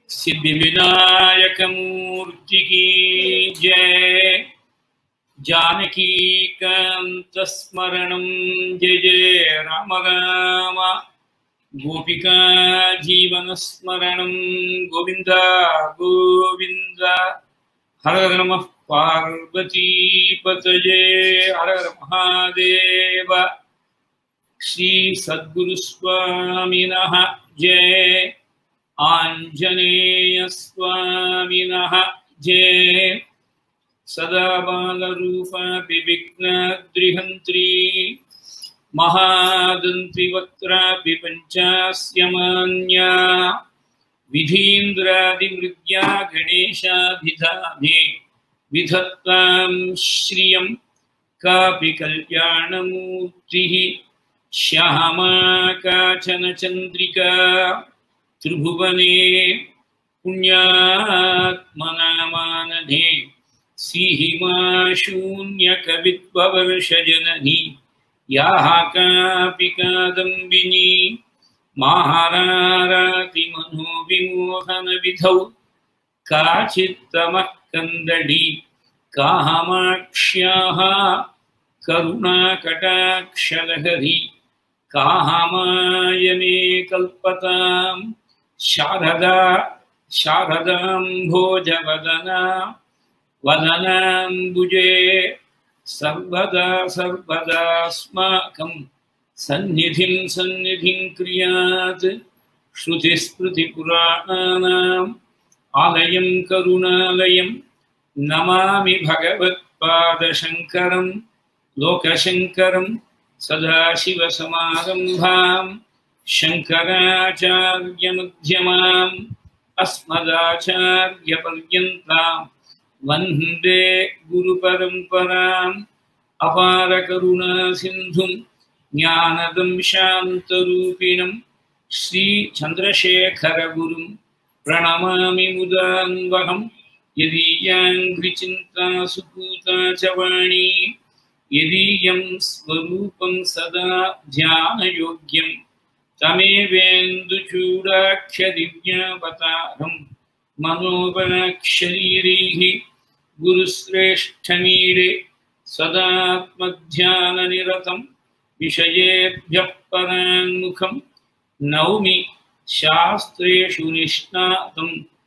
सिद्धिविनायक मूर्ति की जय। जानकी कांत स्मरणं जय जय राम राम। गोपिका जीवन स्मरणं गोविंद गोविंद। हर हर नमः पार्वती पतये हर हर महादेव। श्री सद्गुरु स्वामिनः जय। आंजनेय स्वामिनः जय। सदा बालरूपा विघ्नद्रिहन्त्री महादन्तिवक्त्रा पंचास्यमान्या विधीन्द्रादिमृग्या गणेशाभिधाने विधत्तां श्रियं कापि कल्याणमूर्तिः श्यामा काचन चन्द्रिका त्रिभुवने पुण्यात्मनामानने सीहिमा शून्यकविद्ववर्षजननी याः कापि कादम्बिनी महारारातिमनोविमोहनविधौ काचित्तमः कन्दली कामाक्ष्याः करुणाकटाक्षलहरी कामाय मे कल्पतां शारदा शारदाम्भोजवदना वदनाम्बुजे सर्वदा सर्वदास्माकं सन्निधिं सन्निधिं क्रियात्। श्रुतिस्मृतिपुराणानाम् आलयं करुणालयं नमामि भगवत्पादशङ्करं लोकशङ्करं। सदाशिवसमारम्भां शङ्कराचार्यमध्यमाम् अस्मदाचार्यपर्यन्तां वन्दे गुरुपरम्पराम्। अपारकरुणासिन्धुं ज्ञानदं शान्तरूपिणं श्रीचन्द्रशेखरगुरुं प्रणमामि मुदान्वहम्। यदीयाङ्घ्रिचिन्ता सुपूता च वाणी यदीयं स्वरूपं सदा ध्यानयोग्यं तमेवेन्दुचूडाख्यदिव्यावतारं मनोबलाक्षरीरैः गुरुश्रेष्ठमीडे सदात्मध्याननिरतं विषयेभ्यः पराङ्मुखं नौमि शास्त्रेषु निष्णातं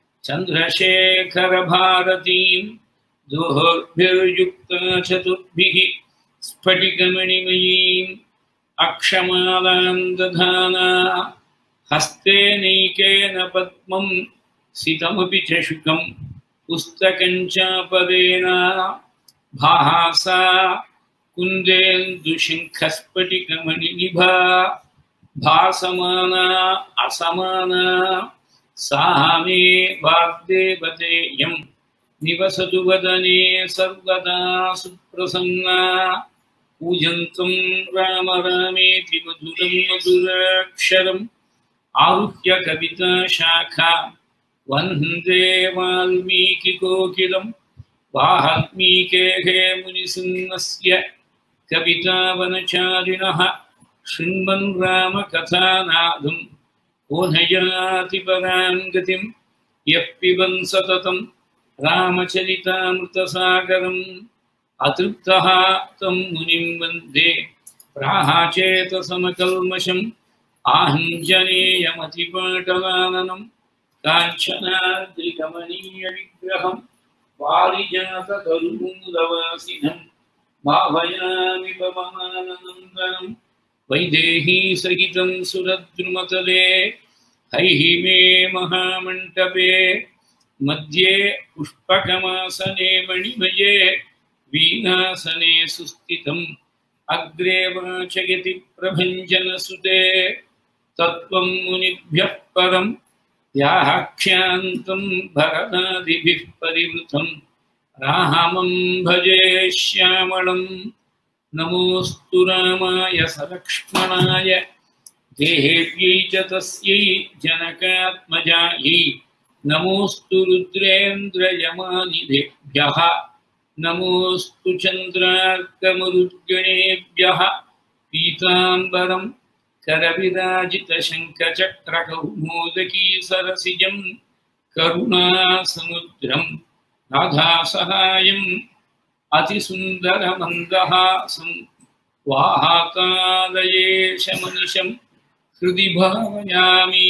चन्द्रशेखरभारतीं। दोहोर्भिर्युक्ता चतुर्भिः स्फटिकमणिमयीम् अक्षमालां दधाना हस्ते नैकेन पद्मं सितमपि च शुकं पुस्तकं चापदेन भासा कुन्देन्दुशङ्खस्फटिकमणिनिभा भासमाना असमाना सा मे वाग्देवतेयं निवसतु वदने सर्वदा सुप्रसन्ना। पूजन्तं राम रामेति मधुरं मधुराक्षरम् आरुह्य कविता शाखा वन्दे वाल्मीकिकोकिलं। वाल्मीकेः मुनिसिंहस्य कवितावनचारिणः शृण्वन् रामकथानादं को न याति परां गतिं। यः पिबन् सततं रामचरितामृतसागरम् अतृप्तः तं मुनिं वन्दे प्राहाचेतसमकल्मषम्। आञ्जनेयमतिपाटलाननं काञ्चनाद्रिकमनीयविग्रहं पारिजाततरुमूलवासिनं भावयामि पवमाननन्दनं। वैदेहीसहितं सुरद्रुमतले हैहिमे महामण्टपे मध्ये पुष्पकमासने मणिमये वीणासने सुस्थितम्। अग्रे वाचयति प्रभञ्जनसुते तत्त्वं मुनिभ्यः परं याख्यान्तं भरतादिभिः परिवृतं। रामं भजे श्यामलं नमोऽस्तु रामाय सलक्ष्मणाय देहेव्यै च तस्यै जनकात्मजायै। नमोऽस्तु रुद्रेन्द्रयमानिधेभ्यः नमोऽस्तु चन्द्रार्कमरुद्गणेभ्यः। पीताम्बरं करविराजितशङ्खचक्रकौमोदकी सरसिजं करुणासमुद्रं राधासहायम् अतिसुन्दरमन्दहासं वाहाकालयेशमनिशं हृदि भावयामि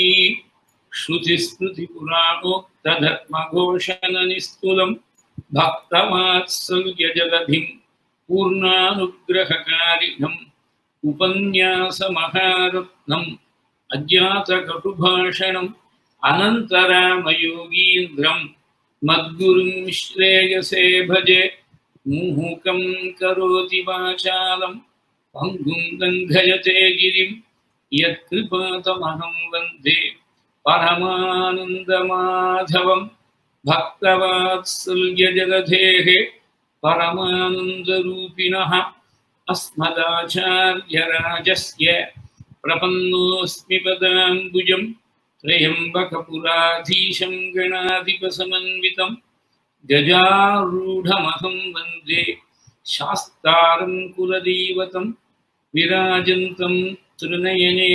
श्रुतिस्मृतिपुराणोक्तधर्मघोषणनिस्तुलं भक्तवात्सल्यजलधिं पूर्णानुग्रहकारिणम् उपन्यासमहारत्नम् अज्ञातकटुभाषणम् अनन्तरामयोगीन्द्रम् मद्गुरुं श्रेयसे भजे मुहुकं करोति वाचालं पङ्गुं लङ्घयते गिरिं यत्कृपातमहं वन्दे परमानन्दमाधवं भक्तवात्सल्यजलधेः परमानन्दरूपिणः अस्मदाचार्यराजस्य प्रपन्नोऽस्मि पदाम्बुजं त्र्यम्बकपुराधीशं गणाधिपसमन्वितं गजारूढमहं वन्दे शास्तारं कुलदैवतं विराजन्तं त्रिनयने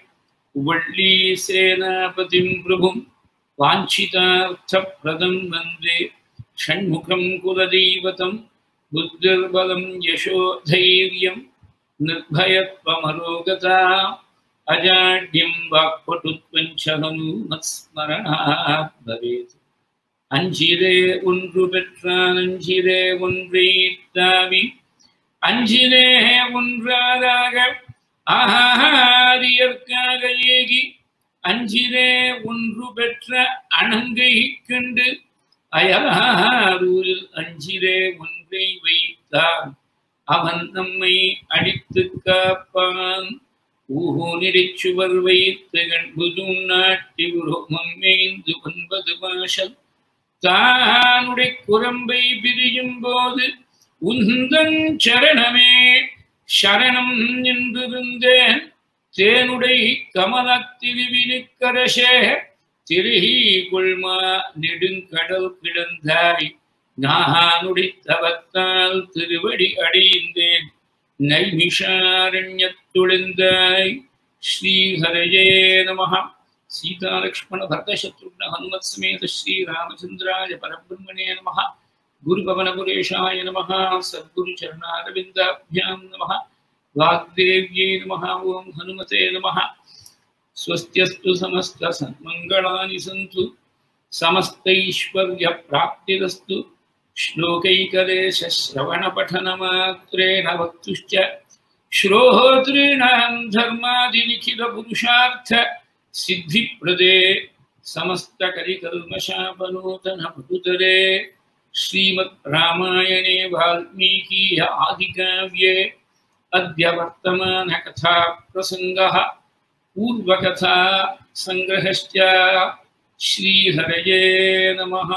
वल्लीसेनापतिं प्रभुं वाञ्छितार्थप्रदं वन्दे षण्मुखं कुलदैवतं बुद्धिर्बलं यशोधैर्यं निर्भयत्वमरोगता अजाड्यं वाक्पटुत्वञ्च हनुमत्स्मरणात् भवेत् அஞ்சிலே ஒன்று பெற்றான் அஞ்சிலே ஒன்றைத்தாவி அஞ்சிலே ஒன்றாதாக ஆரியற்காக ஏகி அஞ்சிலே ஒன்று பெற்ற அணங்கை கண்டு அயலாரூரில் அஞ்சிலே ஒன்றை வைத்தான் அவன் நம்மை அடித்து காப்பான் ஊனிடைச்சுவர் வைத்து கண்புதும் நாட்டி உருவம் மேய்ந்து 9 மாசல் தானுடைய குரம்பை பிரியும் போது உந்தன் சரணமே சரணம் என்றிருந்தேன் தேனுடை கமலத்திருவினுக்கரசே திரிகி கொள்மா நெடுங்கடல் கிடந்தாய் நானுடைய தவத்தால் திருவடி அடைந்தேன் நைமிஷாரண்யத்துழந்தாய் ஸ்ரீஹரயே நமஹ सीता लक्ष्मण भरत शत्रुघ्न हनुमत समेत श्री रामचंद्राय परब्रह्मणे नमः गुरुपवनपुरेशाय नमः सद्गुरु चरणारविन्दाभ्यां नमः वाग्देव्यै नमः ओं हनुमते नमः स्वस्त्यस्तु समस्त सन्मंगलानि सन्तु समस्तैश्वर्यप्राप्तिरस्तु श्लोकैकदेश श्रवणपठनमात्रेण वक्तुश्च श्रोतॄणां धर्मादिलिखितपुरुषार्थ सिद्धिप्रदे समस्तकलिकल्मषापनूतनपटुतरे श्रीमद् रामायणे वाल्मीकि आदिकाव्ये अद्य वर्तमानकथा प्रसङ्गः पूर्वकथा संग्रहश्च श्रीहरये नमः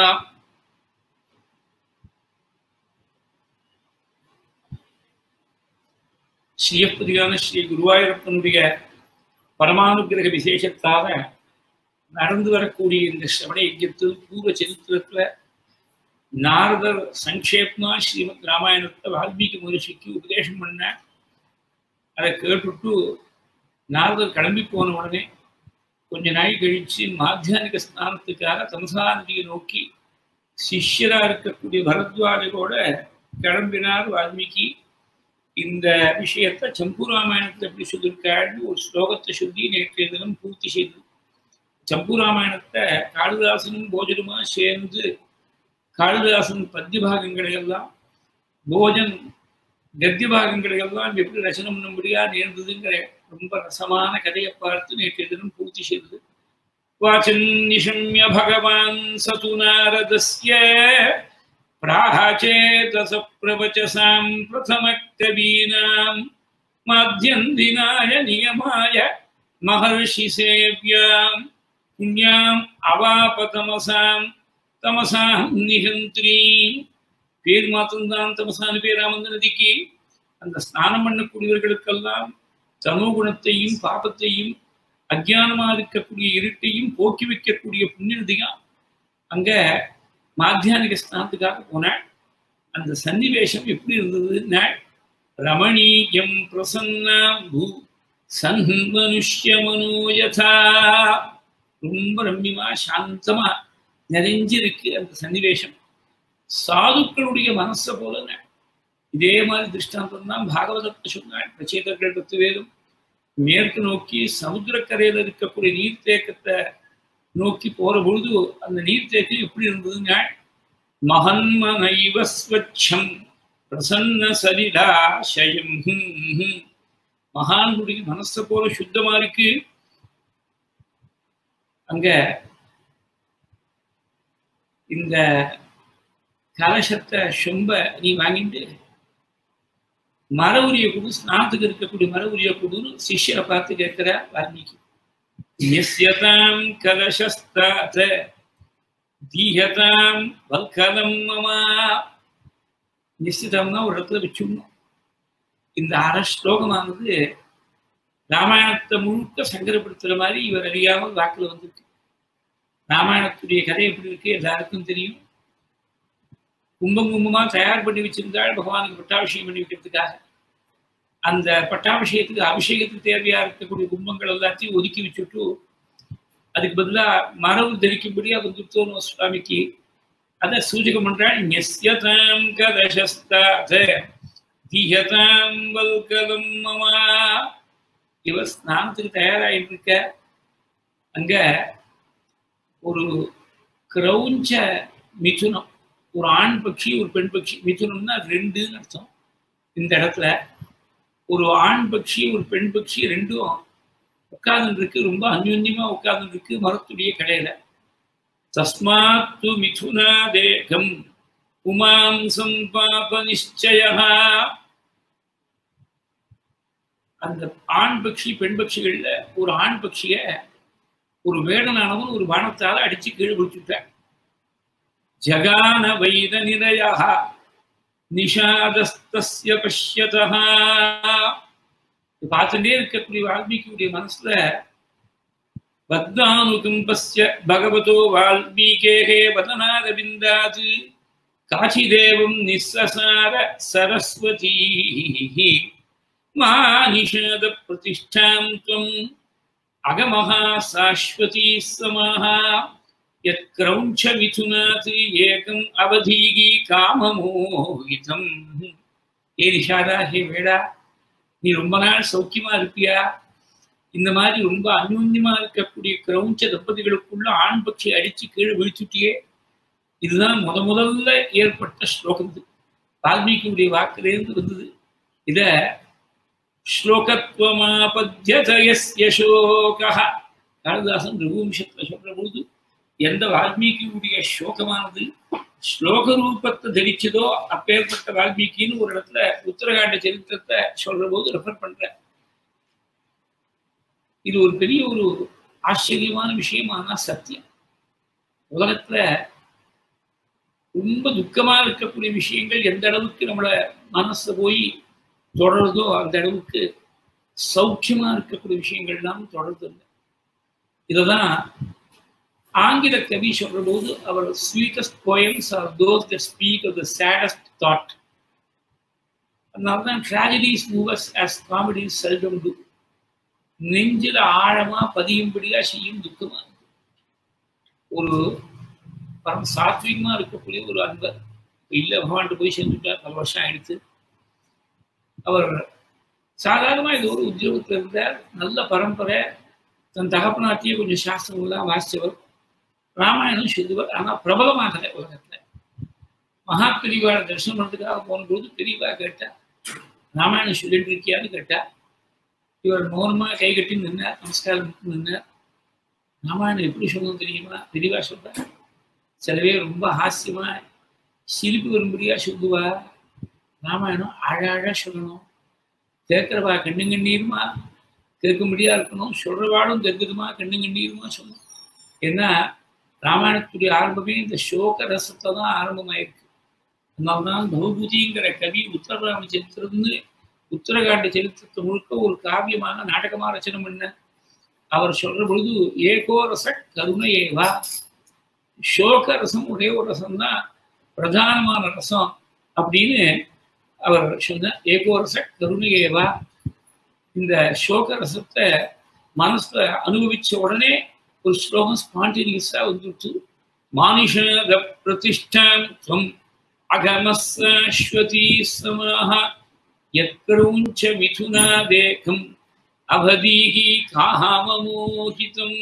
श्रीयपदिगान श्री गुरुवायूरप्पनुடைய பரமானுகிரக விசேஷத்தால நடந்து வரக்கூடிய இந்த சிரவண யஜ்ஞத்தில் பூர்வ சரித்திரத்துல நாரதர் சங்கேபமா ஸ்ரீமத் ராமாயணத்தை வால்மீகி மகரிஷிக்கு உபதேசம் பண்ண அதை கேட்டுட்டு நாரதர் கிளம்பி போன உடனே கொஞ்ச நாள் கழிச்சு மாத்தியானிக ஸ்நானத்துக்காக தமசா நதியை நோக்கி சிஷ்யரா இருக்கக்கூடிய பரத்வாஜரோட கிளம்பினார் வால்மீகி. இந்த விஷயத்தை சம்பு ராமாயணத்தை எப்படி சொல்லியிருக்காருன்னு ஒரு ஸ்லோகத்தை சொல்லி நேற்றைய தினம் பூர்த்தி செய்தது. சம்பு ராமாயணத்தை காளிதாசனும் போஜனுமா சேர்ந்து காளிதாசன் பத்திய பாகங்களை எல்லாம் போஜன் கத்திய பாகங்களை எல்லாம் எப்படி ரச்சனை பண்ணும்படியா நேர்ந்ததுங்கிற ரொம்ப ரசமான கதையை பார்த்து நேற்றைய தினம் பூர்த்தி செய்தது. வாச்சன் நிஷம்ய பகவான் சது நாரதஸ்ய प्राचेतस प्रवचसां प्रथमकवीनां माध्यन्दिनाय नियमाय महर्षि सेव्यां पुण्याम् अवापतमसां तमसां निहन्त्रीं பேர் மாத்திரம்தான் தமசான பேராமந்த நதிக்கு. அந்த ஸ்நானம் பண்ணக்கூடியவர்களுக்கெல்லாம் தமோ குணத்தையும் பாபத்தையும் அஜ்ஞானமா இருக்கக்கூடிய இருட்டையும் போக்கி வைக்கக்கூடிய புண்ணிய நதியா அங்க மாத்தியானிக ஸ்நானத்துக்காக போனாள். அந்த சன்னிவேஷம் எப்படி இருந்ததுன்னா ரமணீயம் பிரசன்னா பூ சன்மனுஷ்ய மனோயதா ரொம்ப ரம்யமா சாந்தமா நிறைஞ்சிருக்கு அந்த சன்னிவேஷம். சாதுக்களுடைய மனசை போல இதே மாதிரி திருஷ்டாந்தம் தான் பாகவதத்தை சொன்னாள். பிரச்சேதர்கள் 10 பேரும் மேற்கு நோக்கி சமுத்திரக்கரையில இருக்கக்கூடிய நீர்த்தேக்கத்தை நோக்கி போற பொழுது அந்த நீர்த்தேக்கம் எப்படி இருந்ததுங்க? மகன்மனைவஸ்வச்சம் பிரசன்ன சரிடாசயம். மகான்களுடைய மனசை போல சுத்தமா இருக்கு. அங்க இந்த கலசத்தை சொம்ப நீ வாங்கிட்டு மர உரிய குடு, ஸ்நானத்துக்கு இருக்கக்கூடிய மர உரிய குடுன்னு சிஷ்யரை பார்த்து கேட்கிற வால்மீகி. நிஸ்யதாம் கலசஸ்தாத தீயதாம் வல்கலம் மமா. நிஸ்யதம்னா ஒரு இடத்துல வச்சுடணும். இந்த அரை ஸ்லோகமானது ராமாயணத்தை முழுக்க சங்கரப்படுத்துற மாதிரி இவர் அறியாமல் வாக்குல வந்திருக்கு. ராமாயணத்துடைய கதை எப்படி இருக்கு எல்லாருக்கும் தெரியும். கும்பமா தயார் பண்ணி வச்சிருந்தாள் பகவானுக்கு பட்டாபிஷேகம் பண்ணி வைக்கிறதுக்காக. அந்த பட்டாபிஷேகத்துக்கு அபிஷேகத்துக்கு தேவையா இருக்கக்கூடிய கும்பங்கள் எல்லாத்தையும் ஒதுக்கி வச்சுட்டு அதுக்கு பதிலா மரபு தரிக்கும்படியா வந்துட்டோம் சுவாமிக்கு. அதை சூச்சகம் பண்றாள். நிஸ்யதாம் கலசஸ்தாத தீயதாம் வல்கலம் மமா. இவர் ஸ்நானத்துக்கு தயாராகிட்டு இருக்க. அங்க ஒரு கிரௌஞ்ச மிதுனம், ஒரு ஆண் பட்சி ஒரு பெண் பட்சி. மிதுனம்னா 2ன்னு அர்த்தம். இந்த இடத்துல ஒரு ஆண் பட்சி ஒரு பெண் பட்சி ரெண்டும் உட்கார்ந்து இருக்கு. ரொம்ப அந்யோன்யமா உட்கார்ந்து இருக்கு மரத்துடைய கடையில. தஸ்மாத்து மிதுனா தேகம் உமாம் சம்பாப நிச்சயா. அந்த ஆண் பட்சி பெண் பட்சிகள்ல ஒரு ஆண் பட்சிய ஒரு வேடனானவன் ஒரு பானத்தால அடிச்சு கீழே விழிச்சுட்டான். ஜகான வைத நிலையா நிஷாதஸ்தஸ்ய பஷ்யதஹ. பார்த்துட்டே இருக்கக்கூடிய வால்மீகியுடைய மனசுல பத்மானுகம்பஸ்ய பகவதோ வால்மீகேஹே வதனாரவிந்தாத் காச்சிதேவம் நிஸ்ஸசார சரஸ்வதி மா நிஷாத பிரதிஷ்டாம் த்வம் அகமஹா சாஸ்வதி சமஹா யத் கிரௌஞ்ச மிதுனாத் ஏகம் அவதீகி காமமோகிதம். ஏ நிஷாதா, ஹே வேடா, நீ ரொம்ப நாள் சௌக்கியமா இருப்பியா? இந்த மாதிரி ரொம்ப அந்யோன்யமா இருக்கக்கூடிய கிரௌஞ்ச தம்பதிகளுக்குள்ள ஆண் பட்சி அடிச்சு கீழே விழிச்சுட்டியே. இதுதான் முதல்ல ஏற்பட்ட ஸ்லோகம். இது வால்மீகியுடைய வாக்கிலிருந்து வந்தது. இத ஸ்லோகத்வமாபத்யதயஸ்ய காளிதாசன் ரகுவம்சத்துல சொல்ற பொழுது எந்த வால்மீகியுடைய சோகமானது ஸ்லோக ரூபத்தை தரிச்சதோ அப்பேற்பட்ட வால்மீகின்னு ஒரு இடத்துல உத்தரகாண்ட சரித்திரத்தை சொல்ற போது ரெஃபர் பண்ற. இது ஒரு பெரிய ஒரு ஆச்சரியமான விஷயமான சத்தியம். உலகத்துல ரொம்ப துக்கமா இருக்கக்கூடிய விஷயங்கள் எந்த அளவுக்கு நம்மள மனசு போய் தொடருதோ அந்த அளவுக்கு சௌக்கியமா இருக்கக்கூடிய விஷயங்கள்லாம் தொடர்ந்து இல்லை. இததான் ஆங்கில கவி சொல்ற போது அவர் sweetest poems are those that speak of the saddest thought. அதனால்தான் tragedies move us as comedies seldom do. நெஞ்சில ஆழமா பதியும்படியா செய்யும் துக்கமா இருக்கு. ஒரு பரம் சாத்விகமா இருக்கக்கூடிய ஒரு அன்பர் இல்ல பகவான் போய் சேர்ந்துட்டார். 4 வருஷம் ஆயிடுச்சு. அவர் சாதாரணமா இது ஒரு உத்தியோகத்துல இருந்தார். நல்ல பரம்பரை. தன் தகப்பனாட்டியே கொஞ்சம் சாஸ்திரங்கள்லாம் வாசிச்சவர். ராமாயணம் சொல்லுவர். ஆனா பிரபலமாகல உலகத்துல. மகா பெரியவாழ தரிசனம் பண்றதுக்காக போகும்போது பெரியவா கேட்டா, ராமாயணம் சொல்லிட்டு இருக்கியான்னு கேட்டா, இவர் மௌனமா கை கட்டி நின்னார், நமஸ்காரம் நின்னார். ராமாயணம் எப்படி சொல்லணும் தெரியுமா? பெரியவா சொல்ற. சிலவே ரொம்ப ஹாஸ்யமா சிரிப்பு வரும்படியா சொல்லுவா. ராமாயணம் அழகா சொல்லணும். கேட்கிறவா கண்ணுங்கண்ணீருமா கேட்கும்படியா இருக்கணும். சொல்றவாடும் தெரிஞ்சுதுமா கண்ணுங்கண்ணீருமா சொல்லணும். ஏன்னா ராமாயணத்துடைய ஆரம்பமே இந்த சோக ரசத்தை தான் ஆரம்பமாயிருக்கு. அதனால்தான் பகவதிங்கிற கவி உத்தரராம சரித்திரம்னு உத்தரகாண்ட சரித்திரத்தை முழுக்க ஒரு காவியமாக நாடகமா ரச்சனை பண்ண. அவர் சொல்ற பொழுது ஏகோ ரச கருணையேவா. சோக ரசம் ஒரே ஒரு ரசம் தான் பிரதானமான ரசம் அப்படின்னு அவர் சொன்ன. ஏகோ ரச கருணையேவா. இந்த சோக ரசத்தை மனசுல அனுபவிச்ச உடனே ஒரு ஸ்லோகம் ஸ்பான்டேனியஸா வந்துட்டு மானிஷத பிரதிஷ்டாம் துவம் அகமஸ்வதி சமஹ யத்கருஞ்ச மிதுனா தேகம் அவதீஹி காமமோகிதம்.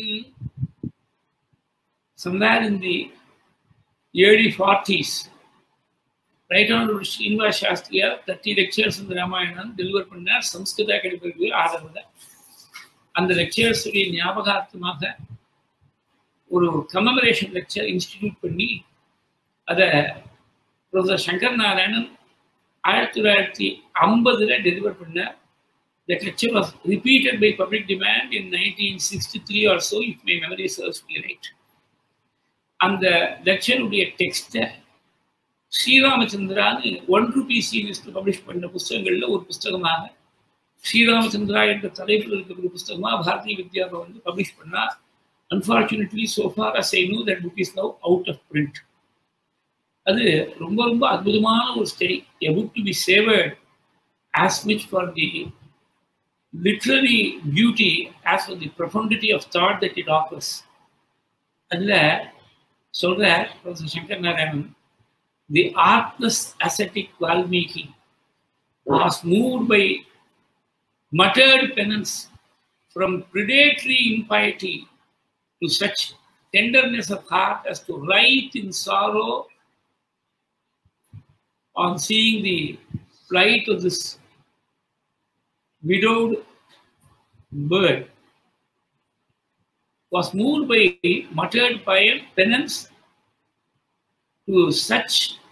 Somewhere in the early 40s, Right Honorable Srinivas Shastriya 30 lectures in the Ramayana deliver பண்ணார் சம்ஸ்கிருத அகாடமிக்கு ஆதரவுல. அந்த லெக்சர்ஸ் உடைய ஞாபகார்த்தமாக ஒரு கமெமரேஷன் லெக்சர் இன்ஸ்டிடியூட் பண்ணி அதை ப்ரொஃபசர் சங்கர் நாராயணன் 1950 டெலிவர் பண்ணார். That lecture was repeated by public demand in 1963 or so, if my memory serves me right. அந்த லெக்சருடைய டெக்ஸ்ட்டை ஸ்ரீராமச்சந்திரான்னு 1 rupee சீரீஸ்ல பப்ளிஷ் பண்ண புஸ்தகங்கள்ல ஒரு புஸ்தகமாக ஸ்ரீராமச்சந்திரா என்ற தலைப்பில் இருக்கக்கூடிய புஸ்தகமாக பாரதிய வித்யா வந்து பப்ளிஷ் பண்ணா. Unfortunately so far as I know that book is now out of print. அது ரொம்ப ரொம்ப அற்புதமான ஒரு study. A book to be savored as much for the literary beauty as for the profundity of thought that it offers. அதுல சொல்ற professor Shankar Narayanan, the artless ascetic Valmiki was moved by muttered penance from predatory impiety to such tenderness of heart as to writhe in sorrow on seeing the plight of this widowed bird. Was moved by muttered penance to such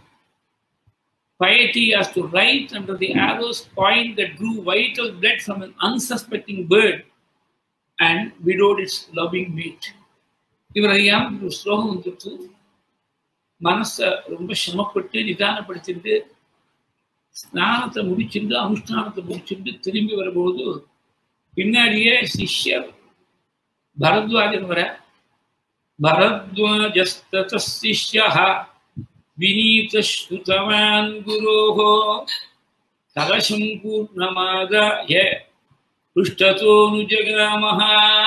piety as to write under the arrow's point that drew vital blood from an unsuspecting bird and widowed its loving mate. இவர் ஐயாம் ஒரு ஸ்லோகம் வந்துட்டு மனசை ரொம்ப சிரமப்பட்டு நிதானப்படுத்திட்டு ஸ்நானத்தை முடிச்சுட்டு அனுஷ்டானத்தை முடிச்சுட்டு திரும்பி வரும்போது பின்னாடியே சிஷ்யர் பரத்வாஜன் வர, பரத்வாஜஸ்தத சிஷ்யஹ விநீத ஸ்ருதவான் குரோஹோ கலசம் பூர்ணமாதாய பிருஷ்டதோனுஜகாமஹ.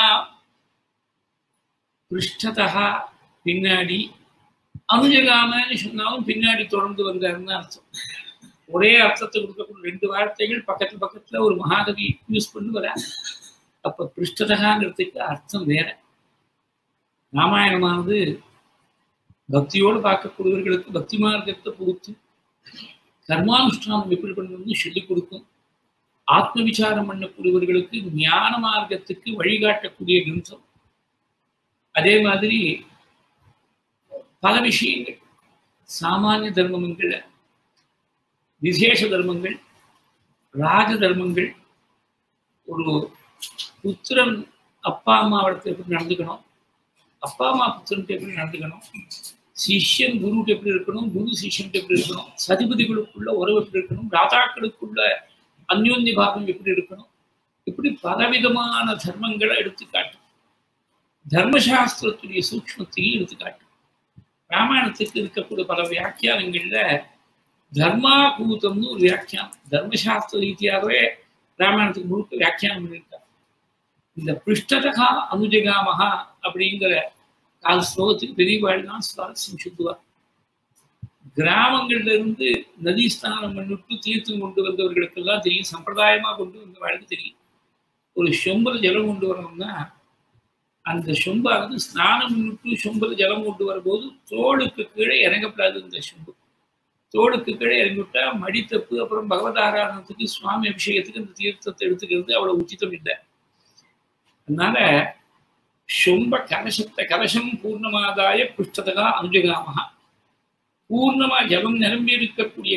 பிருஷ்டதா பின்னாடி, அனுஜகாமன்னு சொன்னாலும் பின்னாடி தொடர்ந்து வந்தாருன்னு அர்த்தம். ஒரே அர்த்தத்தை கொடுக்கக்கூடிய 2 வார்த்தைகள் பக்கத்துல பக்கத்துல ஒரு மகாகவி யூஸ் பண்ணி வர. அப்ப பிருஷ்டதகாங்கிறதுக்கு அர்த்தம் வேற. ராமாயணமானது பக்தியோடு பார்க்கக்கூடியவர்களுக்கு பக்தி மார்க்கத்தை புகுத்து கர்மானுஷ்டானம் எப்படி பண்ணணும்னு சொல்லிக் கொடுக்கும். ஆத்ம விசாரம் பண்ணக்கூடியவர்களுக்கு ஞான மார்க்கத்துக்கு வழிகாட்டக்கூடிய கிரந்தம். அதே மாதிரி பல விஷயங்கள், சாமானிய தர்மங்கள், விசேஷ தர்மங்கள், ராஜ தர்மங்கள், ஒரு புத்திரன் அப்பா அம்மாவிடத்தை எப்படி நடந்துக்கணும், அப்பா அம்மா புத்திரன்ட்டு எப்படி நடந்துக்கணும், சிஷ்யன் குருட்டு எப்படி இருக்கணும், குரு சிஷ்யன்ட்டு எப்படி இருக்கணும், சதிபதிகளுக்குள்ள உறவு எப்படி இருக்கணும், ராஜாக்களுக்குள்ள அந்யோன்ய பாவம் எப்படி இருக்கணும், இப்படி பலவிதமான தர்மங்களை எடுத்துக்காட்டும். தர்மசாஸ்திரத்துடைய சூக்ஷ்மத்தையும் எடுத்துக்காட்டும். ராமாயணத்துக்கு இருக்கக்கூடிய பல வியாக்கியானங்கள்ல தர்மாபூதம்னு ஒரு வியாக்கியானம், தர்மசாஸ்திர ரீதியாகவே ராமாயணத்துக்கு முழுக்க வியாக்கியானம் பண்ணியிருக்காங்க. இந்த பிருஷ்டதகா அனுஜகாமகா அப்படிங்கிற கால ஸ்லோகத்துக்கு பெரியவாள் தான் சுவாரஸ்யம் சொல்லுவார். கிராமங்கள்ல இருந்து நதி ஸ்நானம் பண்ணிட்டு தீர்த்தம் கொண்டு வந்தவர்களுக்கெல்லாம் தெரியும், சம்பிரதாயமா கொண்டு வந்தவாளுக்கு தெரியும். ஒரு சொம்பல ஜலம் கொண்டு வரணும்னா அந்த சொம்பானது ஸ்நானம் பண்ணிட்டு சொம்பல ஜலம் கொண்டு வரும்போது தோளுக்கு கீழே இறங்கப்படாது. இந்த சொம்பு தோளுக்கு கீழே இறங்கிவிட்டா மடித்தப்பு, அப்புறம் பகவதாராதனத்துக்கு சுவாமி அபிஷேகத்துக்கு அந்த தீர்த்தத்தை எடுத்துக்கிறது அவ்வளவு உச்சிதம் இல்லை. அதனால சொம்ப கலசத்தை, கலசம் பூர்ணமாதாய புஷ்டதகா அனுஜகாமகா, பூர்ணமா ஜபம் நிரம்பி இருக்கக்கூடிய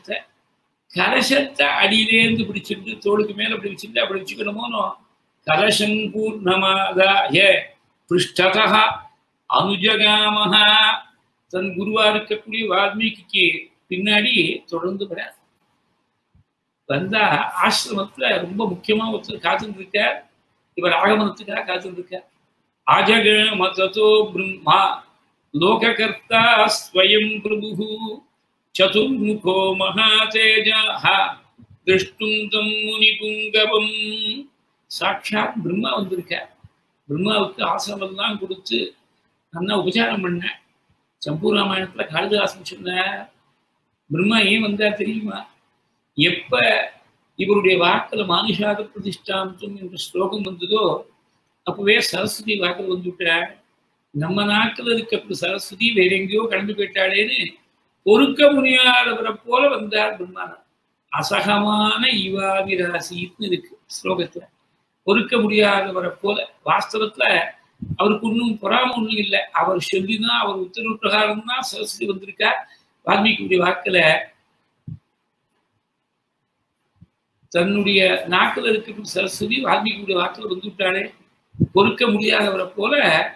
கலசத்தை அடியிலேருந்து பிடிச்சிட்டு தோளுக்கு மேல அப்படி வச்சுட்டு அப்படி வச்சுக்கணுமோ. கலசம் பூர்ணமாதாய புஷ்டதகா அனுஜகாமகா, தன் குருவா இருக்கக்கூடிய வால்மீகிக்கு பின்னாடி தொடர்ந்து வர வந்தா. ஆசிரமத்துல ரொம்ப முக்கியமா ஒருத்தர் காத்துட்டு இருக்கார். இவர் ஆகமனத்துக்காக காத்துட்டு இருக்கார். ஆஜகமதோ பிரம்மா லோககர்த்தா ஸ்வயம் பிரபு சதுர்முகோ மகாதேஜஹ திருஷ்டும் தம் முனி புங்கவம். சாட்சாத் பிரம்மா வந்திருக்கார். பிரம்மாவுக்கு ஆசிரமெல்லாம் கொடுத்து நல்லா உபச்சாரம் பண்ண. சம்பூராமாயணத்துல காளிதாசன் சொன்ன பிரம்மா ஏன் வந்தா தெரியுமா? எப்ப இவருடைய வாக்குல மானுஷாக பிரதிஷ்டாந்தம் என்ற ஸ்லோகம் வந்ததோ அப்பவே சரஸ்வதி வாக்குல வந்துவிட்டார். நம்ம நாட்டில் இருக்க சரஸ்வதி வேற எங்கேயோ கடந்து போயிட்டாளேன்னு பொறுக்க முடியாதவரை போல வந்தார் பிரம்மானா. அசகமான இவாவிராசின்னு இருக்கு ஸ்லோகத்துல. பொறுக்க முடியாதவரை போல. வாஸ்தவத்துல அவருக்கு ஒன்றும் பொறாம ஒன்றும் இல்லை. அவர் சொல்லிதான், அவர் உத்தரவு பிரகாரம் தான் சரஸ்வதி வந்திருக்கா. வால்மீகியுடைய வாக்குல தன்னுடைய நாக்கில் இருக்க சரஸ்வதி வால்மீகியுடைய வாக்குல வந்து விட்டாளே, பொறுக்க முடியாதவரை போல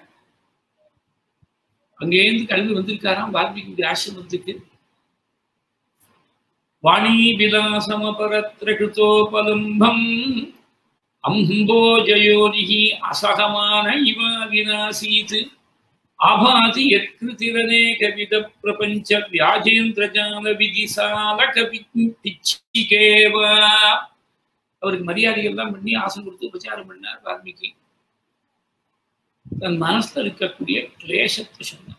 அங்கேருந்து கிளம்பி வந்திருக்காராம் வால்மீகியுடைய ஆசிரமத்துக்கு. வாணி விலாசமபரத்ரகிருதோபலம்பம் அம்போஜயோரிஹி அசகமான இவ விநாசீத் ஆபாதி யத்கிருதிரநேகவித பிரபஞ்ச வியாஜேந்திரஜால விதிசாலக பிச்சிகேவ. அவருக்கு மரியாதைகள்லாம் பண்ணி ஆசனம் கொடுத்து உபச்சாரம் பண்ணார் வால்மீகி. தன் மனசுல இருக்கக்கூடிய கிளேசத்தை சொன்னார்.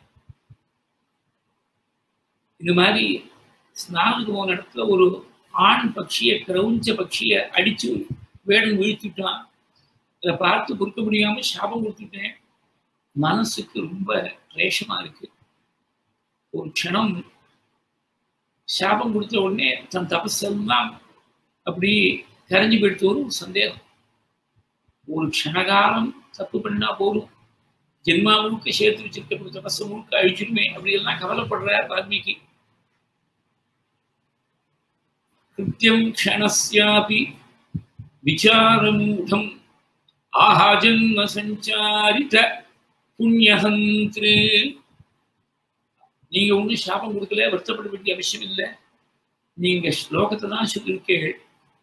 இந்த மாதிரி ஸ்நானுக்கு போன இடத்துல ஒரு ஆண் பட்சியை, கிரௌஞ்ச பட்சியை அடிச்சு வேடம் வீழ்த்திட்டான். அதை பார்த்து பொறுக்க முடியாம சாபம் கொடுத்துட்டேன். மனசுக்கு ரொம்ப கிளேசமா இருக்கு. ஒரு க்ஷணம் சாபம் கொடுத்த உடனே தன் தபஸெல்லாம் அப்படி கரைஞ்சு போயிடுத்து ஒரு சந்தேகம். ஒரு க்ஷணகாலம் தப்பு பண்ணா போதும், ஜென்மா முழுக்க சேர்த்து வச்சிருக்க தபஸ முழுக்க அழிச்சிருமே அப்படி எல்லாம் கவலைப்படுறார் வால்மீகி. கிருத்தியம் க்ஷணஸ்யாபி விசாரமூடம் ஆஹா ஜன்ம சஞ்சாரித புண்ணியஹந்திரே. நீங்க ஒன்றும் சாபம் கொடுக்கல, வருத்தப்பட வேண்டிய அவசியம் இல்லை. நீங்க ஸ்லோகத்தை தான் சொல்லியிருக்கீர்கள்.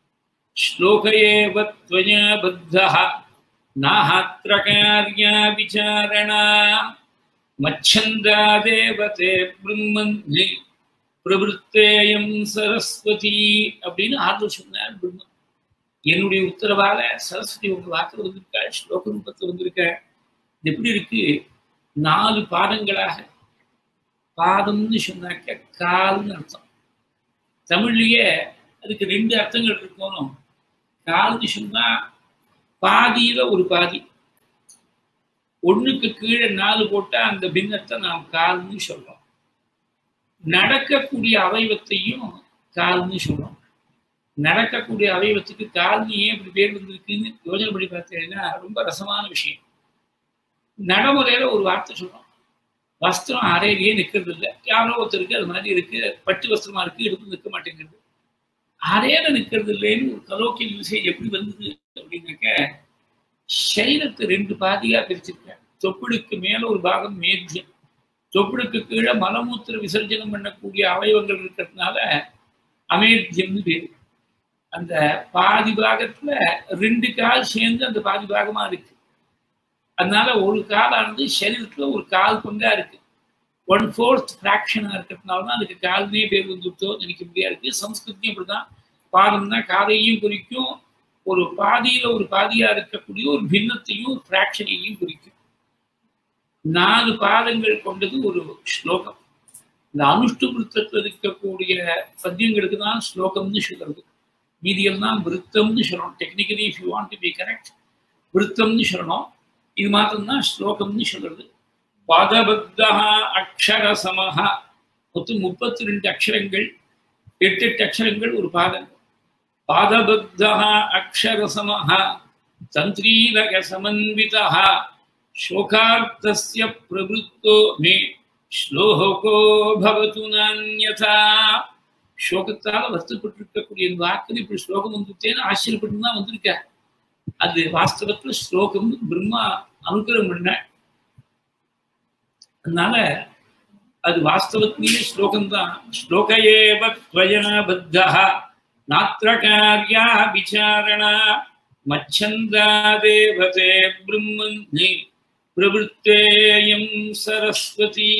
ஸ்லோகயேவ த்வயா பத்தஹ நாஹத்ர கார்யா விசாரணா மச்சந்தா தேவதே பிரம்மன்னி பிரவருத்தேயம் சரஸ்வதி அப்படின்னு ஆர்வம் சொன்னார் பிரம்மன். என்னுடைய உத்தரவால சரஸ்வதி உங்க வாக்கில் வந்திருக்கா, ஸ்லோக ரூபத்தில் வந்திருக்க. எப்படி இருக்கு? 4 பாதங்களாக. பாதம்னு சொன்னாக்க கால்னு அர்த்தம். தமிழ்லயே அதுக்கு 2 அர்த்தங்கள் இருக்கணும். கால்னு சொன்னா பாதியில ஒரு பாதி, ஒண்ணுக்கு கீழே 4 போட்டா அந்த பின்னத்தை நாம் கால்னு சொல்றோம். நடக்கக்கூடிய அவயவத்தையும் கால்னு சொல்றோம். நடக்கக்கூடிய அவயவத்துக்கு கால்னு ஏன் இப்படி பேர் வந்திருக்குன்னு யோஜனை பண்ணி பார்த்தீங்கன்னா ரொம்ப ரசமான விஷயம். நடைமுறையில ஒரு வார்த்தை சொல்றோம், வஸ்திரம் அறையிலேயே நிற்கிறது இல்லை. யாரோ ஒருத்தருக்கு அது மாதிரி இருக்கு, பட்டு வஸ்திரமா இருக்கு, எடுத்து நிற்க மாட்டேங்கிறது. அறையில நிற்கிறது இல்லைன்னு ஒரு கலோக்கிய யூசேஜ் எப்படி வந்தது அப்படின்னாக்க, சரீரத்தை 2 பாதியா பிரிச்சிருக்கேன். தொப்புளுக்கு மேல ஒரு பாகம் மேத்தியம், தொப்புளுக்கு கீழே மலமூத்திர விசர்ஜனம் பண்ணக்கூடிய அவயவங்கள் இருக்கிறதுனால அமேத்தியம்னு பேரு. அந்த பாதி பாகத்துல 2 கால் சேர்ந்து அந்த பாதி பாகமா இருக்கு. அதனால ஒரு காலானது சரீரத்துல ஒரு கால் பங்கா இருக்கு. 1/4 ஃபிராக்ஷனா இருக்கிறதுனாலதான் அதுக்கு கால்னே பேர் வந்துட்டோ நினைக்க முடியாது இருக்கு. சம்ஸ்கிருத்தியும் அப்படிதான். பாதம்னா காலையும் குறிக்கும், ஒரு பாதியில ஒரு பாதியா இருக்கக்கூடிய ஒரு பின்னத்தையும் ஃபிராக்ஷனையும் குறிக்கும். 4 பாதங்கள் கொண்டது ஒரு ஸ்லோகம். இந்த அனுஷ்டுபுத்தத்தில் இருக்கக்கூடிய பத்தியங்களுக்கு தான் ஸ்லோகம்னு சொல்றது. மீதியெல்லாம் விருத்தம்னு சொல்லணும். Technically if you want to be correct, விருத்தம்னு சொல்லணும். இது மாத்திரம்தான் ஸ்லோகம்னு சொல்றது. பாதபத்தா அக்ஷர சமஹா. மொத்தம் 32 அக்ஷரங்கள், 8 அக்ஷரங்கள் ஒரு பாதம். பாதபத்தா அக்ஷர சமஹா தந்திரீலக சமன்விதா சோகார்த்தஸ்ய பிரவருத்தோ மே ஸ்லோகோ பவது நான்யதா. ஸ்லோகத்தால வருத்தப்பட்டிருக்கக்கூடிய இந்த வாக்கில் இப்படி ஸ்லோகம் வந்துட்டேன்னு ஆச்சரியப்பட்டு தான் வந்திருக்க. அது வாஸ்தவத்துல ஸ்லோகம் பிரம்மா அனுகிரகம் பண்ண. அதனால அது வாஸ்தவத்திலேயே ஸ்லோகம்தான். ஸ்லோகயேவ த்வயா பத்தஹ நாத்ர கார்யா விசாரணா மச்சந்தா தேவதே பிரம்மன்னி பிரவருத்தேயம் சரஸ்வதி.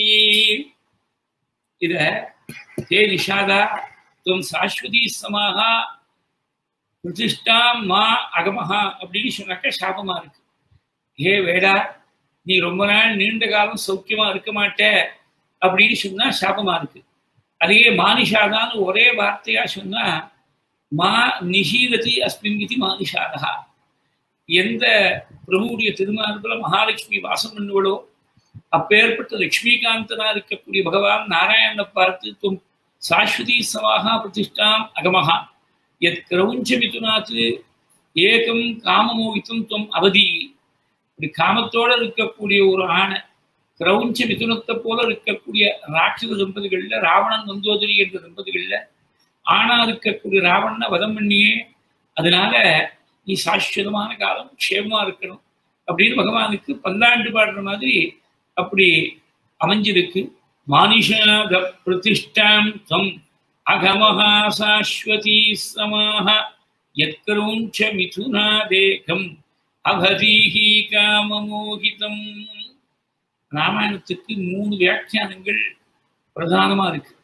இத ஹே நிஷாதா துவம் சாஸ்வதி சமாஹா பிரதிஷ்டா மா அகமஹா அப்படின்னு சொன்னாக்க சாபமா இருக்கு. ஹே வேடா, நீ ரொம்ப நாள் நீண்ட காலம் சௌக்கியமா இருக்க மாட்ட அப்படின்னு சொன்னா சாபமா இருக்கு. அதையே மானிஷாதான்னு ஒரே வார்த்தையா சொன்னா மா நிஷீததி அஸ்மின் விதி மானிஷாதா. எந்த பிரபுடைய திருமார்புல மகாலட்சுமி வாசம் பண்ணுவளோ அப்பேற்பட்ட லட்சுமிகாந்தனா இருக்கக்கூடிய பகவான் நாராயணனை பார்த்து தும் சாஸ்வதி சமாகா பிரதிஷ்டாம் அகமகா எத் கிரௌஞ்ச மிதுனாத்து ஏகம் காமமோகித்தம் துவம் அவதி. இப்படி காமத்தோட இருக்கக்கூடிய ஒரு ஆணை கிரௌஞ்ச மிதுனத்தை போல இருக்கக்கூடிய ராட்சத தம்பதிகள்ல ராவணன் மந்தோதரி என்ற தம்பதிகள்ல ஆணா இருக்கக்கூடிய ராவணனை வதம் பண்ணியே, அதனால நீ சாஸ்வதமான காலம் க்ஷேமமா இருக்கணும் அப்படின்னு பகவானுக்கு பல்லாண்டு பாடுற மாதிரி அப்படி அமைஞ்சிருக்கு. மானிஷாத பிரதிஷ்டாம் தம் அகமஹா சாஸ்வதி சமாஹ யத்கரோஞ்ச மிதுனாதேகம் அபதீஹி காமமோகிதம். ராமாயணத்துக்கு 3 வியாக்கியானங்கள் பிரதானமா இருக்கு.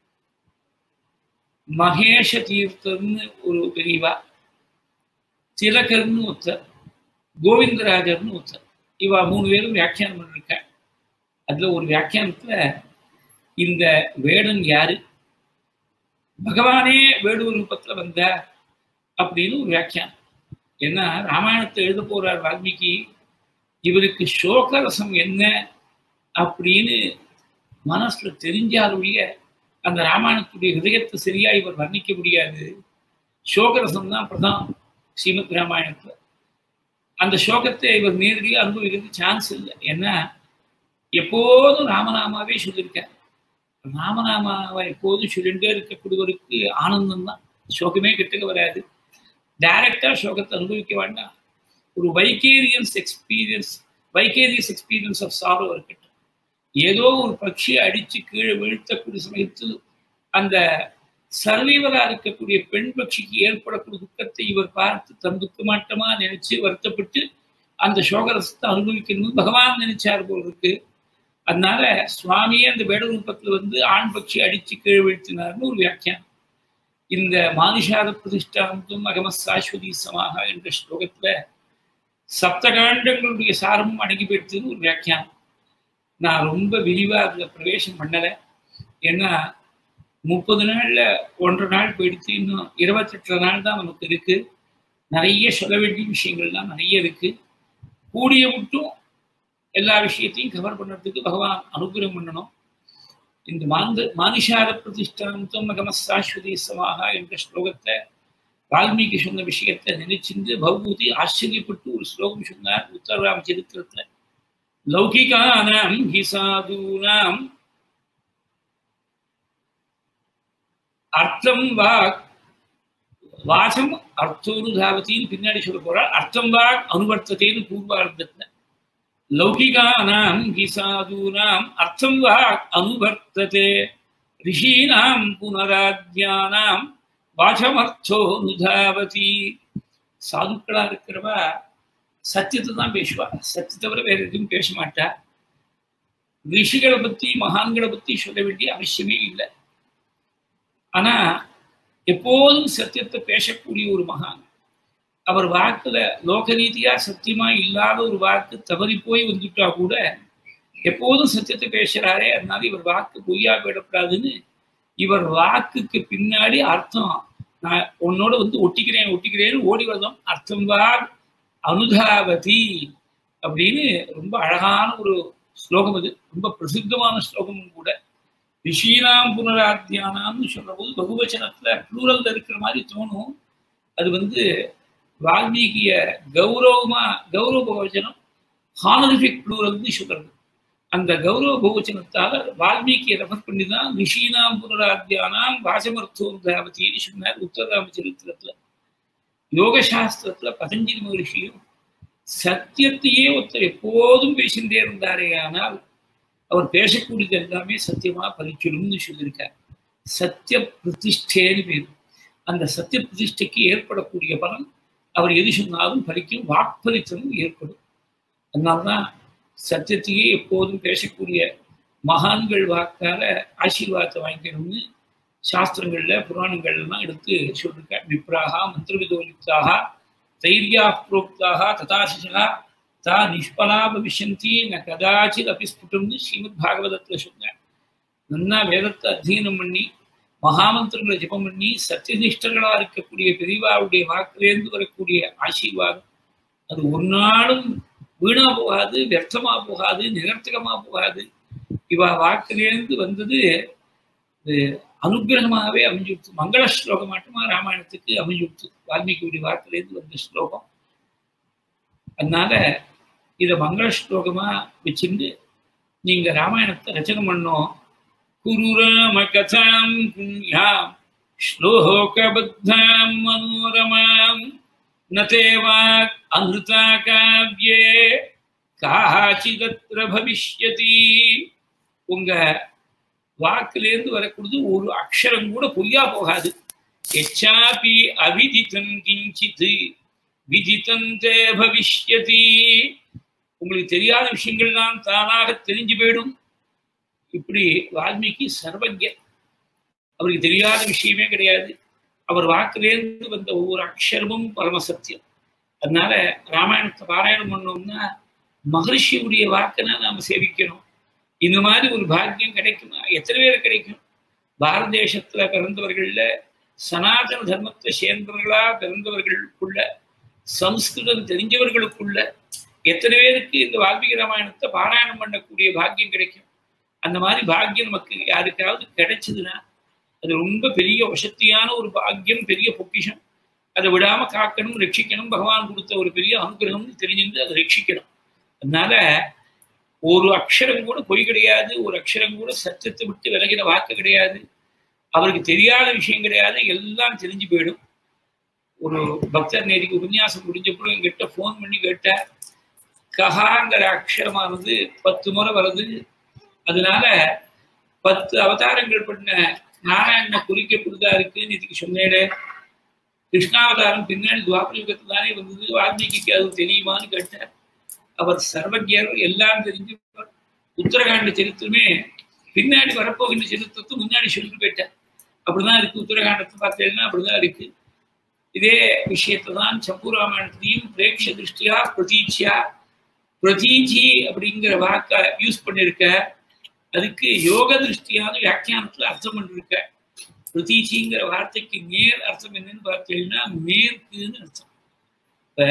மகேஷ தீர்த்தர்னு ஒரு பெரியவா, திலகர்னு ஒருத்தர், கோவிந்தராஜர்னு ஒருத்தர், இவா 3 பேரும் வியாக்கியானம் பண்ணிருக்க. அதுல ஒரு வியாக்கியானத்துல இந்த வேடன் யாரு, பகவானே வேடு ரூபத்துல வந்த அப்படின்னு ஒரு வியாக்கியானம். ஏன்னா ராமாயணத்தை எழுத போறார் வால்மீகி, இவருக்கு சோகரசம் என்ன அப்படின்னு மனசுல தெரிஞ்சாலுடைய அந்த ராமாயணத்துடைய ஹிருதயத்தை சரியா இவர் வர்ணிக்க முடியாது. சோகரசம் தான் பிரதானம் ஸ்ரீமத் ராமாயணத்துல. அந்த சோகத்தை இவர் நேரடியாக அனுபவிக்கிறது சான்ஸ் இல்லை. ஏன்னா எப்போதும் ராமநாமாவே சொல்லியிருக்கார். ராமநாமாவை எப்போதும் சொல்லிட்டே இருக்கக்கூடியவருக்கு ஆனந்தம் தான், சோகமே கிட்டக்க வராது. டைரக்டா சோகத்தை அனுபவிக்க வேண்டாம். ஒரு வைக்கேரியஸ் எக்ஸ்பீரியன்ஸ் ஆஃப் சாரோ இருக்கட்டும். ஏதோ ஒரு பட்சியை அடிச்சு கீழே வீழ்த்தக்கூடிய சமயத்தில் அந்த சர்வைவரா இருக்கக்கூடிய பெண் பட்சிக்கு ஏற்படக்கூடிய துக்கத்தை இவர் பார்த்து தன் துக்கமாட்டமா நினைச்சு வருத்தப்பட்டு அந்த சோகரசத்தை அனுபவிக்கணும்னு பகவான் நினைச்சார் போல் இருக்கு. அதனால சுவாமியே அந்த வேட ரூபத்துல வந்து ஆண் பட்சி அடிச்சு கீழே வீழ்த்தினார்னு ஒரு வியாக்கியானம். இந்த மானிஷாத பிரதிஷ்டாந்தம் அகம சாஸ்வதி சமாகா என்ற ஸ்லோகத்துல சப்தகாண்டங்களுடைய சாரமும் அடங்கி போயிடுச்சுன்னு ஒரு வியாக்கியானம். நான் ரொம்ப விரிவா அதுல பிரவேசம் பண்ணலை. ஏன்னா 30 நாள்ல 1.5 நாள் போயிடுச்சு, இன்னும் 28 நாள் தான் நமக்கு இருக்கு. நிறைய சொல்ல வேண்டிய விஷயங்கள்லாம் நிறைய இருக்கு. கூடிய மட்டும் எல்லா விஷயத்தையும் கவர் பண்ணுறதுக்கு பகவான் அனுகிரகம் பண்ணணும். இந்த மானிஷாத பிரதிஷ்டாந்தம் அகம சாஸ்வதி சமாகா என்ற ஸ்லோகத்தை வால்மீகி சொன்ன விஷயத்தை நினைச்சிருந்து பகவதி ஆச்சரியப்பட்டு ஒரு ஸ்லோகம் சொன்னார் உத்தரராம சரித்திரத்துல. லௌகிகானாம் ஹி சாதூனாம் அர்த்தம் வாசம் அர்த்தோனுதாவத்தின்னு பின்னாடி சொல்ல போறார். அர்த்தம் வாக் அனுவர்த்தத்தைன்னு பூர்வார்த்தத்துல. லௌகிகானாம் ஹி சாதூனாம் அர்த்தம் வாக் அனுவர்த்ததே ரிஷீனாம் புனராத்யானாம் வாசமர்த்தோ நுதாவதி. சாதுக்களா இருக்கிறவா சத்தியத்தை தான் பேசுவா, சத்தியத்தை தவிர வேற எதுவும் பேச மாட்டா. ரிஷிகளை பத்தி மகான்களை பத்தி சொல்ல வேண்டிய அவசியமே இல்லை. ஆனா எப்போதும் சத்தியத்தை பேசக்கூடிய ஒரு மகான், அவர் வாக்குல லோக ரீதியா சத்தியமா இல்லாத ஒரு வாக்கு தவறி போய் வந்துட்டா கூட எப்போதும் சத்தியத்தை பேசுறாரே, அதனால இவர் வாக்கு பொய்யா போயிடக்கூடாதுன்னு இவர் வாக்குக்கு பின்னாடி அர்த்தம் நான் உன்னோட வந்து ஒட்டிக்கிறேன்னு ஓடி வரதும் அர்த்தம் வாக் அனுதாவதி அப்படின்னு ரொம்ப அழகான ஒரு ஸ்லோகம். அது ரொம்ப பிரசித்தமான ஸ்லோகமும் கூட. ரிஷீனாம் புனராத்தியானாம்னு சொல்ற போது பகுவச்சனத்துல ப்ளூரல்ல இருக்கிற மாதிரி தோணும். அது வந்து வால்மீகிய கௌரவ பகுவச்சனம் ஹானரிஃபிக் ப்ளூரல்னு சொல்றது. அந்த கௌரவ பகுவச்சனத்தால வால்மீகியை ரெஃபர் பண்ணி தான் ரிஷீனாம் புனராத்தியானாம் வாசமர்த்தோனுதாவதின்னு சொன்னார் உத்தரராம சரித்திரத்துல. யோக சாஸ்திரத்துல பதஞ்சலி மகரிஷியும் சத்தியத்தையே ஒருத்தர் எப்போதும் பேசிட்டே இருந்தாரே, ஆனால் அவர் பேசக்கூடியது எல்லாமே சத்தியமா பலிச்சிடும்னு சொல்லியிருக்கார். சத்திய பிரதிஷ்டேன்னு பேர். அந்த சத்திய பிரதிஷ்டைக்கு ஏற்படக்கூடிய பலன் அவர் எது சொன்னாலும் பலிக்கும், வாக்பலித்தமும் ஏற்படும். அதனால்தான் சத்தியத்தையே எப்போதும் பேசக்கூடிய மகான்கள் வாக்கால ஆசீர்வாதத்தை வாங்கிக்கணும்னு சாஸ்திரங்கள்ல புராணங்கள்லாம் எடுத்து சொல்லியிருக்கார். விப்ராகா மந்திரவிதோலிப்தாக தைரியா புரோக்தாக ததாசிஷா தா நிஷ்பலா பவிஷ்யந்தி ந கதாச்சித் அப்படி ஸ்புட்டம்னு ஸ்ரீமத் பாகவதத்துல சொன்னார். நன்னா வேதத்தை அத்தியனம் பண்ணி மகாமந்திரங்களை ஜபம் பண்ணி சத்தியனிஷ்டர்களா இருக்கக்கூடிய பெரியவாவுடைய வாக்கிலேருந்து வரக்கூடிய ஆசீர்வாதம் அது ஒரு நாளும் வீணா போகாது, வியர்த்தமா போகாது, நிரர்த்தகமா போகாது. இவா வாக்கிலேருந்து வந்தது அனுகிரகமாகவே அமைஞ்சுடுத்து. மங்கள ஸ்லோகம் மட்டுமா ராமாயணத்துக்கு அமைஞ்சுடுத்து. வால்மீகியுடைய வாக்கிலேருந்து வந்த ஸ்லோகம். அதனால இதை மங்கள ஸ்லோகமா வச்சுட்டு நீங்க ராமாயணத்தை ரச்சனை பண்ணோம். குரு ராம கதாம் புண்ணியாம் ஸ்லோகபத்தாம் மனோரமாம் நதேவாத் அமிர்தா காவ்யே காச்சிதத்ர பவிஷ்யதி. உங்க வாக்கிலேருந்து வரக்கூடியது ஒரு அக்ஷரம் கூட பொய்யா போகாது. எச்சாபி அவிதிதம் கிஞ்சித் விதிதம் தே பவிஷ்யதி. உங்களுக்கு தெரியாத விஷயங்கள்லாம் தானாக தெரிஞ்சு போயிடும். இப்படி வால்மீகி சர்வஜர், அவருக்கு தெரியாத விஷயமே கிடையாது. அவர் வாக்கிலேருந்து வந்த ஒவ்வொரு அக்ஷரமும் பரமசத்தியம். அதனால ராமாயணத்தை பாராயணம் பண்ணோம்னா மகர்ஷியுடைய வாக்கனை நாம சேவிக்கணும். இந்த மாதிரி ஒரு பாக்கியம் கிடைக்குமா? எத்தனை பேர் கிடைக்கும்? பாரத தேசத்துல பிறந்தவர்கள்ல சனாதன தர்மத்தை சேர்ந்தவர்களா பிறந்தவர்களுக்குள்ள சம்ஸ்கிருதம் தெரிஞ்சவர்களுக்குள்ள எத்தனை பேருக்கு இந்த வால்மீகி ராமாயணத்தை பாராயணம் பண்ணக்கூடிய பாக்கியம் கிடைக்கும்? அந்த மாதிரி பாக்கியம் நமக்கு யாருக்காவது கிடைச்சதுன்னா அது ரொம்ப பெரிய வசத்தியான ஒரு பாக்கியம், பெரிய பொக்கிஷம். அதை விடாம காக்கணும், ரட்சிக்கணும். பகவான் கொடுத்த ஒரு பெரிய அனுகிரகம்னு தெரிஞ்சிருந்து அதை ரட்சிக்கணும். அதனால ஒரு அக்ஷரம் கூட பொய் கிடையாது, ஒரு அக்ஷரம் கூட சத்தியத்தை விட்டு விலகின வாக்கு கிடையாது. அவருக்கு தெரியாத விஷயம் கிடையாது, எல்லாம் தெரிஞ்சு போயிடும். ஒரு பக்தர் நேரிக்கு உபன்யாசம் முடிஞ்சப்போ என்கிட்ட ஃபோன் பண்ணி கேட்டார், கஹாங்கிற அக்ஷரமானது 10 முறை வருது, அதனால 10 அவதாரங்கள் பண்ண நாராயணனை குறிக்கப்படுதா இருக்குன்னு இதுக்கு சொன்னேன். கிருஷ்ணாவதாரம் பின்னாடி துவாபர யுகத்துல தானே வந்தது, வால்மீகிக்கு அது தெரியுமான்னு கேட்டார். அவர் சர்வஜர், எல்லாம் தெரிஞ்சவர். உத்தரகாண்ட சரித்திரமே பின்னாடி வரப்போகின்ற சரித்திரத்தை முன்னாடி சொல்லிட்டு போயிட்டார். அப்படிதான் இருக்கு. உத்தரகாண்டத்தை பார்த்தீங்கன்னா அப்படிதான் இருக்கு. இதே விஷயத்தை தான் சம்பூ ராமாயணத்திலையும் பிரேக்ஷ திருஷ்டியா பிரதீட்சியா, பிரதீஜி அப்படிங்கிற வாக்க யூஸ் பண்ணிருக்க. அதுக்கு யோக திருஷ்டியான வியாக்கியானத்துல அர்த்தம் பண்ணிருக்க. பிரதீச்சிங்கிற வார்த்தைக்கு நேர் அர்த்தம் என்னன்னு பார்த்தீங்கன்னா மேற்குன்னு அர்த்தம். இப்ப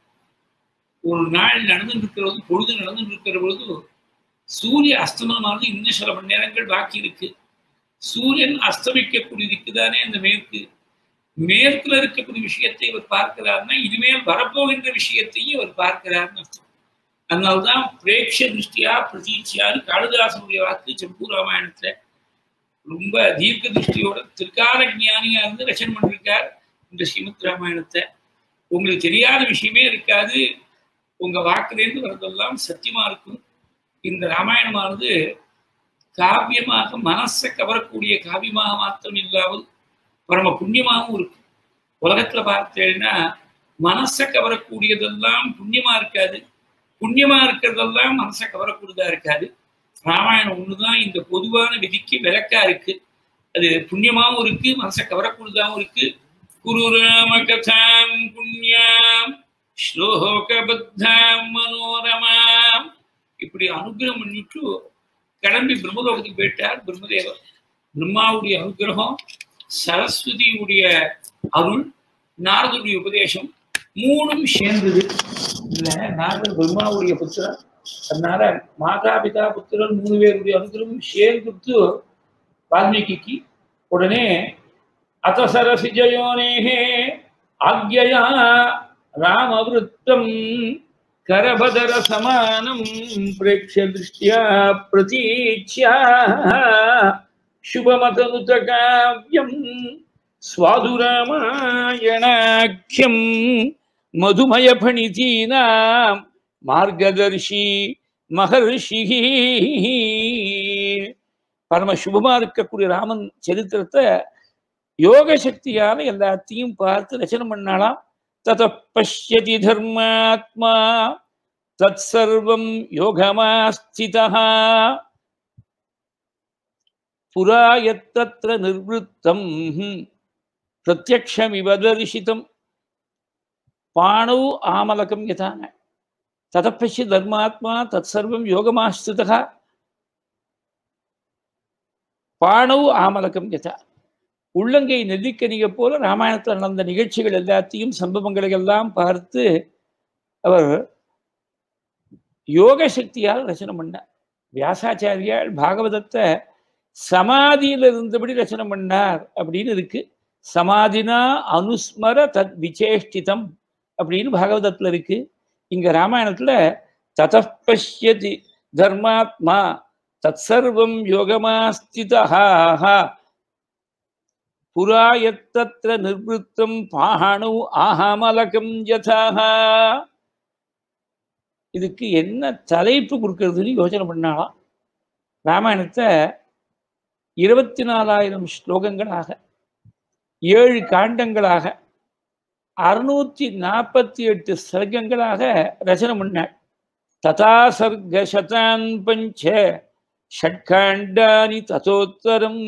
ஒரு நாள் நடந்துட்டு இருக்கிறது, பொழுது நடந்துட்டு இருக்கிற பொழுது சூரிய அஸ்தமனமானது இன்னும் சில மணி நேரங்கள் பாக்கி இருக்கு. சூரியன் அஸ்தமிக்கக்கூடியதுக்கு தானே அந்த மேற்கு. மேற்குல இருக்கக்கூடிய விஷயத்தை இவர் பார்க்கிறார்னா இனிமேல் வரப்போகின்ற விஷயத்தையும் இவர் பார்க்கிறார்னு அர்த்தம். அதனால்தான் பிரேக்ஷ திருஷ்டியா பிரதீட்சியான்னு காளிதாசனுடைய வாக்கு சம்பூ ராமாயணத்துல ரொம்ப தீர்க்க திருஷ்டியோட திருக்கால ஞானியா இருந்து ரச்சனை பண்ணிருக்கார் இந்த ஸ்ரீமத் ராமாயணத்தை. உங்களுக்கு தெரியாத விஷயமே இருக்காது, உங்க வாக்குலேருந்து வரதெல்லாம் சத்தியமா இருக்கும். இந்த ராமாயணமானது காவியமாக மனசை கவரக்கூடிய காவியமாக மாத்திரம் இல்லாமல் பரம புண்ணியமாகவும் இருக்கு. உலகத்துல பார்த்தேன்னா மனசை கவரக்கூடியதெல்லாம் புண்ணியமா இருக்காது, புண்ணியமா இருக்கிறதெல்லாம் மனசை கவரக்கூடியதா இருக்காது. ராமாயணம் ஒண்ணுதான் இந்த பொதுவான விதிக்கு விளக்கா இருக்கு. அது புண்ணியமாவும் இருக்கு, மனசை கவரக்கூடியதாகவும் இருக்கு. குரு ராம கதாம் புண்ணியாம் ஸ்லோகபத்தாம் மனோரமாம். இப்படி அனுகிரகம் பண்ணிட்டு கிளம்பி பிரம்மலோகத்துக்கு போயிட்டார் பிரம்மதேவர். பிரம்மாவுடைய அனுகிரகம், சரஸ்வதியுடைய அருள், நாரதருடைய உபதேசம் மூணும் சேர்ந்தது. இல்ல நாரதர் பிரம்மாவுடைய புத்திரன், அதனால மாதா பிதா புத்திரன் 3 பேருடைய அனுகிரகம் சேர்ந்துட்டு வால்மீகிக்கு உடனே அத சரசிஜயோனேஹே ஆக்ஞயா ராமவிருத்தம் கரபதர சமானம் பிரேக்ஷ திருஷ்டியா பிரதீட்சியா சுபமதனுத காவ்யம் ஸ்வாதுராமாயணாக்கியம் மதுமய பணிதீனாம் மார்கதர்ஷி மகர்ஷி. பரம சுபமா இருக்கக்கூடிய ராமன் சரித்திரத்தை யோக சக்தியால எல்லாத்தையும் பார்த்து ரச்சனை பண்ணாலாம். தத பஷ்யதி தர்மாத்மா தத் சர்வம் யோகமாஸ்திதஹ புரா யத்தத்ர நிர்வృத்தம் பிரத்யக்ஷமிவ தரிசிதம் பாணௌ ஆமலகம் யதான. ததப்பஷ்ய தர்மாத்மா தத் சர்வம் யோகமாஸ்திதா பாணவ் ஆமலகம் யதா. உள்ளங்கை நெல்லிக்கனியை போல ராமாயணத்தில் நடந்த நிகழ்ச்சிகள் எல்லாத்தையும் சம்பவங்களை எல்லாம் பார்த்து அவர் யோக சக்தியால் ரச்சனை பண்ணார். வியாசாச்சாரியால் பாகவதத்தை சமாதியில் இருந்தபடி ரச்சனை பண்ணார் அப்படின்னு இருக்கு. சமாதினா அனுஸ்மர தத் விசேஷ்டிதம் அப்படின்னு பாகவதத்தில் இருக்கு. இங்க ராமாயணத்துல ததப்பஷ்யதி தர்மாத்மா தத் சர்வம் யோகமாஸ்திதா புராயத்தத்ர நிர்வృத்தம் பாணு ஆஹமலகம் யதா. இதுக்கு என்ன தலைப்பு கொடுக்கறதுன்னு யோசனை பண்ணாலாம். ராமாயணத்தை 24,000 ஸ்லோகங்களாக 7 காண்டங்களாக 648 சர்க்கங்களாக ரச்சனை பண்ணாள். ததா சர்க்கசதான் பஞ்ச ஷட்காண்டானி ததோத்தரம்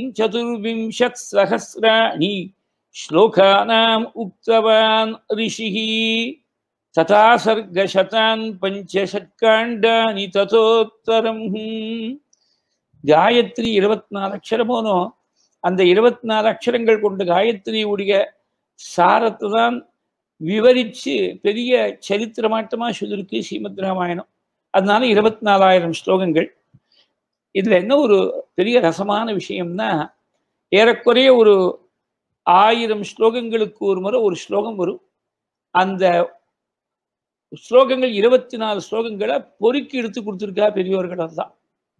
24,000 ஸ்லோகானாம் உக்தவான் ரிஷிஹி. ததா சர்க்கசதான் பஞ்ச ஷட்காண்டானி ததோத்தரம். காயத்ரி 24 அக்ஷரமோனோ அந்த 24 அக்ஷரங்கள் கொண்ட காயத்ரியுடைய சாரத்தை தான் விவரித்து பெரிய சரித்திரமாட்டமாக சொல்லியிருக்கு ஸ்ரீமத் ராமாயணம். அதனால 24,000 ஸ்லோகங்கள். இதில் என்ன ஒரு பெரிய ரசமான விஷயம்னா, ஏறக்குறைய ஒரு 1000 ஸ்லோகங்களுக்கு ஒரு முறை ஒரு ஸ்லோகம் வரும். அந்த ஸ்லோகங்கள் 24 ஸ்லோகங்களை பொறுக்கி எடுத்து கொடுத்துருக்கா பெரியோர்கள். தான்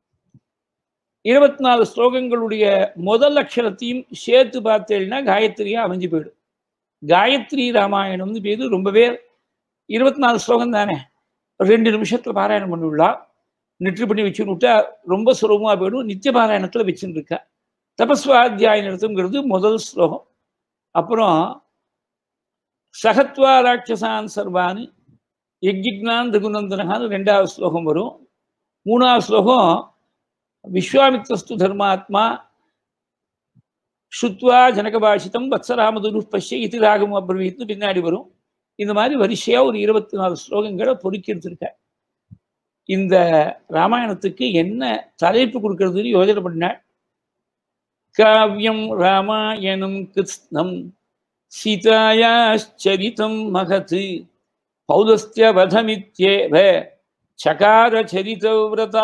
24 ஸ்லோகங்களுடைய முதல் அக்ஷரத்தையும் சேர்த்து பார்த்தேன்னா காயத்ரியா அமைஞ்சு போயிடும். காயத்ரி ராமாயணம்னு பேரு. ரொம்ப பேர் 24 ஸ்லோகம் தானே 2 நிமிஷத்துல பாராயணம் பண்ணிவிடலாம். நெற்று பண்ணி வச்சுன்னு விட்டா ரொம்ப சுலபமாக போயிடும். நித்திய பாராயணத்தில் வச்சுன்னு இருக்கா. தபஸ்வாத்தியாய நிறுத்தங்கிறது முதல் ஸ்லோகம். அப்புறம் சகத்வா ராட்சசான் சர்வானு யஜ்ஞான் ரகுநந்தனகான்னு 2வது ஸ்லோகம் வரும். 3வது ஸ்லோகம் விஸ்வாமித்ரஸ்து தர்மாத்மா ஸ்ருத்வா ஜனகபாஷிதம் வத்சராமதுரு பஷ்ய இது ராகம் அப்ரவீத்னு பின்னாடி வரும். இந்த மாதிரி வரிசையாக ஒரு 24 ஸ்லோகங்களை பொறுக்கி எடுத்திருக்க. இந்த ராமாயணத்துக்கு என்ன தலைப்பு கொடுக்கறதுன்னு யோஜனை பண்ண. காவியம் ராமாயணம் கிருஷ்ணம் சீதாயாச்சரிதம் மகத் பௌலஸ்த்ய வதமித்யேவ சகார சரிதவ்ரதா.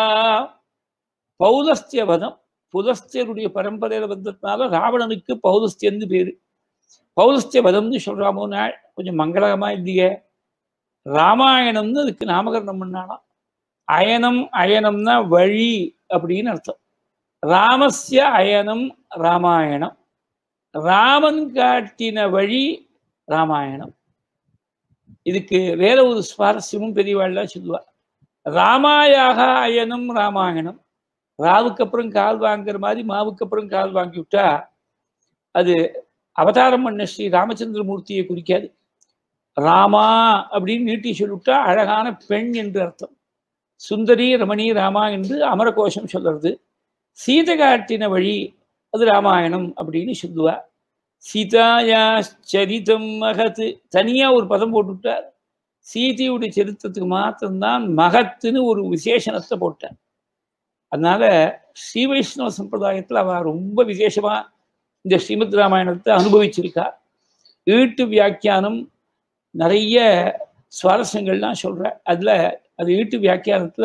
பௌலஸ்திய வதம், புலஸ்தியருடைய பரம்பரையில் வந்ததுனால ராவணனுக்கு பௌலஸ்தியன்னு பேரு. பௌலஸ்திய வதம்னு சொல்றாமோ நாள் கொஞ்சம் மங்களகமா இல்லையே. ராமாயணம்னு அதுக்கு நாமகரணம் பண்ணாலாம். அயனம், அயனம்னா வழி அப்படின்னு அர்த்தம். ராமஸ்ய அயனம் ராமாயணம். ராமன் காட்டின வழி ராமாயணம். இதுக்கு வேற ஒரு சுவாரஸ்யமும் பெரியவாள்லாம் சொல்லுவார். ராமாயாக அயனம் ராமாயணம். ராவுக்கு அப்புறம் கால் வாங்குற மாதிரி மாவுக்கு அப்புறம் கால் வாங்கி விட்டா அது அவதாரம் பண்ண ஸ்ரீ ராமச்சந்திரமூர்த்தியை குறிக்காது. ராமா அப்படின்னு நீட்டி சொல்லிவிட்டா அழகான பெண் என்று அர்த்தம். சுந்தரி ரமணி ராமா என்று அமரகோஷம் சொல்றது. சீதை காட்டின வழி அது ராமாயணம் அப்படின்னு சொல்லுவா. சீதாயாச்சரிதம் மகத் தனியா ஒரு பதம் போட்டுவிட்டார். சீதையுடைய சரித்திரத்துக்கு மாத்திரம்தான் மகத்துன்னு ஒரு விசேஷணத்தை போட்டார். அதனால ஸ்ரீ வைஷ்ணவ சம்பிரதாயத்தில் அவ ரொம்ப விசேஷமா இந்த ஸ்ரீமத் ராமாயணத்தை அனுபவிச்சிருக்கா. ஈட்டு வியாக்கியானம் நிறைய சுவாரஸ்யங்கள்லாம் சொல்ற. அதுல அது ஈட்டு வியாக்கியானத்துல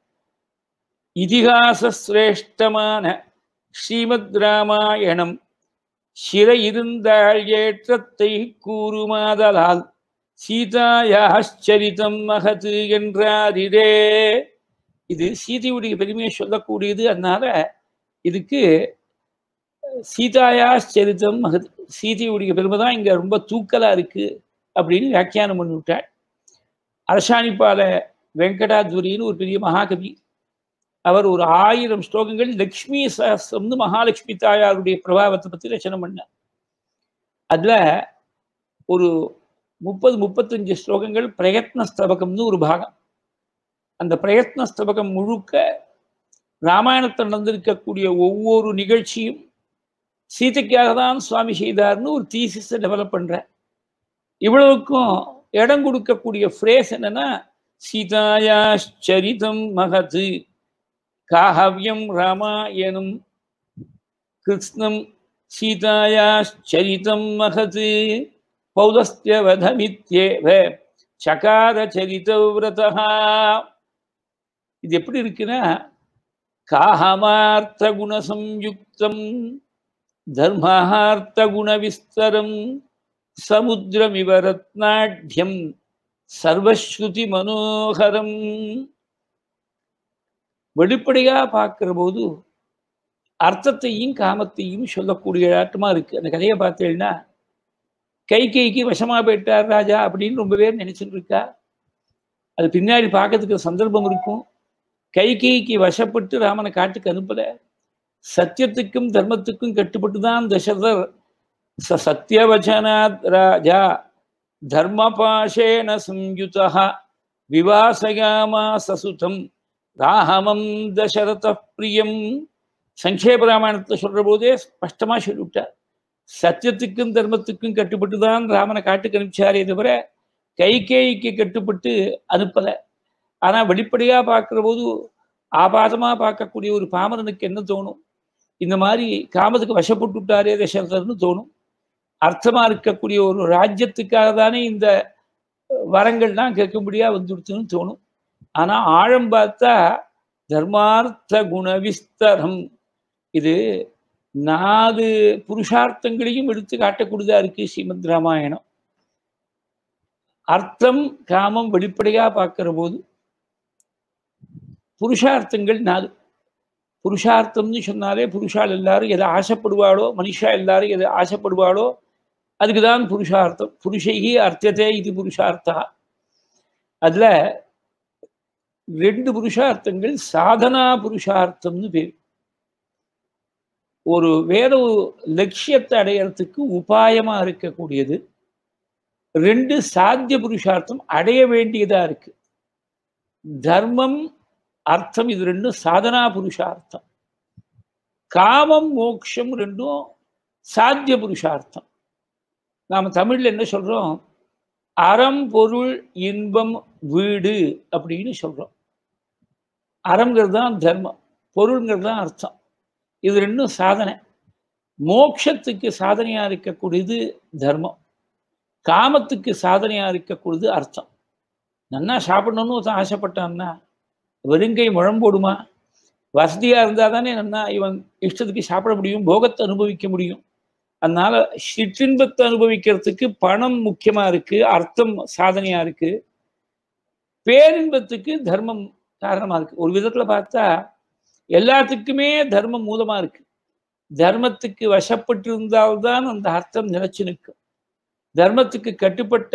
இதிகாச சிரேஷ்டமான ஸ்ரீமத் ராமாயணம் சிற இருந்தாள் ஏற்றத்தை கூறுமாதலால் சீதாயாச்சரிதம் மகது என்றாரிரே. இது சீதையுடைய பெருமையை சொல்லக்கூடியது. அதனால இதுக்கு சீதாயாச்சரிதம் மகது, சீதையுடைய பெருமை தான் இங்க ரொம்ப தூக்கலா இருக்கு அப்படின்னு வியாக்கியானம் பண்ணிவிட்டாள். அரசாணிப்பால வெங்கடாதுரின்னு ஒரு பெரிய மகாகவி. அவர் ஒரு 1000 ஸ்லோகங்கள் லக்ஷ்மி சஹஸ்ரம்னு மகாலட்சுமி தாயாருடைய பிரபாவத்தை பற்றி ரச்சனை பண்ணார். அதுல ஒரு 30-35 ஸ்லோகங்கள் பிரயத்ன ஸ்தபகம்னு ஒரு பாகம். அந்த பிரயத்ன ஸ்தபகம் முழுக்க ராமாயணத்தில் நடந்திருக்கக்கூடிய ஒவ்வொரு நிகழ்ச்சியும் சீதைக்காக தான் சுவாமி செய்தார்னு ஒரு தீசிஸை டெவலப் பண்ற. இவ்வளவுக்கும் இடம் கொடுக்கக்கூடிய ஃப்ரேஸ் என்னன்னா சீதாயாச்சரிதம் மகத் காஹவ்யம் ராமாயணம் கிருஷ்ணம் சீதாயாச்சரிதம் மகத் பௌலஸ்த்யவதமித்யேவ சகார சரிதவ்ரதः. இது எப்படி இருக்குன்னா, காஹமார்த்த குணசம்யுக்தம் தர்மார்த்த குணவிஸ்தரம் சமுத்திரமிவ ரத்னாட்யம் சர்வஸ்ருதி மனோகரம். வெளிப்படையா பார்க்கிற போது அர்த்தத்தையும் காமத்தையும் சொல்லக்கூடிய ஆட்டமா இருக்கு. அந்த கதையை பார்த்தேன்னா, கைகைக்கு வசமா போயிட்டார் ராஜா அப்படின்னு ரொம்ப பேர் நினைச்சுட்டு இருக்கா. அது பின்னாடி பார்க்கறதுக்கு சந்தர்ப்பம் இருக்கும். கைகைக்கு வசப்பட்டு ராமனை காட்டுக்கு அனுப்பல. சத்தியத்துக்கும் தர்மத்துக்கும் கட்டுப்பட்டு தான் தசரதர் சத்யவச்சனாத் ராஜா தர்மபாஷேன சம்யுதா விவாசயாமா சசுதம் ராமம் தசரத பிரியம். சங்கேப ராமாயணத்தை சொல்ற போதே ஸ்பஷ்டமா சொல்லிவிட்டார். சத்தியத்துக்கும் தர்மத்துக்கும் கட்டுப்பட்டு தான் ராமனை காட்டுக்கு அனுப்பிச்சாரே தவிர கைகேயிக்கு கட்டுப்பட்டு அனுப்பல. ஆனா வெளிப்படையா பார்க்கிற போது ஆபாதமா பார்க்கக்கூடிய ஒரு பாமரனுக்கு என்ன தோணும்? இந்த மாதிரி காமத்துக்கு வசப்பட்டு விட்டாரே தசரதர்னு தோணும். அர்த்தமா இருக்கக்கூடிய ஒரு ராஜ்யத்துக்காக தானே இந்த வரங்கள்லாம் கேட்கும்படியா வந்துடுச்சுன்னு தோணும். ஆனா ஆழம் பார்த்தா தர்மார்த்த குணவிஸ்தரம், இது 4 புருஷார்த்தங்களையும் எடுத்து காட்டக்கூடியதா இருக்கு ஸ்ரீமத் ராமாயணம். அர்த்தம் காமம் வெளிப்படையா பார்க்கிற போது புருஷார்த்தங்கள் 4. புருஷார்த்தம்னு சொன்னாலே புருஷால் எல்லாரும் எதை ஆசைப்படுவாளோ, மனுஷா எல்லாரும் எதை ஆசைப்படுவாளோ அதுக்குதான் புருஷார்த்தம். புருஷைகி அர்த்தத்தே இது புருஷார்த்தா. அதுல 2 புருஷார்த்தங்கள் சாதனா புருஷார்த்தம்னு பேர். ஒரு வேற ஒரு லட்சியத்தை அடையறதுக்கு உபாயமா இருக்கக்கூடியது. 2 சாத்திய புருஷார்த்தம் அடைய வேண்டியதா இருக்கு. தர்மம் அர்த்தம் இது 2 சாதனா புருஷார்த்தம். காமம் மோட்சம் 2 சாத்திய புருஷார்த்தம். நாம தமிழ்ல என்ன சொல்றோம்? அறம் பொருள் இன்பம் வீடு அப்படின்னு சொல்றோம். அறம்ங்கிறது தான் தர்மம், பொருள்ங்கிறது தான் அர்த்தம். இது 2 சாதனை. மோட்சத்துக்கு சாதனையா இருக்கக்கூடியது தர்மம், காமத்துக்கு சாதனையா இருக்கக்கூடியது அர்த்தம். நன்னா சாப்பிடணும்னு ஒருத்தன் ஆசைப்பட்டான்னா வெறுங்கை முழம்போடுமா? வசதியா இருந்தா தானே நன்னா இவன் இஷ்டத்துக்கு சாப்பிட முடியும், போகத்தை அனுபவிக்க முடியும். அதனால சிற்றின்பத்தை அனுபவிக்கிறதுக்கு பணம் முக்கியமா இருக்கு, அர்த்தம் சாதனையா இருக்கு. பேரின்பத்துக்கு தர்மம் காரணமா இருக்கு. ஒரு விதத்துல பார்த்தா எல்லாத்துக்குமே தர்மம் மூலமா இருக்கு. தர்மத்துக்கு வசப்பட்டு இருந்தால்தான் அந்த அர்த்தம் நிலைச்சு நிற்கும். தர்மத்துக்கு கட்டுப்பட்ட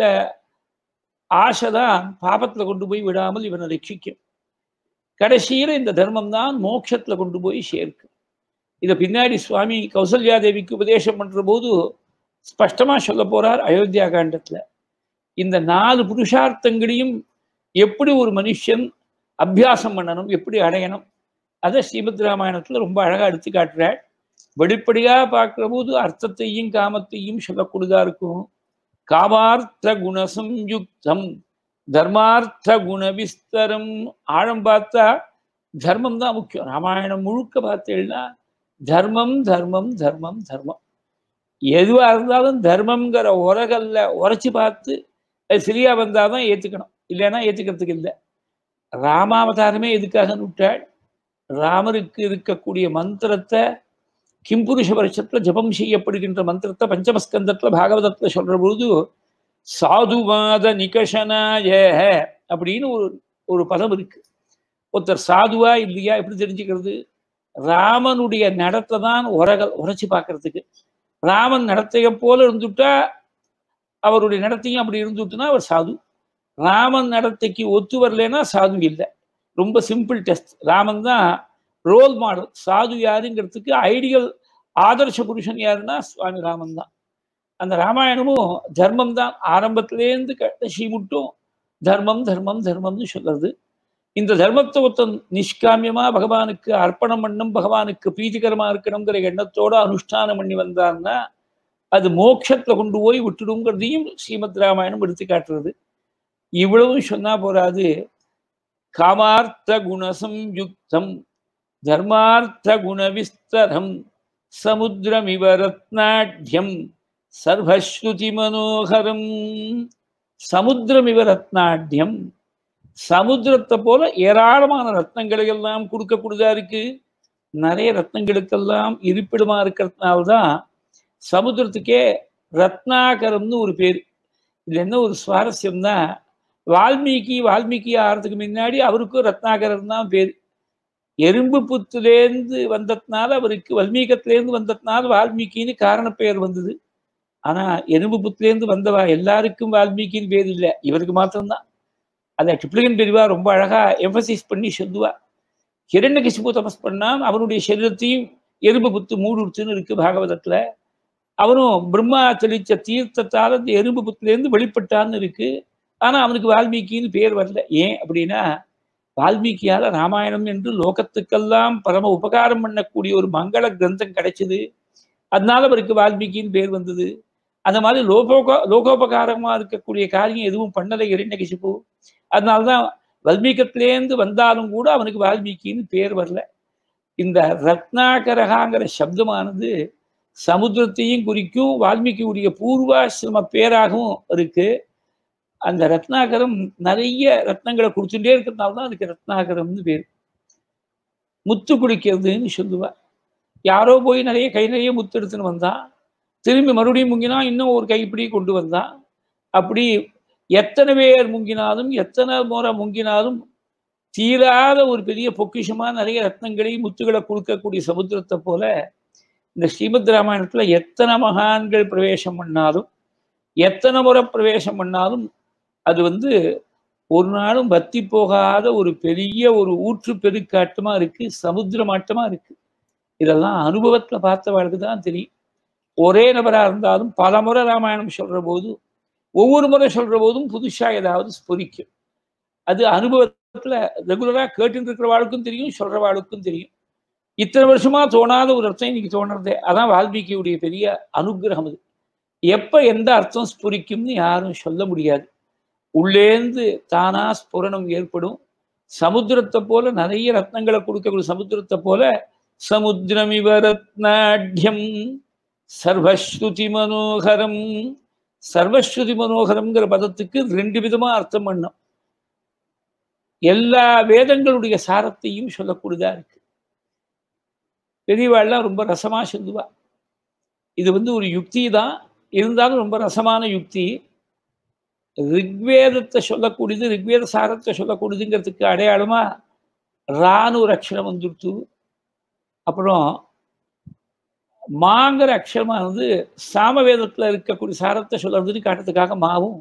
ஆசைதான் பாபத்துல கொண்டு போய் விடாமல் இவனை ரட்சிக்கும். கடைசியில இந்த தர்மம் தான் மோட்சத்துல கொண்டு போய் சேர்க்கும். இதை பின்னாடி சுவாமி கௌசல்யா தேவிக்கு உபதேசம் பண்ற போது ஸ்பஷ்டமா சொல்ல போறார் அயோத்தியா காண்டத்துல. இந்த 4 புருஷார்த்தங்களையும் எப்படி ஒரு மனுஷன் அபியாசம் பண்ணணும், எப்படி அடையணும், அதை ஸ்ரீமத் ராமாயணத்துல ரொம்ப அழகா எடுத்து காட்டுறாள். வெளிப்படையா பார்க்கிற போது அர்த்தத்தையும் காமத்தையும் சொல்லக்கூடியதா இருக்கும். காமார்த்த குணசம்யுக்தம் தர்மார்த்த குணவிஸ்தரம். ஆழம் பார்த்தா தர்மம் தான் முக்கியம். ராமாயணம் முழுக்க பார்த்தேன்னா தர்மம் தர்மம் தர்மம் தர்மம். எதுவா இருந்தாலும் தர்மம்ங்கிற உரகல்ல உரைச்சி பார்த்து அது சரியா வந்தாதான் ஏத்துக்கணும், இல்லைன்னா ஏத்துக்கிறதுக்கு இல்லை. ராமாவதாரமே எதுக்காக விட்டாள்? ராமருக்கு இருக்கக்கூடிய மந்திரத்தை கிம்புருஷ வருஷத்துல ஜபம் செய்யப்படுகின்ற மந்திரத்தை பஞ்சமஸ்கந்தத்துல பாகவதத்துல சொல்ற பொழுது சாதுவாத நிகஷனாய அப்படின்னு ஒரு பதம் இருக்கு. ஒருத்தர் சாதுவா இல்லையா எப்படி தெரிஞ்சுக்கிறது? ராமனுடைய நடத்தை தான் உரைச்சி பார்க்கறதுக்கு. ராமன் நடத்தைய போல இருந்துட்டா அவருடைய நடத்தையும் அப்படி இருந்துட்டுனா அவர் சாது. ராமன் நடத்தைக்கு ஒத்து வரலன்னா சாது இல்லை. ரொம்ப சிம்பிள் டெஸ்ட். ராமன் தான் ரோல் மாடல். சாது யாருங்கிறதுக்கு ஐடியல் ஆதர்ஷ புருஷன் யாருன்னா சுவாமி ராமன் தான். அந்த ராமாயணமும் தர்மம் தான். ஆரம்பத்திலேருந்து கடைசி மட்டும் தர்மம் தர்மம் தர்மம்னு சொல்றது. இந்த தர்மத்தை ஒருத்தன் நிஷ்காமியமா பகவானுக்கு அர்ப்பணம் பண்ணும், பகவானுக்கு பிரீதிகரமா இருக்கணுங்கிற எண்ணத்தோட அனுஷ்டானம் பண்ணி வந்தான்னா அது மோட்சத்துல கொண்டு போய் விட்டுடுங்கிறதையும் ஸ்ரீமத் ராமாயணம் எடுத்து காட்டுறது. இவ்வளவும் சொன்னா போறாது. காமார்த்த குணசம்யுக்தம் தர்மார்த்த குணவிஸ்தரம் சமுத்திரமிவ ரத்னாட்யம் சர்வஸ்ருதி மனோகரம். சமுத்திரமிவ ரத்னாட்யம், சமுத்திரத்தை போல ஏராளமான ரத்னங்களை எல்லாம் கொடுக்கக்கூடியதா இருக்கு. நிறைய ரத்னங்களுக்கெல்லாம் இருப்பிடமா இருக்கிறதுனால்தான் சமுத்திரத்துக்கே ரத்னாகரம்னு ஒரு பேர். இதுல என்ன ஒரு சுவாரஸ்யம்னா, வால்மீகி ஆகிறதுக்கு முன்னாடி அவருக்கும் ரத்னாகரம் தான் பேர். எறும்பு புத்துலேருந்து வந்ததுனால அவருக்கு வல்மீகத்திலேருந்து வந்ததுனால வால்மீகின்னு காரண பெயர் வந்தது. ஆனா எறும்பு புத்துலேருந்து வந்தவா எல்லாருக்கும் வால்மீகின்னு பேர் இல்லை, இவருக்கு மாத்திரம்தான். அதை ட்ரிப்ளிகன் பெரியவா ரொம்ப அழகா எம்பசைஸ் பண்ணி சொல்லுவா. ஹிரண்யகசிபு தபஸ் பண்ணான், அவனுடைய சரீரத்தையும் எறும்பு புத்து மூடுச்சுன்னு இருக்கு பாகவதத்துல. அவனும் பிரம்மா தெளிச்ச தீர்த்தத்தால் அந்த எறும்பு புத்துலேருந்து வெளிப்பட்டான்னு இருக்கு. ஆனா அவனுக்கு வால்மீகின்னு பேர் வரல. ஏன் அப்படின்னா, வால்மீகியால ராமாயணம் என்று லோகத்துக்கெல்லாம் பரம உபகாரம் பண்ணக்கூடிய ஒரு மங்கள கிரந்தம் கிடைச்சது. அதனால அவருக்கு வால்மீகின்னு பேர் வந்தது. அந்த மாதிரி லோகோபகாரமா இருக்கக்கூடிய காரியம் எதுவும் பண்ணலை ஹிரண்யகசிபு. அதனால்தான் வல்மீகத்திலேருந்து வந்தாலும் கூட அவனுக்கு வால்மீகின்னு பேர் வரல. இந்த ரத்னாகரகாங்கிற சப்தமானது சமுத்திரத்தையும் குறிக்கும், வால்மீகியுடைய பூர்வாசிரம பேராகவும் இருக்கு. அந்த ரத்னாகரம் நிறைய ரத்னங்களை கொடுத்துட்டே இருக்கிறதுனால தான் அதுக்கு ரத்னாகரம்னு பேர். முத்து குடிக்கிறதுன்னு சொல்லுவா. யாரோ போய் நிறைய கை நிறைய முத்து எடுத்துன்னு வந்தான், திரும்பி மறுபடியும் முங்கினா இன்னும் ஒரு கைப்பிடி கொண்டு வந்தான். அப்படி எத்தனை பேர் முங்கினாலும் எத்தனை முறை முங்கினாலும் தீராத ஒரு பெரிய பொக்கிஷமா நிறைய ரத்னங்களை முத்துகளை கொடுக்கக்கூடிய சமுத்திரத்தை போல இந்த ஸ்ரீமத் ராமாயணத்துல எத்தனை மகான்கள் பிரவேசம் பண்ணாலும் எத்தனை முறை பிரவேசம் பண்ணாலும் அது ஒரு நாளும் பத்தி போகாத ஒரு பெரிய ஒரு ஊற்று பெருக்காட்டமா இருக்கு, சமுத்திரமாட்டமா இருக்கு. இதெல்லாம் அனுபவத்துல பார்த்தவர்களுக்கு தான் தெரியும். ஒரே நபரா இருந்தாலும் பல முறை ராமாயணம் சொல்ற போது ஒவ்வொரு முறை சொல்ற போதும் புதுசா ஏதாவது ஸ்புரிக்கும். அது அனுபவத்துல ரெகுலரா கேட்டு இருக்கிறவாளுக்கும் தெரியும், சொல்றவாளுக்கும் தெரியும். இத்தனை வருஷமா தோணாத ஒரு அர்த்தம் இன்னைக்கு தோணுறதே. அதான் வால்மீகியுடைய பெரிய அனுகிரகம். அது எப்ப எந்த அர்த்தம் ஸ்புரிக்கும்னு யாரும் சொல்ல முடியாது. உள்ளேந்து தானா ஸ்புரணம் ஏற்படும். சமுத்திரத்தை போல நிறைய ரத்னங்களை கொடுக்கக்கூடிய சமுத்திரத்தை போல சமுத்திரமிவ ரத்னாட்யம் சர்வஸ்ருதி மனோகரம். சர்வஸ்ருதி மனோகரம்ங்கிற பதத்துக்கு ரெண்டு விதமா அர்த்தம் பண்ணும். எல்லா வேதங்களுடைய சாரத்தையும் சொல்லக்கூடியதா இருக்கு. பெரியவாள்லாம் ரொம்ப ரசமா சொல்லுவா. இது ஒரு யுக்தி தான், இருந்தாலும் ரொம்ப ரசமான யுக்தி. ரிக்வேதத்தை சொல்லக்கூடியது, ரிக்வேத சாரத்தை சொல்லக்கூடியதுங்கிறதுக்கு அடையாளமா ரான்னு ஒரு அக்ஷரம் வந்துடுத்து. அப்புறம் மாங்கிற அக்ஷரமானது சாமவேதத்துல இருக்கக்கூடிய சாரத்தை சொல்றதுன்னு காட்டுறதுக்காக மாவும்,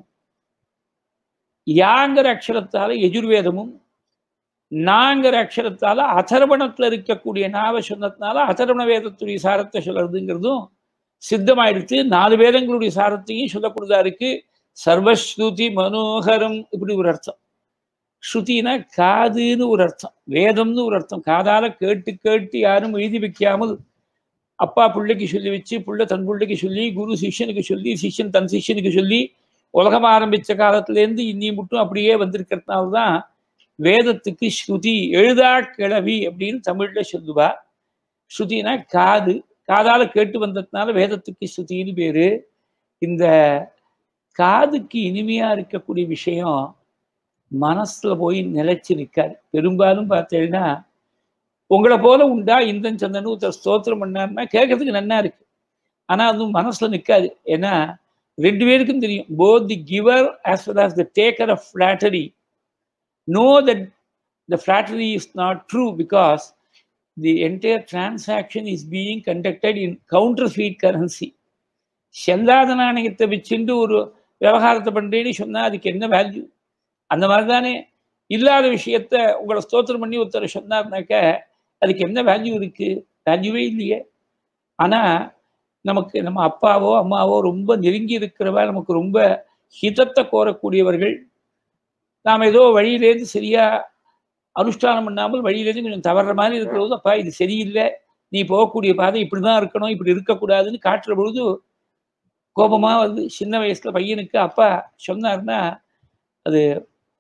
யாங்கிற அக்ஷரத்தால எஜுர்வேதமும், நாங்கிற அக்ஷரத்தால அதர்வணத்துல இருக்கக்கூடிய நாவை சொன்னதுனால அதர்வண வேதத்துடைய சாரத்தை சொல்றதுங்கிறதும் சித்தமாயிடுச்சு. 4 வேதங்களுடைய சாரத்தையும் சொல்லக்கூடியதா இருக்கு. சர்வஸ்ருதி மனோகரம் இப்படி ஒரு அர்த்தம். ஸ்ருதினா காதுன்னு ஒரு அர்த்தம், வேதம்னு ஒரு அர்த்தம். காதால கேட்டு கேட்டு யாரும் எழுதி வைக்காமல் அப்பா பிள்ளைக்கு சொல்லி வச்சு, பிள்ளை தன் பிள்ளைக்கு சொல்லி, குரு சிஷ்யனுக்கு சொல்லி, சிஷ்யன் தன் சிஷ்யனுக்கு சொல்லி உலகம் ஆரம்பிச்ச காலத்திலேருந்து இன்னி மட்டும் அப்படியே வந்திருக்கிறதுனால்தான் வேதத்துக்கு ஸ்ருதி, எழுதா கிளவி அப்படின்னு தமிழ்ல சொல்லுவா. ஸ்ருதினா காது, காதால கேட்டு வந்ததுனால வேதத்துக்கு ஸ்ருதின்னு பேரு. இந்த காதுக்கு இனிமையா இருக்கக்கூடிய விஷயம் மனசுல போய் நிலைச்சு நிற்காது. பெரும்பாலும் பார்த்தீங்கன்னா, உங்களை போல உண்டா இந்த சந்தனு ஒருத்தர் ஸ்தோத்திரம் பண்ணாருன்னா கேட்கறதுக்கு நன்னா இருக்கு, ஆனா அதுவும் மனசுல நிற்காது. ஏன்னா 2 பேருக்கும் தெரியும், both the giver as well as the taker of flattery know that the flattery is not true because the entire transaction is being conducted in counterfeit currency. செல்லாத நாணயத்தை வச்சுட்டு ஒரு விவகாரத்தை பண்றேன்னு சொன்னா அதுக்கு என்ன வேல்யூ? அந்த மாதிரி தானே இல்லாத விஷயத்த உங்களை ஸ்தோத்திரம் பண்ணி ஒருத்தர் சொன்னார்னாக்க அதுக்கு என்ன வேல்யூ இருக்கு? வேல்யூவே இல்லையே. ஆனா நமக்கு நம்ம அப்பாவோ அம்மாவோ ரொம்ப நெருங்கி இருக்கிறவா, நமக்கு ரொம்ப ஹிதத்தை கோரக்கூடியவர்கள், நாம் ஏதோ வழியிலேருந்து சரியா அனுஷ்டானம் பண்ணாமல் வழியிலேருந்து கொஞ்சம் தவறுற மாதிரி இருக்கிற போது, அப்பா இது சரியில்லை, நீ போகக்கூடிய பாதை இப்படிதான் இருக்கணும், இப்படி இருக்கக்கூடாதுன்னு காட்டுற பொழுது கோபமா சின்ன வயசுல பையனுக்கு அப்பா சொன்னார்னா அது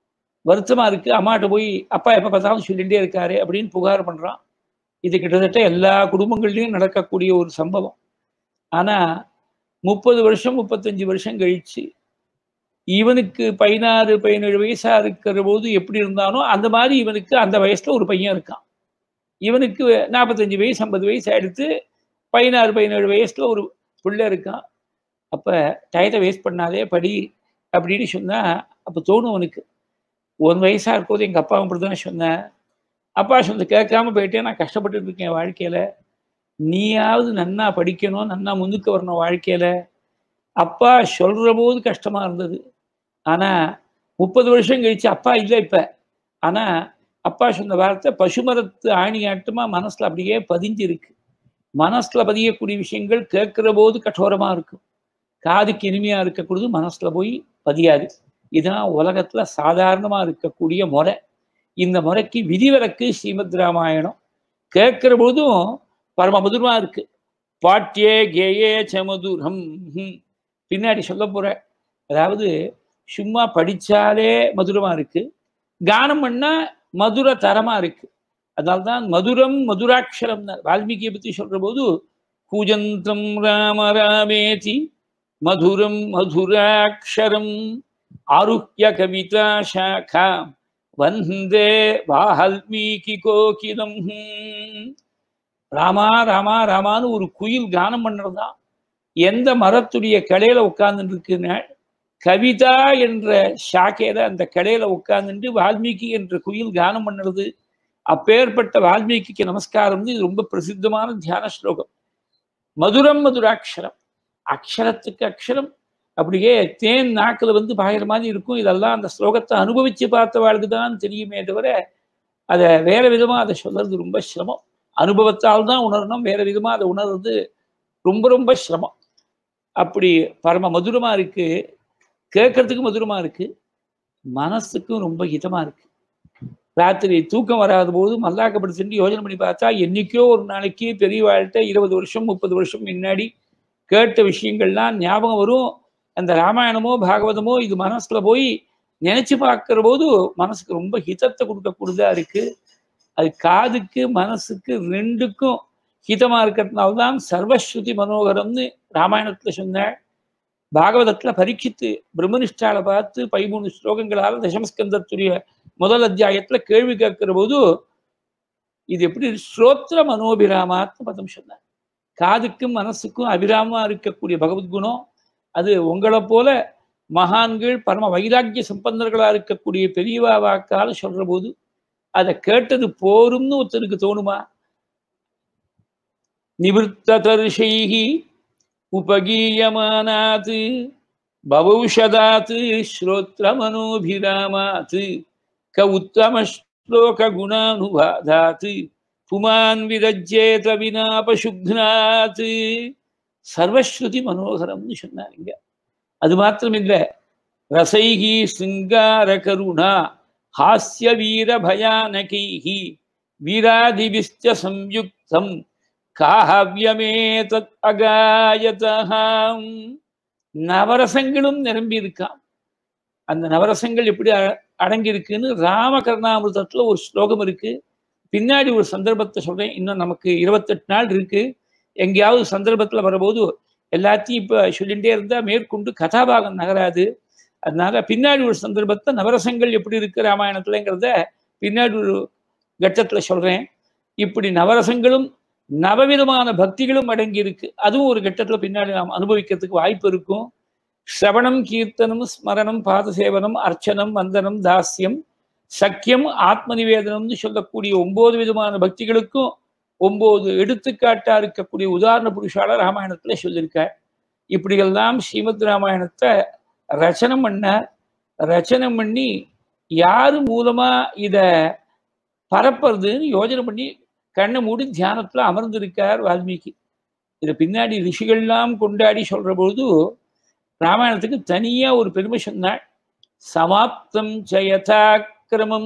வருத்தமா இருக்கு, அம்மாட்ட போய் அப்பா எப்ப பார்த்தாலும் சொல்லிட்டே இருக்காரு அப்படின்னு புகார் பண்றான். இது கிட்டத்தட்ட எல்லா குடும்பங்கள்லயும் நடக்கக்கூடிய ஒரு சம்பவம். ஆனா 30 வருஷம் 35 வருஷம் கழிச்சு இவனுக்கு 16 17 வயசா இருக்கிற போது எப்படி இருந்தானோ அந்த மாதிரி இவனுக்கு அந்த வயசுல ஒரு பையன் இருக்கான். இவனுக்கு 45 வயசு 50 வயசு ஆயிடுத்து, 16 17 வயசுல ஒரு பிள்ளை இருக்கான். அப்ப டயத்தை வேஸ்ட் பண்ணாதே படி அப்படின்னு சொன்னா அப்ப தோணும் அவனுக்கு, 1 வயசா இருக்கும்போது எங்க அப்பா அப்படிதானே சொன்னேன், அப்பா சொன்ன கேட்காம போயிட்டே நான் கஷ்டப்பட்டு இருக்கேன் வாழ்க்கையில, நீயாவது நன்னா படிக்கணும், நன்னா முன்னுக்கு வரணும் வாழ்க்கையில. அப்பா சொல்ற போது கஷ்டமா இருந்தது. ஆனா 30 வருஷம் கழிச்சு அப்பா இல்லை இப்ப. ஆனா அப்பா சொன்ன வார்த்தை பசுமரத்து ஆணியாட்டமா மனசுல அப்படியே பதிஞ்சிருக்கு. மனசுல பதியக்கூடிய விஷயங்கள் கேட்கிற போது கठोரமா இருக்கும், காதுக்கு இனிமையா இருக்கக்கூடியது மனசுல போய் பதியாது. இதுதான் உலகத்துல சாதாரணமா இருக்கக்கூடிய முறை. இந்த முறைக்கு விதிவிலக்கு ஸ்ரீமத் ராமாயணம். கேட்கிற போதும் பரம மதுரமா இருக்கு. பாட்டியே கேயே சமதுரம். பின்னாடி சொல்ல போற, அதாவது சும்மா படிச்சாலே மதுரமா இருக்கு, கானம் பண்ணா மதுர தரமா இருக்கு. அதனால்தான் மதுரம் மதுராட்சரம். வால்மீகியை பத்தி சொல்ற போது கூஜந்தம் ராம ராமேதி மதுரம் மதுராட்சரம் ஆருஹ்ய கவிதா சாகா வந்தே வால்மீகி கோகிலம். ராமா ராமா ராமான்னு ஒரு குயில் கானம் பண்ணுறதுதான். எந்த மரத்துடைய கிளையில உட்கார்ந்துட்டு இருக்குன்னா கவிதா என்ற ஷாக்கையில அந்த கிளையில உட்கார்ந்துட்டு வால்மீகி என்ற குயில் கானம் பண்ணுறது. அப்பேற்பட்ட வால்மீகிக்கு நமஸ்காரம். இது ரொம்ப பிரசித்தமான தியான ஸ்லோகம். மதுரம் மதுராட்சரம், அக்ஷரத்துக்கு அக்ஷரம் அப்படியே தேன் நாக்கில் வந்து பாயிற மாதிரி இருக்கும். இதெல்லாம் அந்த ஸ்லோகத்தை அனுபவிச்சு பார்த்தவாளுக்கு தான் தெரியுமே தவிர அதை வேற விதமா அதை சொல்றது ரொம்ப சிரமம். அனுபவத்தால் தான் உணரணும், வேற விதமா அதை உணர்றது ரொம்ப ரொம்ப சிரமம். அப்படி பரம மதுரமா இருக்கு, கேட்கறதுக்கு மதுரமா இருக்கு, மனசுக்கும் ரொம்ப ஹிதமா இருக்கு. ராத்திரி தூக்கம் வராத போது மல்லாக்கப்படுத்தி யோஜனை பண்ணி பார்த்தா என்னைக்கோ ஒரு நாளைக்கு பெரியவாழ்கிட்ட 20 வருஷம் 30 வருஷம் முன்னாடி கேட்ட விஷயங்கள்லாம் ஞாபகம் வரும். அந்த ராமாயணமோ பாகவதமோ இது மனசுல போய் நினைச்சு பார்க்கிற போது மனசுக்கு ரொம்ப ஹிதத்தை கொடுக்கக்கூடியதா இருக்கு. அது காதுக்கு மனசுக்கு ரெண்டுக்கும் ஹிதமா இருக்கிறதுனால்தான் சர்வஸ்ருதி மனோகரம்னு ராமாயணத்துல சொன்னாள். பாகவதத்துல பரீட்சித்து பிரம்மனிஷ்டால பார்த்து 13 ஸ்லோகங்களால தசமஸ்கந்தத்துடைய முதல் அத்தியாயத்துல கேள்வி கேட்கிற போது இது எப்படி ஸ்ரோத்ர மனோபிராமாத்னு பதம் சொன்னார். காதுக்கும் மனசுக்கும் அபிராமா இருக்கக்கூடிய பகவத்குணம் அது உங்களை போல மகான்கள் பரம வைராக்கிய சம்பந்தர்களா இருக்கக்கூடிய பெரியவா வாக்கால சொல்ற போது அதை கேட்டது போரும்னு ஒருத்தருக்கு தோணுமா? நிவர்த்த தர்ஷைஹி உபகீயமானாத் பவௌஷதாத் ஸ்ரோத்ர மனோபிராமாத் க உத்தம ஸ்லோக குணானுபாதாத் புமான் விரஜ்யேத வினாபசுக்னாத். சர்வஸ்ருதி மனோகரம்னு சொன்னாங்க. அது மாத்திரமில்லை, ரசைகி சிங்கார கருணா ஹாஸ்ய வீர பயானகைஹி வீராதிபிஸ்ய சம்யுக்தம் காஹவ்யமேதத் அகாயதஹம். நவரசங்களும் நிரம்பி இருக்கான். அந்த நவரசங்கள் எப்படி அடங்கி இருக்குன்னு ராமகர்ணாமிருதத்துல ஒரு ஸ்லோகம் இருக்கு. பின்னாடி ஒரு சந்தர்ப்பத்தை சொல்றேன். இன்னும் நமக்கு 28 நாள் இருக்கு. எங்கேயாவது சந்தர்ப்பத்துல வரும்போது எல்லாத்தையும் இப்ப சொல்லிகிட்டே இருந்தா மேற்கொண்டு கதாபாகம் நகராது. அதனால பின்னாடி ஒரு சந்தர்ப்பத்தை நவரசங்கள் எப்படி இருக்கு ராமாயணத்துலங்கிறத பின்னாடி ஒரு கட்டத்துல சொல்றேன். இப்படி நவரசங்களும் நவவிதமான பக்திகளும் அடங்கி இருக்கு. அதுவும் ஒரு கட்டத்துல பின்னாடி நாம் அனுபவிக்கிறதுக்கு வாய்ப்பு இருக்கும். ஸ்ரவணம் கீர்த்தனம் ஸ்மரணம் பாதசேவனம் அர்ச்சனம் வந்தனம் தாஸ்யம் சக்கியம் ஆத்ம நிவேதனம்னு சொல்லக்கூடிய 9 விதமான பக்திகளுக்கும் 9 எடுத்துக்காட்டா இருக்கக்கூடிய உதாரண புருஷால ராமாயணத்துல சொல்லியிருக்கார். இப்படியெல்லாம் ஸ்ரீமத் ராமாயணத்தை ரச்சனம் பண்ணார். ரச்சனம் பண்ணி யாரு மூலமா இத பரப்புறதுன்னு யோஜனை பண்ணி கண்ணை மூடி தியானத்துல அமர்ந்திருக்கார் வால்மீகி. இதை பின்னாடி ரிஷிகள்லாம் கொண்டாடி சொல்ற பொழுது ராமாயணத்துக்கு தனியா ஒரு பெருமை சொன்னாள். சமாப்தம் ஜயதாக்கிரமம்.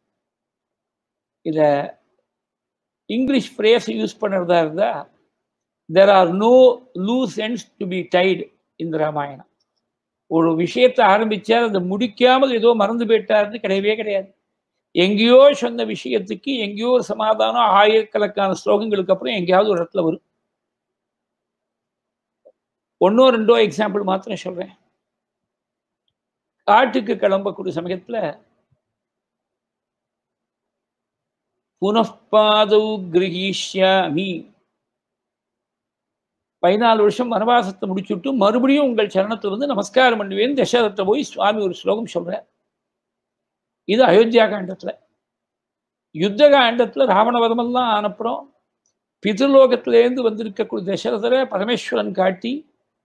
இத இங்கிலீஷ் ஃப்ரேஸ் யூஸ் பண்ணுறதா இருந்தா there are no loose ends to be tied in the Ramayanam. ஒரு விஷயத்தை ஆரம்பிச்சார், அதை முடிக்காமல் ஏதோ மறந்து போயிட்டாருன்னு கிடையவே கிடையாது. எங்கேயோ சொன்ன விஷயத்துக்கு எங்கேயோ ஒரு சமாதானம் ஆயிரக்கணக்கான ஸ்லோகங்களுக்கு அப்புறம் எங்கேயாவது ஒரு இடத்துல வரும். ஒன்னோ ரெண்டோ எக்ஸாம்பிள் மாத்திரம் சொல்றேன். காட்டுக்கு கிளம்பக்கூடிய சமயத்துல புனப்பாதௌ கிரகிஷ்யாமி, 14 வருஷம் வனவாசத்தை முடிச்சுட்டு மறுபடியும் உங்கள் சரணத்தை வந்து நமஸ்காரம் பண்ணுவேன் தசரத்தை போய் சுவாமி ஒரு ஸ்லோகம் சொல்றார். இது அயோத்தியா காண்டத்துல. யுத்த காண்டத்துல ராவணவதமெல்லாம் ஆனப்புறம் பிதர்லோகத்திலேருந்து வந்திருக்கக்கூடிய தசரதரை பரமேஸ்வரன் காட்டி,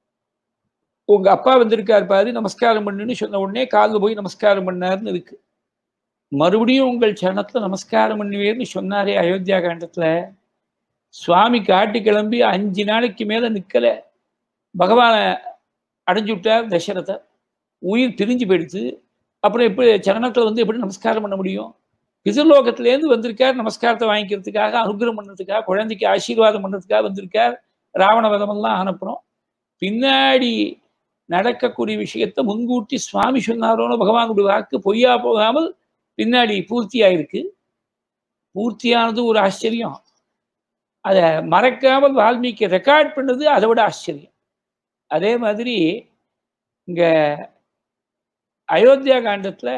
உங்க அப்பா வந்திருக்கார் பாரு, நமஸ்காரம் பண்ணுன்னு சொன்ன உடனே காலில் போய் நமஸ்காரம் பண்ணாருன்னு இருக்கு. மறுபடியும் உங்கள் சரணத்துல நமஸ்காரம் பண்ணுவேன்னு சொன்னாரே அயோத்தியா காண்டத்துல. சுவாமி காட்டு கிளம்பி 5 நாளைக்கு மேல நிக்கல, பகவானை அடைஞ்சு விட்டார் தசரதர். உயிர் பிரிஞ்சு போயிடுச்சு. அப்புறம் எப்படி சரணத்துல வந்து எப்படி நமஸ்காரம் பண்ண முடியும்? பிதர்லோகத்திலேருந்து வந்திருக்கார், நமஸ்காரத்தை வாங்கிக்கிறதுக்காக, அனுகிரகம் பண்ணுறதுக்காக, குழந்தைக்கு ஆசீர்வாதம் பண்ணுறதுக்காக வந்திருக்கார். ராவண வதமெல்லாம் ஆனப்புறம் பின்னாடி நடக்கக்கூடிய விஷயத்தை முன்கூட்டி சுவாமி சொன்னாரோன்னு பகவானுடைய வாக்கு பொய்யா போகாமல் பின்னாடி பூர்த்தியாயிருக்கு. பூர்த்தியானது ஒரு ஆச்சரியம். அதை மறக்காமல் வால்மீகி ரெக்கார்ட் பண்ணது அதை விட ஆச்சரியம். அதே மாதிரி இங்க அயோத்தியா காண்டத்துல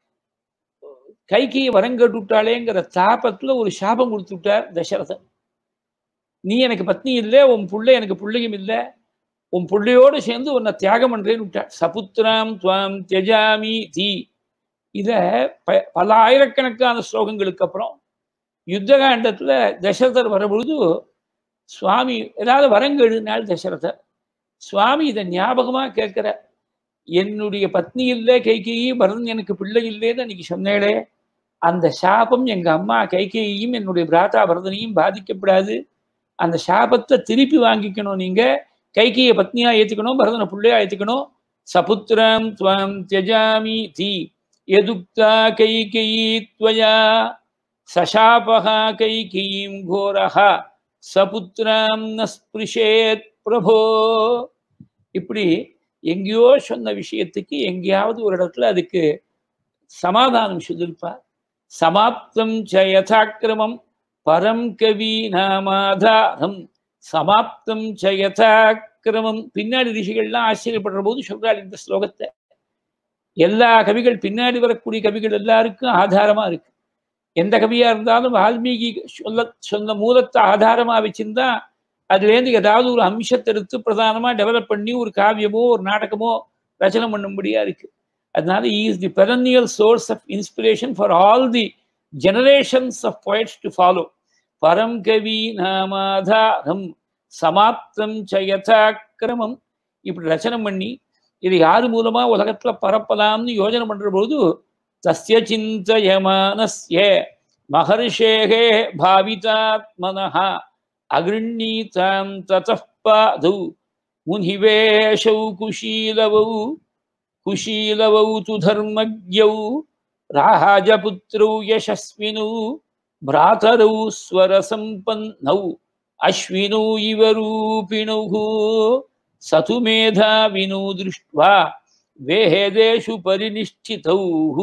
கைகையை வரங்கட்டு விட்டாளேங்கிற தாபத்துல ஒரு சாபம் கொடுத்து விட்டார் தசரதன். நீ எனக்கு பத்னி இல்லை, உன் பிள்ளை எனக்கு பிள்ளையும் இல்லை, உன் பிள்ளையோடு சேர்ந்து உன்னை தியாகம் பண்றேன்னு விட்டார். சபுத்திராம் துவாம் தியஜாமி தி. இத பல ஆயிரக்கணக்கான ஸ்லோகங்களுக்கு அப்புறம் யுத்த காண்டத்துல தசரதர் வரபொழுது சுவாமி ஏதாவது வரங்கெழுனாள் தசரதர். சுவாமி இதை ஞாபகமா கேட்கிற, என்னுடைய பத்னி இல்லை கைகையி, பரதன் எனக்கு பிள்ளை இல்லைன்னு அன்னைக்கு சொன்னேளே, அந்த சாபம் எங்க அம்மா கைகையையும் என்னுடைய பிராத்தா பரதனையும் பாதிக்கப்படாது. அந்த சாபத்தை திருப்பி வாங்கிக்கணும். நீங்க கைகையை பத்னியா ஏத்துக்கணும், பரதனை பிள்ளையா ஏத்துக்கணும். சபுத்திரம் துவம் தியஜாமி தி யதுக்தா கைகையி த்வயா சசாபஹா கைகையீம் கோரஹா சபுத்திரம் ந ஸ்பிருஷேத் பிரபோ. இப்படி எங்கேயோ சொன்ன விஷயத்துக்கு எங்கேயாவது ஒரு இடத்துல அதுக்கு சமாதானம் சொல்லியிருப்பார். சமாப்தம் ச யதாக்கிரமம் பரம் கவி நாமாதாரம் சமாப்தம் ச யதாக்கிரமம். பின்னாடி ரிஷிகள்லாம் ஆச்சரியப்படுற போது சொல்றாள் இந்த ஸ்லோகத்தை. எல்லா கவிகள் பின்னாடி வரக்கூடிய கவிகள் எல்லாருக்கும் ஆதாரமா இருக்கு. எந்த கவியா இருந்தாலும் வால்மீகி சொன்ன மூலத்தை ஆதாரமா வச்சிருந்தா அதுலேருந்து ஏதாவது ஒரு அம்சத்தை எடுத்து பிரதானமா டெவலப் பண்ணி ஒரு காவியமோ ஒரு நாடகமோ ரச்சனை பண்ணும்படியா இருக்கு. அதனால he is the perennial source of inspiration for all the generations of poets to follow. பரம் கவி நாமாதாரம் சமாப்தம் சயதாக்கிரமம். இப்படி ரச்சனை பண்ணி இது யாரு மூலமா உலகத்துல பரப்பலாம்னு யோஜனை பண்ற போது தஸ்ய சிந்தயமானஸ்ய மகர்ஷேகே பாவிதாத்மனஹ அகிருண்ணீதாம் ததः பாதௌ முனிவேஷௌ குஷீலவௌ து தர்மஜ்ஞௌ ராஜபுத்ரௌ யசஸ்வினௌ பிராதரௌ ஸ்வரசம்பன்னௌ அஸ்வினௌ இவ ரூபிணௌ சது மேதாவினௌ திருஷ்ட்வா வேதேஷு பரிநிஷ்டிதௌ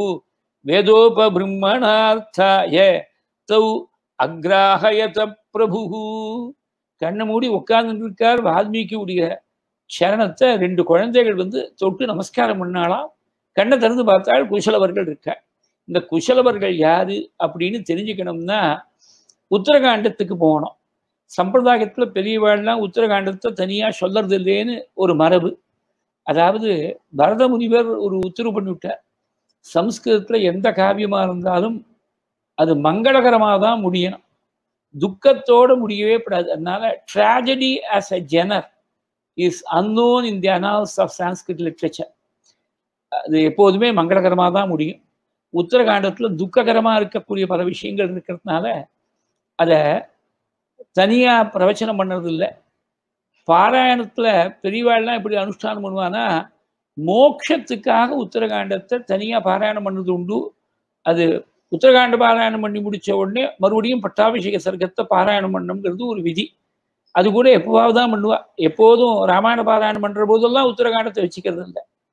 வேதோபபிரம்மணார்த்தாய தௌ அக்ராஹயத பிரபு. கண்ணை மூடி உட்கார்ந்து இருக்கார். வால்மீகியுடைய சரணத்தை 2 குழந்தைகள் வந்து தொட்டு நமஸ்காரம் பண்ணாலாம். கண்ணை திறந்து பார்த்தால் குசலவர்கள் இருக்கார். இந்த குசலவர்கள் யாரு அப்படின்னு தெரிஞ்சுக்கணும்னா உத்தரகாண்டத்துக்கு போகணும். சம்பிரதாயத்துல பெரியவாள்லாம் உத்தரகாண்டத்தை தனியா சொல்றது இல்லைன்னு ஒரு மரபு. அதாவது பரத முனிவர் ஒரு உத்தரவு பண்ணிவிட்டார், சம்ஸ்கிருதத்துல எந்த காவியமா இருந்தாலும் அது மங்களகரமாக தான் முடியணும், துக்கத்தோடு முடியவே கூடாது. அதனால tragedy as a genre is unknown in the annals of Sanskrit literature. அது எப்போதுமே மங்களகரமாக தான் முடியும். உத்தரகாண்டத்துல துக்ககரமா இருக்கக்கூடிய பல விஷயங்கள் இருக்கிறதுனால அதை தனியா பிரவச்சனம் பண்ணுறது இல்லை. பாராயணத்துல பெரியவாள்லாம் இப்படி அனுஷ்டானம் பண்ணுவானா மோட்சத்துக்காக உத்தரகாண்டத்தை தனியா பாராயணம் பண்ணுறது உண்டு. அது உத்தரகாண்ட பாராயணம் பண்ணி முடிச்ச உடனே மறுபடியும் பட்டாபிஷேக சர்க்கத்தை பாராயணம் பண்ணணுங்கிறது ஒரு விதி. அது கூட எப்போவாவது தான் பண்ணுவா. எப்போதும் ராமாயண பாராயணம் பண்ற போதெல்லாம் உத்தரகாண்டத்தை வச்சுக்கிறது இல்லை.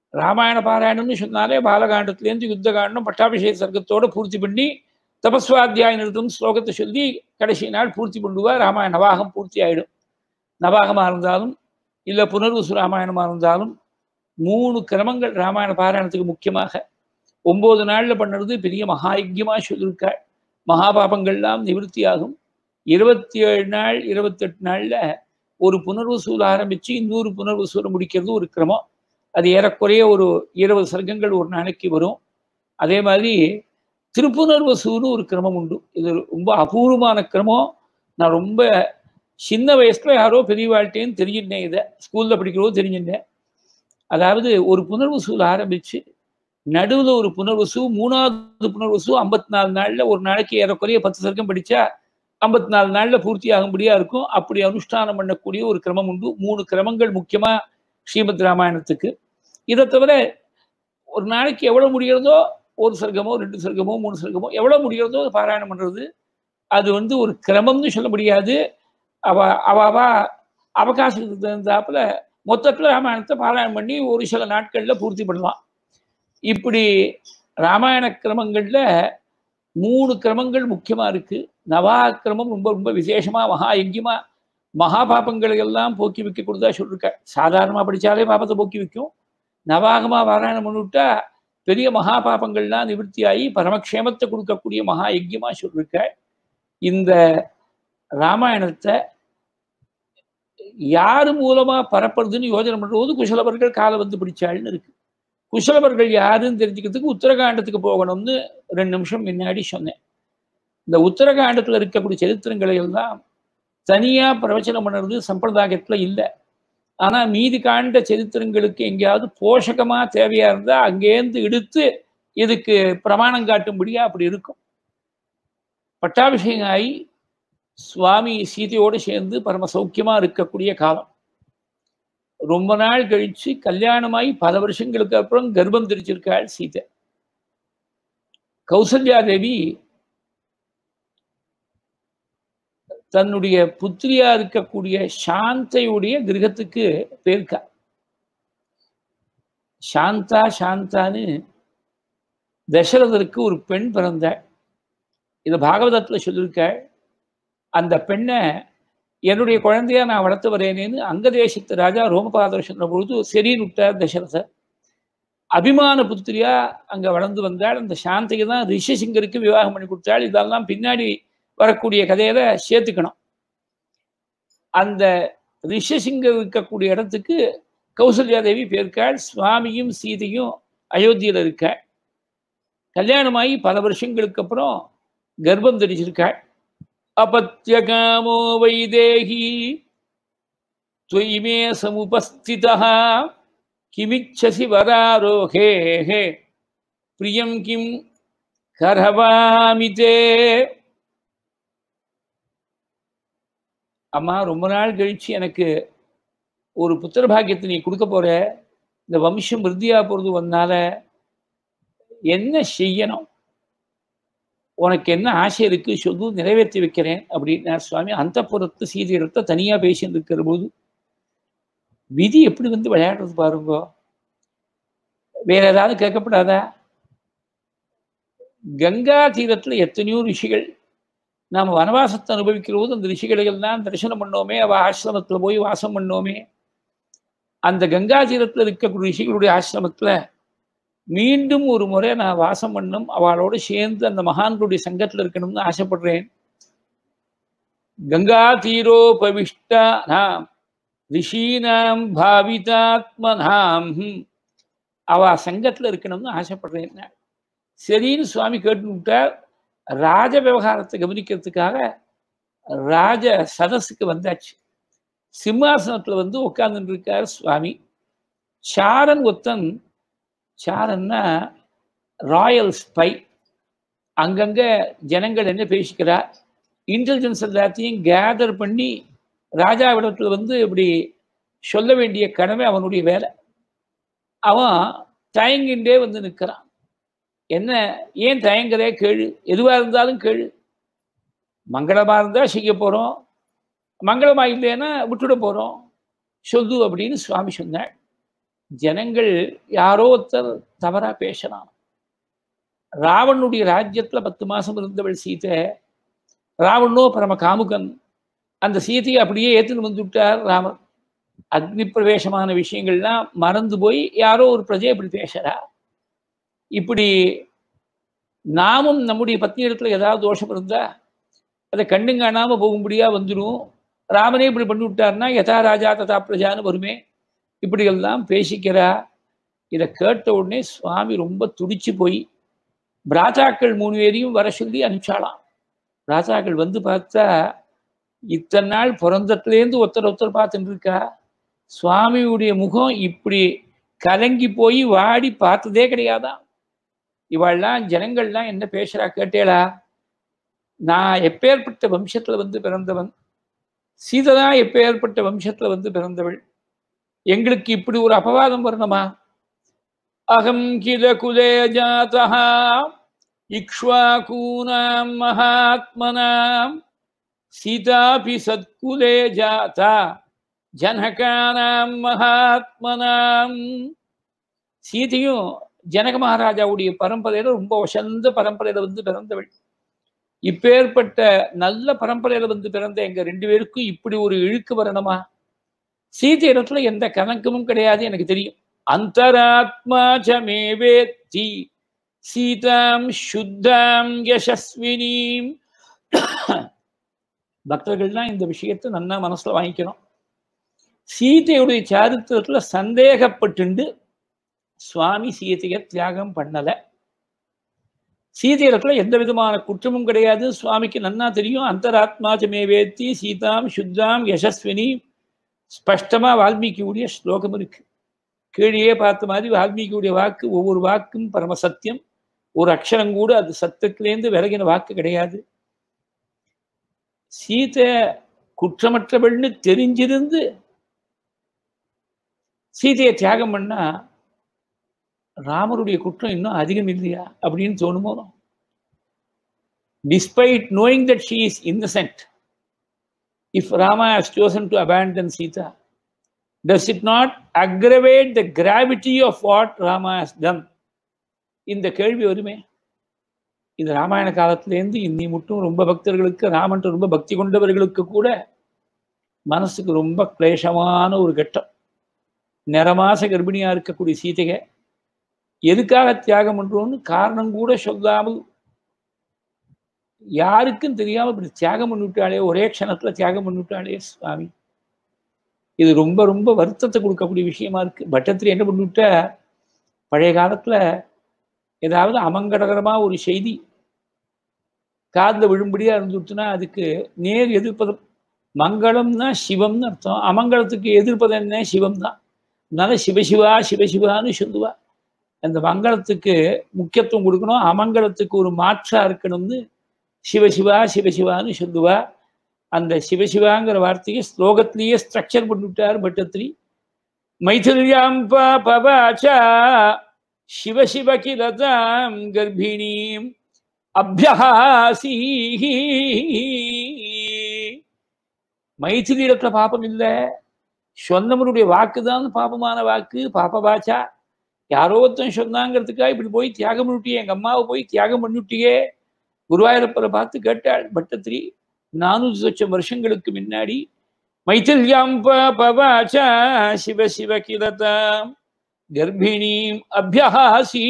ராமாயண பாராயணம்னு சொன்னாலே பாலகாண்டத்திலேருந்து யுத்த காண்டம் பட்டாபிஷேக சர்க்கத்தோட பூர்த்தி பண்ணி தபஸ்வாத்தியாய நிறுத்தம் ஸ்லோகத்தை சொல்லி கடைசி நாள் பூர்த்தி பண்ணுவா. ராமாயண நவாகம் பூர்த்தி ஆயிடும். நவாகமாக இருந்தாலும் இல்லை புனர்வசு ராமாயணமாக இருந்தாலும் 3 கிரமங்கள் ராமாயண பாராயணத்துக்கு முக்கியமாக. 9 நாள்ல பண்ணுறது பெரிய மகாயஜ்யமாக சொல்லியிருக்காள். மகாபாபங்கள்லாம் நிவர்த்தியாகும். 27 நாள் 28 நாள்ல ஒரு புனர்வசூல் ஆரம்பிச்சு இன்னொரு புனர்வசூலை முடிக்கிறது ஒரு கிரமம். அது ஏறக்குறைய ஒரு 20 சர்க்கங்கள் ஒரு நாளைக்கு வரும். அதே மாதிரி திருப்புனர்வசூன்னு ஒரு கிரமம் உண்டு. இது ரொம்ப அபூர்வமான கிரமம். நான் ரொம்ப சின்ன வயசுல யாரோ பெரியவாழ்கிட்டேன்னு தெரிஞ்சிருந்தேன். இதை ஸ்கூல்ல படிக்கிறதோ தெரிஞ்சிருந்தேன். அதாவது ஒரு புனர்வசூல் ஆரம்பிச்சு நடுவில் ஒரு புனர்வசு, 3வது புனர்வசு 54 நாள்ல ஒரு நாளைக்கு ஏறக்குறைய 10 சர்க்கம் படிச்சா 54 நாள்ல பூர்த்தி ஆகும்படியா இருக்கும். அப்படி அனுஷ்டானம் பண்ணக்கூடிய ஒரு கிரமம் உண்டு. 3 கிரமங்கள் முக்கியமா ஸ்ரீமத் ராமாயணத்துக்கு. இதை தவிர ஒரு நாளைக்கு எவ்வளவு முடிகிறதோ, 1 சர்க்கமோ 2 சர்க்கமோ 3 சர்க்கமோ எவ்வளவு முடிகிறதோ பாராயணம் பண்றது. அது ஒரு கிரமம்னு சொல்ல முடியாது. அவ அவகாசத்துக்கு தகுந்தாப்புல மொத்தத்துல ராமாயணத்தை பாராயணம் பண்ணி ஒரு சில நாட்கள்ல பூர்த்தி பண்ணலாம். இப்படி ராமாயண கிரமங்கள்ல 3 கிரமங்கள் முக்கியமா இருக்கு. நவா கிரமம் ரொம்ப ரொம்ப விசேஷமா மகா யஜ்யமா மகா பாபங்களை எல்லாம் போக்கி வைக்கக்கூடதா சொல்லிருக்க. சாதாரணமா படிச்சாலே பாபத்தை போக்கி வைக்கும். நவாகமா பாராயணம் பண்ணிவிட்டா பெரிய மகா பாபங்கள்லாம் நிவர்த்தியாகி பரமக்ஷேமத்தை கொடுக்கக்கூடிய மகா யஜ்யமா சொல்லிருக்க. இந்த ராமாயணத்தை யாரு மூலமா பரப்புறதுன்னு யோஜனை பண்றது குசலவர்கள் காலை வந்து பிடிச்சாள்னு இருக்கு. குசலவர்கள் யாருன்னு தெரிஞ்சுக்கிறதுக்கு உத்தரகாண்டத்துக்கு போகணும்னு 2 நிமிஷம் முன்னாடி சொன்னேன். இந்த உத்தரகாண்டத்துல இருக்கக்கூடிய சரித்திரங்களை எல்லாம் தனியா பிரவச்சனம் பண்ணுறது சம்பிரதாயத்துல இல்லை. ஆனா மீதி காண்ட சரித்திரங்களுக்கு எங்கேயாவது போஷகமா தேவையா இருந்தா அங்கேருந்து எடுத்து இதுக்கு பிரமாணம் காட்டும்படியா அப்படி இருக்கும். பட்டாபிஷேகம் ஆகி சுவாமி சீதையோடு சேர்ந்து பரம சௌக்கியமா இருக்கக்கூடிய காலம். ரொம்ப நாள் கழிச்சு கல்யாணமாகி பல வருஷங்களுக்கு அப்புறம் கர்ப்பம் தெரிச்சிருக்காள் சீதை. கௌசல்யா தேவி தன்னுடைய புத்திரியா இருக்கக்கூடிய சாந்தையுடைய கிரகத்துக்கு போயிருக்கா. சாந்தா சாந்தான்னு தசரதருக்கு ஒரு பெண் பிறந்தாள். இது பாகவதத்துல சொல்லியிருக்காள். அந்த பெண்ணை என்னுடைய குழந்தையா நான் வளர்த்து வரேனேன்னு அங்கதேசத்து ராஜா ரோமபாதர் சொன்ன பொழுது சரின்னு விட்டார் தசரதர். அபிமான புத்திரியா அங்க வளர்ந்து வந்தாள். அந்த சாந்தைக்கு தான் ரிஷசிங்கருக்கு விவாகம் பண்ணி கொடுத்தாள். இதெல்லாம் பின்னாடி வரக்கூடிய கதையில சேர்த்துக்கணும். அந்த ரிஷசிங்கர் இருக்கக்கூடிய இடத்துக்கு கௌசல்யா தேவி போயிருக்காள். சுவாமியும் சீதையும் அயோத்தியில இருக்காள். கல்யாணமாகி பல வருஷங்களுக்கு அப்புறம் கர்ப்பம் தரிச்சிருக்காள். அபத்யகாமோ வைதேகி துவயிமே சமுபஸ்திதः கிமிச்சசி வராரோகே பிரியம் கிம் கரவாமிதே. அம்மா, ரொம்ப நாள் கழிச்சு எனக்கு ஒரு புத்திர பாக்கியத்தை நீ கொடுக்க போற. இந்த வம்சம் விருத்தியா போறது வந்தால என்ன செய்யணும், உனக்கு என்ன ஆசை இருக்கு சொல்லு, நிறைவேற்றி வைக்கிறேன் அப்படின்னா சுவாமி அந்தப்புறத்து சீதையிடத்தை தனியா பேசிட்டு இருக்கிற போது விதி எப்படி விளையாடுறது பாருங்க. வேற ஏதாவது கேட்கப்படாதா? கங்கா தீரத்துல எத்தனையோ ரிஷிகள் நாம் வனவாசத்தை அனுபவிக்கிற போது அந்த ரிஷிகளை எல்லாம் தரிசனம் பண்ணோமே, அவ ஆசிரமத்துல போய் வாசம் பண்ணோமே. அந்த கங்கா தீரத்துல இருக்கக்கூடிய ரிஷிகளுடைய ஆசிரமத்துல மீண்டும் ஒரு முறை நான் வாசம் பண்ணும், அவளோடு சேர்ந்து அந்த மகான்களுடைய சங்கத்துல இருக்கணும்னு ஆசைப்படுறேன். கங்கா தீரோபவிஷ்டா நாம் ரிஷீனாம் பாவிதாத்மனாம், அவ சங்கத்துல இருக்கணும்னு ஆசைப்படுறேன். சரின்னு சுவாமி கேட்டுவிட்டார். ராஜ விவகாரத்தை கவனிக்கிறதுக்காக ராஜ சதஸுக்கு வந்தாச்சு. சிம்மாசனத்துல உட்கார்ந்துட்டு இருக்கார் சுவாமி. சாரன் ஒத்தன், சாரன்னா ராயல் ஸ்பை, அங்கங்க ஜனங்கள் என்ன பேசிக்கிறார் இன்டெலிஜென்ஸ் எல்லாத்தையும் கேதர் பண்ணி ராஜாவிடத்துல இப்படி சொல்ல வேண்டிய கடமை அவனுடைய வேலை. அவன் தயங்கின்றே நிற்கிறான். என்ன, ஏன் தயங்குறே கேளு, எதுவா இருந்தாலும் கேளு. மங்களமா இருந்தா செய்ய போறோம், மங்களமா இல்லைன்னா விட்டுட போறோம், சொல்லு அப்படின்னு சுவாமி சொன்னாள். ஜனங்கள் யாரோ ஒருத்தர் தவறா பேசலாம். ராவனுடைய ராஜ்யத்துல 10 மாசம் இருந்தவள் சீதை. ராவணோ பரம காமுகன். அந்த சீதையை அப்படியே ஏற்றுன்னு வந்து விட்டார் ராமர். அக்னி பிரவேசமான விஷயங்கள்லாம் மறந்து போய் யாரோ ஒரு பிரஜை இப்படி பேசுறா. இப்படி நாமும் நம்முடைய பத்னி இடத்துல ஏதாவது தோஷம் இருந்தா அதை கண்ணும் காணாம போகும்படியா வந்துடும். ராமனே இப்படி பண்ணி விட்டார்னா யதா ராஜா ததா பிரஜான்னு வருமே. இப்படி எல்லாம் பேசிக்கிறா. இதை கேட்ட உடனே சுவாமி ரொம்ப துடிச்சு போய் பிராதாக்கள் 3 பேரையும் வர சொல்லி அனுப்பிச்சாலாம். பிராதாக்கள் வந்து பார்த்தா இத்தனை நாள் பிறந்தத்துலேருந்து ஒருத்தர் பார்த்துட்டு இருக்கா. சுவாமியுடைய முகம் இப்படி கலங்கி போய் வாடி பார்த்ததே கிடையாதான். இவாள்லாம் ஜனங்கள்லாம் என்ன பேசுறா கேட்டேளா? நான் எப்பேற்பட்ட வம்சத்துல வந்து பிறந்தவன், சீததான் எப்பேற்பட்ட வம்சத்துல வந்து பிறந்தவள், எங்களுக்கு இப்படி ஒரு அபவாதம் வரணுமா? அகம் கில குலே ஜாதா இக்ஷ்வாகூனாம் மகாத்மனாம் சீதாபி சத்குலே ஜாதா ஜனகானாம் மகாத்மனாம். சீதையும் ஜனக மகாராஜாவுடைய பரம்பரையில ரொம்ப வசந்த பரம்பரையில வந்து பிறந்தவள். இப்பேற்பட்ட நல்ல பரம்பரையில வந்து பிறந்த எங்க 2 பேருக்கும் இப்படி ஒரு இழுக்கு வரணுமா? சீதை இடத்துல எந்த கணக்கமும் கிடையாது, எனக்கு தெரியும். அந்தராத்மா சமே வேத்தி சீதாம் சுத்தாம் யசஸ்வினீம். பக்தர்கள்லாம் இந்த விஷயத்தை நன்னா மனசுல வாங்கிக்கணும். சீதையுடைய சாரித்திரத்துல சந்தேகப்பட்டு சுவாமி சீதையை தியாகம் பண்ணல. சீதையிடத்துல எந்த விதமான குற்றமும் கிடையாது, சுவாமிக்கு நன்னா தெரியும். அந்தராத்மா சமே வேத்தி சீதாம் சுத்தாம் யசஸ்வினி ஸ்பஷ்டமா வால்மீகியுடைய ஸ்லோகம் இருக்கு. கீழே பார்த்த மாதிரி வால்மீகியுடைய வாக்கு ஒவ்வொரு வாக்கும் பரம சத்தியம். ஒரு அக்ஷரம் கூட அது சத்தியத்திலேருந்து விலகின வாக்கு கிடையாது. சீதை குற்றமற்றவள்னு தெரிஞ்சிருந்து சீதையை தியாகம் பண்ணா ராமருடைய குற்றம் இன்னும் அதிகம் இல்லையா அப்படின்னு தோணுமோ? Despite knowing that she is innocent, if Rama has chosen to abandon Sita, does it not aggravate the gravity of what Rama has done? இந்த கேள்வி வருமே. இந்த ராமாயண காலத்திலேருந்து இன்னி மட்டும் ரொம்ப பக்தர்களுக்கு, ராமன் ரொம்ப பக்தி கொண்டவர்களுக்கு கூட மனசுக்கு ரொம்ப கிளேசமான ஒரு கட்டம். நிறமாச கர்ப்பிணியா இருக்கக்கூடிய சீதையை எதுக்காக தியாகம் பண்றோம்னு காரணம் கூட சொல்லாமல் யாருக்கும் தெரியாம இப்படி தியாகம் பண்ணிவிட்டாலே, ஒரே க்ஷணத்துல தியாகம் பண்ணிவிட்டாலே சுவாமி. இது ரொம்ப ரொம்ப வருத்தத்தை கொடுக்கக்கூடிய விஷயமா இருக்கு. பட்டத்திரி என்ன பண்ணிவிட்ட, பழைய காலத்துல ஏதாவது அமங்கடகரமா ஒரு செய்தி காதில் விழும்படியா இருந்துட்டுனா அதுக்கு நேர் எதிர்ப்பதம். மங்களம்னா சிவம்னு அர்த்தம், அமங்கலத்துக்கு எதிர்ப்பதம் என்ன? சிவம் தான். அதனால சிவசிவா சிவசிவான்னு சொல்லுவா. அந்த மங்களத்துக்கு முக்கியத்துவம் கொடுக்கணும், அமங்கலத்துக்கு ஒரு மாற்றா இருக்கணும்னு சிவசிவா சிவசிவான்னு சொல்லுவா. அந்த சிவசிவாங்கிற வார்த்தையை ஸ்லோகத்திலேயே ஸ்ட்ரக்சர் பண்ணிவிட்டார் பட்டத்திரி. மைதில்யாம் பவாச்சா சிவசிவ கிலதாம் கர்ப்பிணீம் அப்யஹாசி. மைதிலிடத்துல பாபம் இல்லை, சொன்னவனுடைய வாக்குதான் பாபமான வாக்கு. பாபபாச்சா, யாரோ ஒருத்தன் சொன்னாங்கிறதுக்காக இப்படி போய் தியாகம் பண்ணிவிட்டியே, எங்க அம்மாவை போய் தியாகம் பண்ணிவிட்டியே. குருவாயூரப்பரை பார்த்து கேட்டாள் பட்டத்திரி 400 வருஷங்களுக்கு முன்னாடி. மைதில்யாம் பவாச்சா சிவ சிவ கிலதாம் கர்ப்பிணீம் அப்யஹாசி.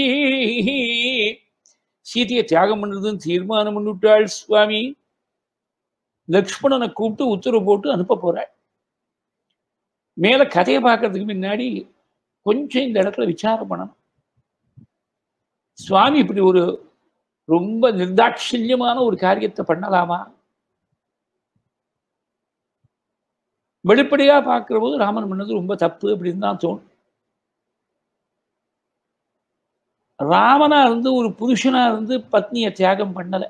சீதையை தியாகம் பண்றதுன்னு தீர்மானம் பண்ணிவிட்டாள் சுவாமி. லக்ஷ்மணனை கூப்பிட்டு உத்தரவு போட்டு அனுப்ப போறாள். மேல கதையை பார்க்கறதுக்கு முன்னாடி கொஞ்சம் இந்த இடத்துல விசாரம் பண்ணணும். சுவாமி இப்படி ஒரு ரொம்ப நிர்தாட்சியமான ஒரு காரியத்தை பண்ணலாமா? வெளிப்படையா பார்க்கிற போது ராமன் பண்ணது ரொம்ப தப்பு அப்படின்னு தான் தோணும். ராமனா இருந்து ஒரு புருஷனா இருந்து பத்னியை தியாகம் பண்ணல,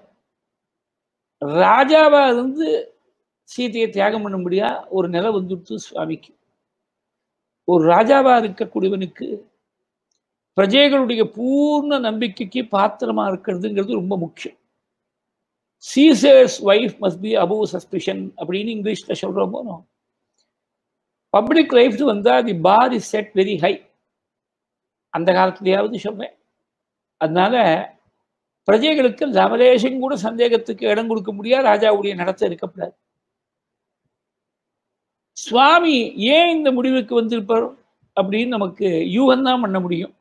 ராஜாவா இருந்து சீதையை தியாகம் பண்ண முடியா ஒரு நிலை வந்துடுத்து சுவாமிக்கு. ஒரு ராஜாவா இருக்கக்கூடியவனுக்கு பிரஜைகளுடைய பூர்ண நம்பிக்கைக்கு பாத்திரமா இருக்கிறதுங்கிறது ரொம்ப முக்கியம். Caesar's wife must be above suspicion அப்படின்னு இங்கிலீஷ்ல சொல்றோம் போனோம். பப்ளிக் லைஃப் வந்தா the bar is set very high. அந்த காலத்திலேயாவது சொல்றேன். அதனால பிரஜைகளுக்கு லவலேஷம் கூட சந்தேகத்துக்கு இடம் கொடுக்க முடியாது. ராஜாவுடைய நடத்த இருக்கப்படாது. சுவாமி ஏன் இந்த முடிவுக்கு வந்திருப்பார் அப்படின்னு நமக்கு யூகம் தான் பண்ண முடியும்.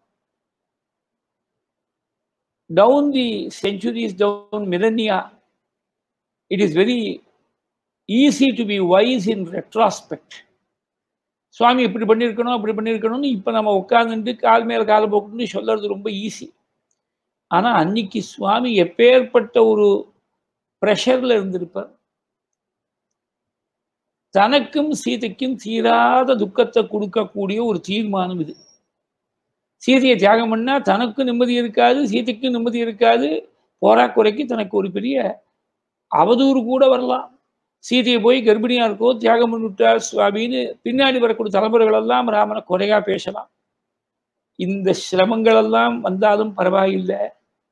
Down the centuries, down millennia, it is very easy to be wise in retrospect. சுவாமி இப்படி பண்ணியிருக்கணும் அப்படி பண்ணியிருக்கணும்னு இப்போ நம்ம உட்காந்துட்டு கால் மேல காலை போக்குன்னு சொல்றது ரொம்ப ஈஸி. ஆனால் அன்னைக்கு சுவாமி எப்பேற்பட்ட ஒரு ப்ரெஷர்ல இருந்திருப்பார். தனக்கும் சீதைக்கும் தீராத துக்கத்தை கொடுக்கக்கூடிய ஒரு தீர்மானம் இது. சீதையை தியாகம் பண்ணா தனக்கும் நிம்மதி இருக்காது, சீதைக்கும் நிம்மதி இருக்காது. போராக்குறைக்கு தனக்கு ஒரு பெரிய அவதூறு கூட வரலாம். சீதையை போய் கர்ப்பிணியா இருக்கோ தியாகம் பண்ணிவிட்டார் சுவாமின்னு பின்னாடி வரக்கூடிய தலைமுறைகள் எல்லாம் ராமனை குறையா பேசலாம். இந்த சிரமங்கள் எல்லாம் வந்தாலும் பரவாயில்லை.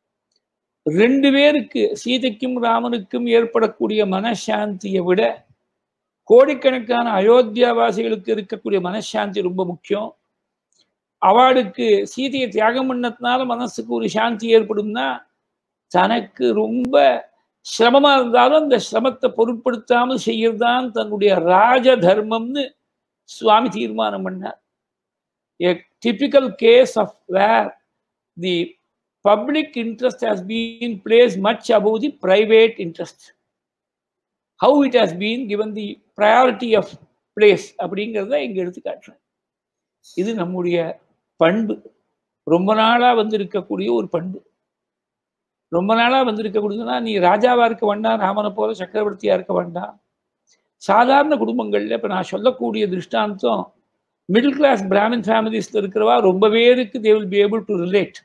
2 பேருக்கு சீதைக்கும் ராமனுக்கும் ஏற்படக்கூடிய மனசாந்தியை விட கோடிக்கணக்கான அயோத்தியாவாசிகளுக்கு இருக்கக்கூடிய மனசாந்தி ரொம்ப முக்கியம். அவளுக்கு சீதையை தியாகம் பண்ணதுனால மனசுக்கு ஒரு சாந்தி ஏற்படும்னா தனக்கு ரொம்ப சிரமமா இருந்தாலும் அந்த சிரமத்தை பொருட்படுத்தாமல் செய்யறதுதான் தன்னுடைய ராஜ தர்மம்னு சுவாமி தீர்மானம் பண்ணார். A typical case of where the public interest has been placed much above the private interest. How it has been given the priority of place அப்படிங்கிறத இங்க எடுத்து காட்டுறேன். இது நம்முடைய பண்பு. ரொம்ப நாளா இருக்கக்கூடிய ஒரு பண்பு. ரொம்ப நாளா இருக்கக்கூடியதுன்னா நீ ராஜாவா இருக்க வேண்டாம், ராமனை போல சக்கரவர்த்தியா இருக்க வேண்டாம். சாதாரண குடும்பங்கள்ல இப்ப நான் சொல்லக்கூடிய திருஷ்டாந்தம் மிடில் கிளாஸ் பிராமின் ஃபேமிலிஸ்ல இருக்கிறவா ரொம்ப பேருக்கு they will be able to relate.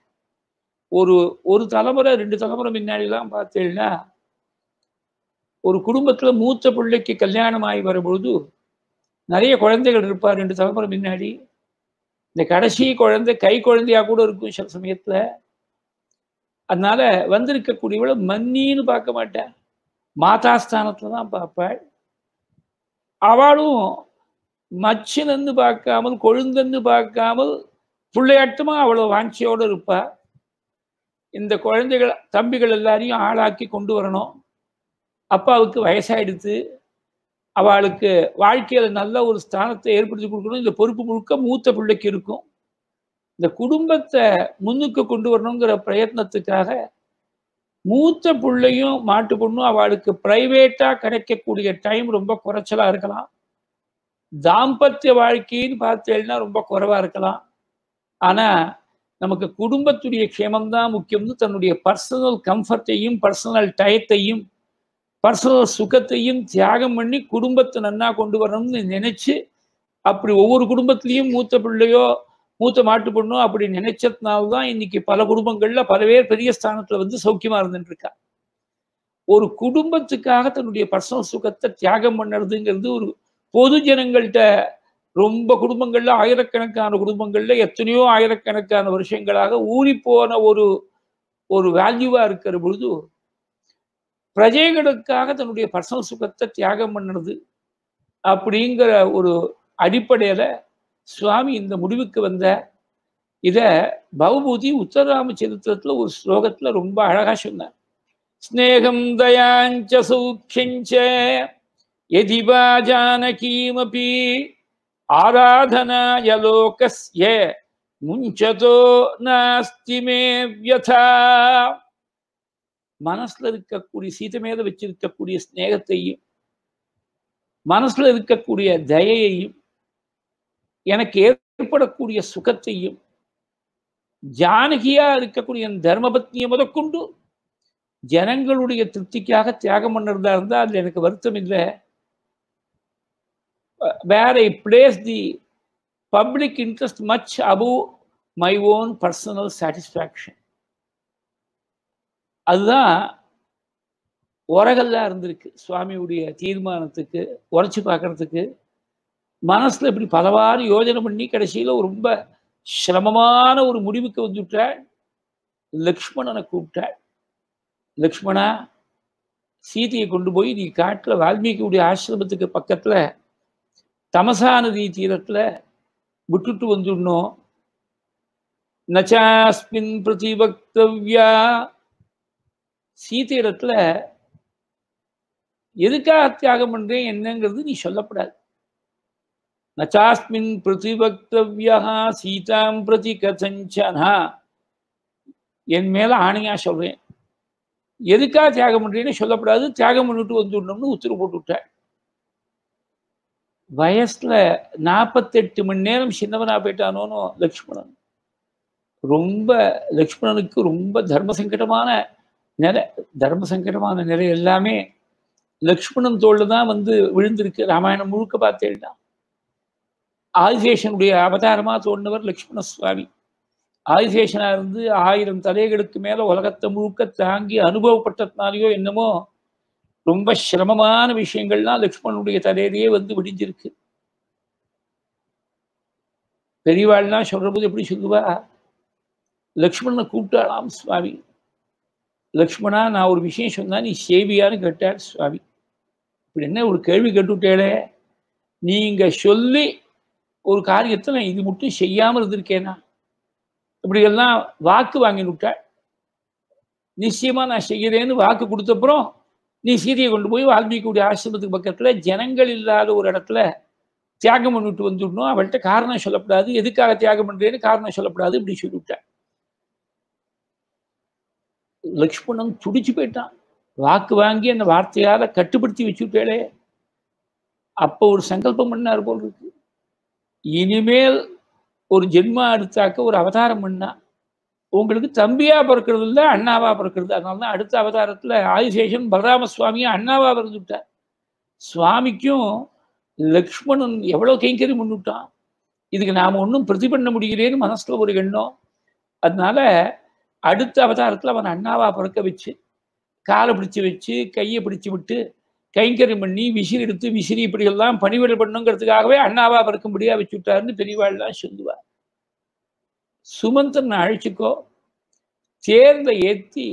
ஒரு தலைமுறை 2 தலைமுறை முன்னாடிலாம் பார்த்தேன்னா ஒரு குடும்பத்துல மூத்த பிள்ளைக்கு கல்யாணம் ஆகி வரும்பொழுது நிறைய குழந்தைகள் இருப்பார் 2 தலைமுறை முன்னாடி. இந்த கடைசி குழந்தை கை குழந்தையா கூட இருக்கும் சில சமயத்துல. அதனால வந்திருக்கக்கூடியவள மன்னின்னு பார்க்க மாட்டேன், மாதாஸ்தானத்துல தான் பார்ப்பாள். அவளும் மச்சினன்னு பார்க்காமல் கொழுந்தன்னு பார்க்காமல் பிள்ளையாட்டமா அவ்வளோ வாஞ்சியோடு இருப்பா. இந்த குழந்தைகள் தம்பிகள் எல்லாரையும் ஆளாக்கி கொண்டு வரணும். அப்பாவுக்கு வயசாயிடுத்து, அவளுக்கு வாழ்க்கையில நல்ல ஒரு ஸ்தானத்தை ஏற்படுத்தி கொடுக்கணும். இந்த பொறுப்பு முழுக்க மூத்த பிள்ளைக்கு இருக்கும். இந்த குடும்பத்தை முன்னுக்கு கொண்டு வரணுங்கிற பிரயத்னத்துக்காக மூத்த பிள்ளையும் மாட்டு பொண்ணும் அவளுக்கு பிரைவேட்டா கிடைக்கக்கூடிய டைம் ரொம்ப குறைச்சலா இருக்கலாம். தாம்பத்திய வாழ்க்கைன்னு பார்த்தேன்னா ரொம்ப குறைவா இருக்கலாம். ஆனா நமக்கு குடும்பத்துடைய க்ஷேமம்தான் முக்கியம்னு தன்னுடைய பர்சனல் கம்ஃபர்ட்டையும் பர்சனல் டயத்தையும் பர்சனல் சுகத்தையும் தியாகம் பண்ணி குடும்பத்தை நன்னா கொண்டு வரணும்னு நினைச்சு அப்படி ஒவ்வொரு குடும்பத்திலையும் மூத்த பிள்ளையோ மூத்த மாட்டு பொண்ணோ அப்படி நினைச்சதுனால்தான் இன்னைக்கு பல குடும்பங்கள்ல பல பேர் பெரிய ஸ்தானத்துல சௌக்கியமா இருந்துட்டு இருக்கா. ஒரு குடும்பத்துக்காக தன்னுடைய பர்சனல் சுகத்தை தியாகம் பண்ணுறதுங்கிறது ஒரு பொது ஜனங்கள்கிட்ட ரொம்ப குடும்பங்கள்ல ஆயிரக்கணக்கான குடும்பங்கள்ல எத்தனையோ ஆயிரக்கணக்கான வருஷங்களாக ஊறி போன ஒரு வேல்யூவா இருக்கிற பொழுது பிரஜைகளுக்காக தன்னுடைய பர்சனல் சுகத்தை தியாகம் பண்ணுறது அப்படிங்கிற ஒரு அடிப்படையில சுவாமி இந்த முடிவுக்கு வந்த இத பவபூதி உத்தரராம சரித்திரத்துல ஒரு ஸ்லோகத்துல ரொம்ப அழகா சொன்னார். ஸ்நேகம் தயாஞ்ச சௌக்கியஞ்ச யதிவா ஜானகீமபி ஆராதனாய லோகஸ்ய முஞ்சதோ நாஸ்தி மே வ்யதா. மனசுல இருக்கக்கூடிய சீதை மேல வச்சிருக்கக்கூடிய ஸ்நேகத்தையும் மனசுல இருக்கக்கூடிய தயையையும் எனக்கு ஏற்படக்கூடிய சுகத்தையும் ஜானகியா இருக்கக்கூடிய தர்மபத்னியை முதற்கொண்டு ஜனங்களுடைய திருப்திக்காக தியாகம் பண்ணுறதா இருந்தா அதுல எனக்கு வருத்தம் இல்லை. Where I place the public interest much above my own personal satisfaction. அதுதான் உரகல்லா இருந்திருக்கு சுவாமியுடைய தீர்மானத்துக்கு. உரைச்சு பார்க்கறதுக்கு மனசுல இப்படி பலவாறு யோஜனை பண்ணி கடைசியில ரொம்ப சிரமமான ஒரு முடிவுக்கு வந்துவிட்டாள். லக்ஷ்மணனை கூப்பிட்டாள். லக்ஷ்மணா, சீதையை கொண்டு போய் நீ காட்டுல வால்மீகியுடைய ஆசிரமத்துக்கு பக்கத்துல தமசா நதி தீரத்துல விட்டுட்டு வந்துடணும். நச்சாஸ்மின் பிரதிபக்தவ்யா, சீதையிடத்துல எதுக்காக தியாகம் பண்றேன் என்னங்கிறது நீ சொல்லப்படாது. நச்சாஸ்மின் பிரதிபக்தவ்யா சீதாம் பிரதி கதஞ்சனா, என் மேல ஆணையா சொல்றேன், எதுக்காக தியாகம் பண்றேன்னு சொல்லப்படாது, தியாகம் பண்ணிட்டு வந்துடணும்னு உத்தரவு போட்டு விட்டாள். வயசுல 48 மணி நேரம் சின்னவனா போயிட்டானோன்னு லக்ஷ்மணன். லக்ஷ்மணனுக்கு ரொம்ப தர்ம சங்கடமான நிலை எல்லாமே லக்ஷ்மணன் தோல்ல தான் வந்து விழுந்திருக்கு. ராமாயணம் முழுக்க பார்த்தேன்னா ஆதிசேஷனுடைய அவதாரமா தோன்றவர் லக்ஷ்மண சுவாமி. ஆதிசேஷனா இருந்து 1000 தலைகளுக்கு மேல உலகத்தை முழுக்க தாங்கி அனுபவப்பட்டதுனாலையோ என்னமோ ரொம்ப சிரமமான விஷயங்கள்லாம் லக்ஷ்மணனுடைய தலையிலேயே வந்து விடிஞ்சிருக்கு. பெரியவாள்லாம் சொல்ற போது எப்படி சொல்லுவா, லக்ஷ்மணனை கூப்பிட்டாளாம் சுவாமி. லக்ஷ்மணா, நான் ஒரு விஷயம் சொன்னா நீ சேவியான்னு கேட்டார் சுவாமி. இப்படி என்ன ஒரு கேள்வி கேட்டுவிட்டேளே, நீங்க சொல்லி ஒரு காரியத்தை நான் இது மட்டும் செய்யாம இருந்திருக்கேனா, இப்படியெல்லாம் வாக்கு வாங்கி விட்டாள். நிச்சயமா நான் செய்கிறேன்னு வாக்கு கொடுத்தப்புறம் நீ சீதையை கொண்டு போய் வால்மீகியுடைய ஆசிரமத்துக்கு பக்கத்துல ஜனங்கள் இல்லாத ஒரு இடத்துல தியாகம் பண்ணிட்டு வந்துடணும். அவள்கிட்ட காரணம் சொல்லப்படாது, எதுக்காக தியாகம் பண்றேன்னு காரணம் சொல்லப்படாது, இப்படி சொல்லிவிட்டாள். லக்ஷ்மணன் துடிச்சு போயிட்டான். வாக்கு வாங்கி அந்த வார்த்தையால கட்டுப்படுத்தி வச்சுட்டேளே. அப்போ ஒரு சங்கல்பம் பண்ணார் போல் இருக்கு, இனிமேல் ஒரு ஜென்மா எடுத்தாக்க ஒரு அவதாரம் பண்ணா உங்களுக்கு தம்பியா பிறக்கிறது இல்லை, அண்ணாவா பிறக்கிறது. அதனாலதான் அடுத்த அவதாரத்துல ஆதிசேஷன் பலராம சுவாமியா அண்ணாவா பிறந்துட்டார். சுவாமிக்கும் லக்ஷ்மணன் எவ்வளவு கைங்கறி முன்னுட்டான், இதுக்கு நாம ஒன்றும் பிரதி பண்ண முடிகிறேன்னு மனசுல ஒரு எண்ணம். அதனால அடுத்த அவதாரத்துல அவன் அண்ணாவா பிறக்க வச்சு காலை பிடிச்சு வச்சு கையை பிடிச்சு விட்டு கைங்கறி பண்ணி விசிறி எடுத்து விசிறி இப்படி எல்லாம் பணிவிடை பண்ணுங்கிறதுக்காகவே அண்ணாவா பிறக்கும்படியா வச்சு விட்டாருன்னு பெரியவாள்லாம் சொல்லுவார். சுமந்தன் அழைச்சிக்கோ, தேர்ந்த ஏத்தி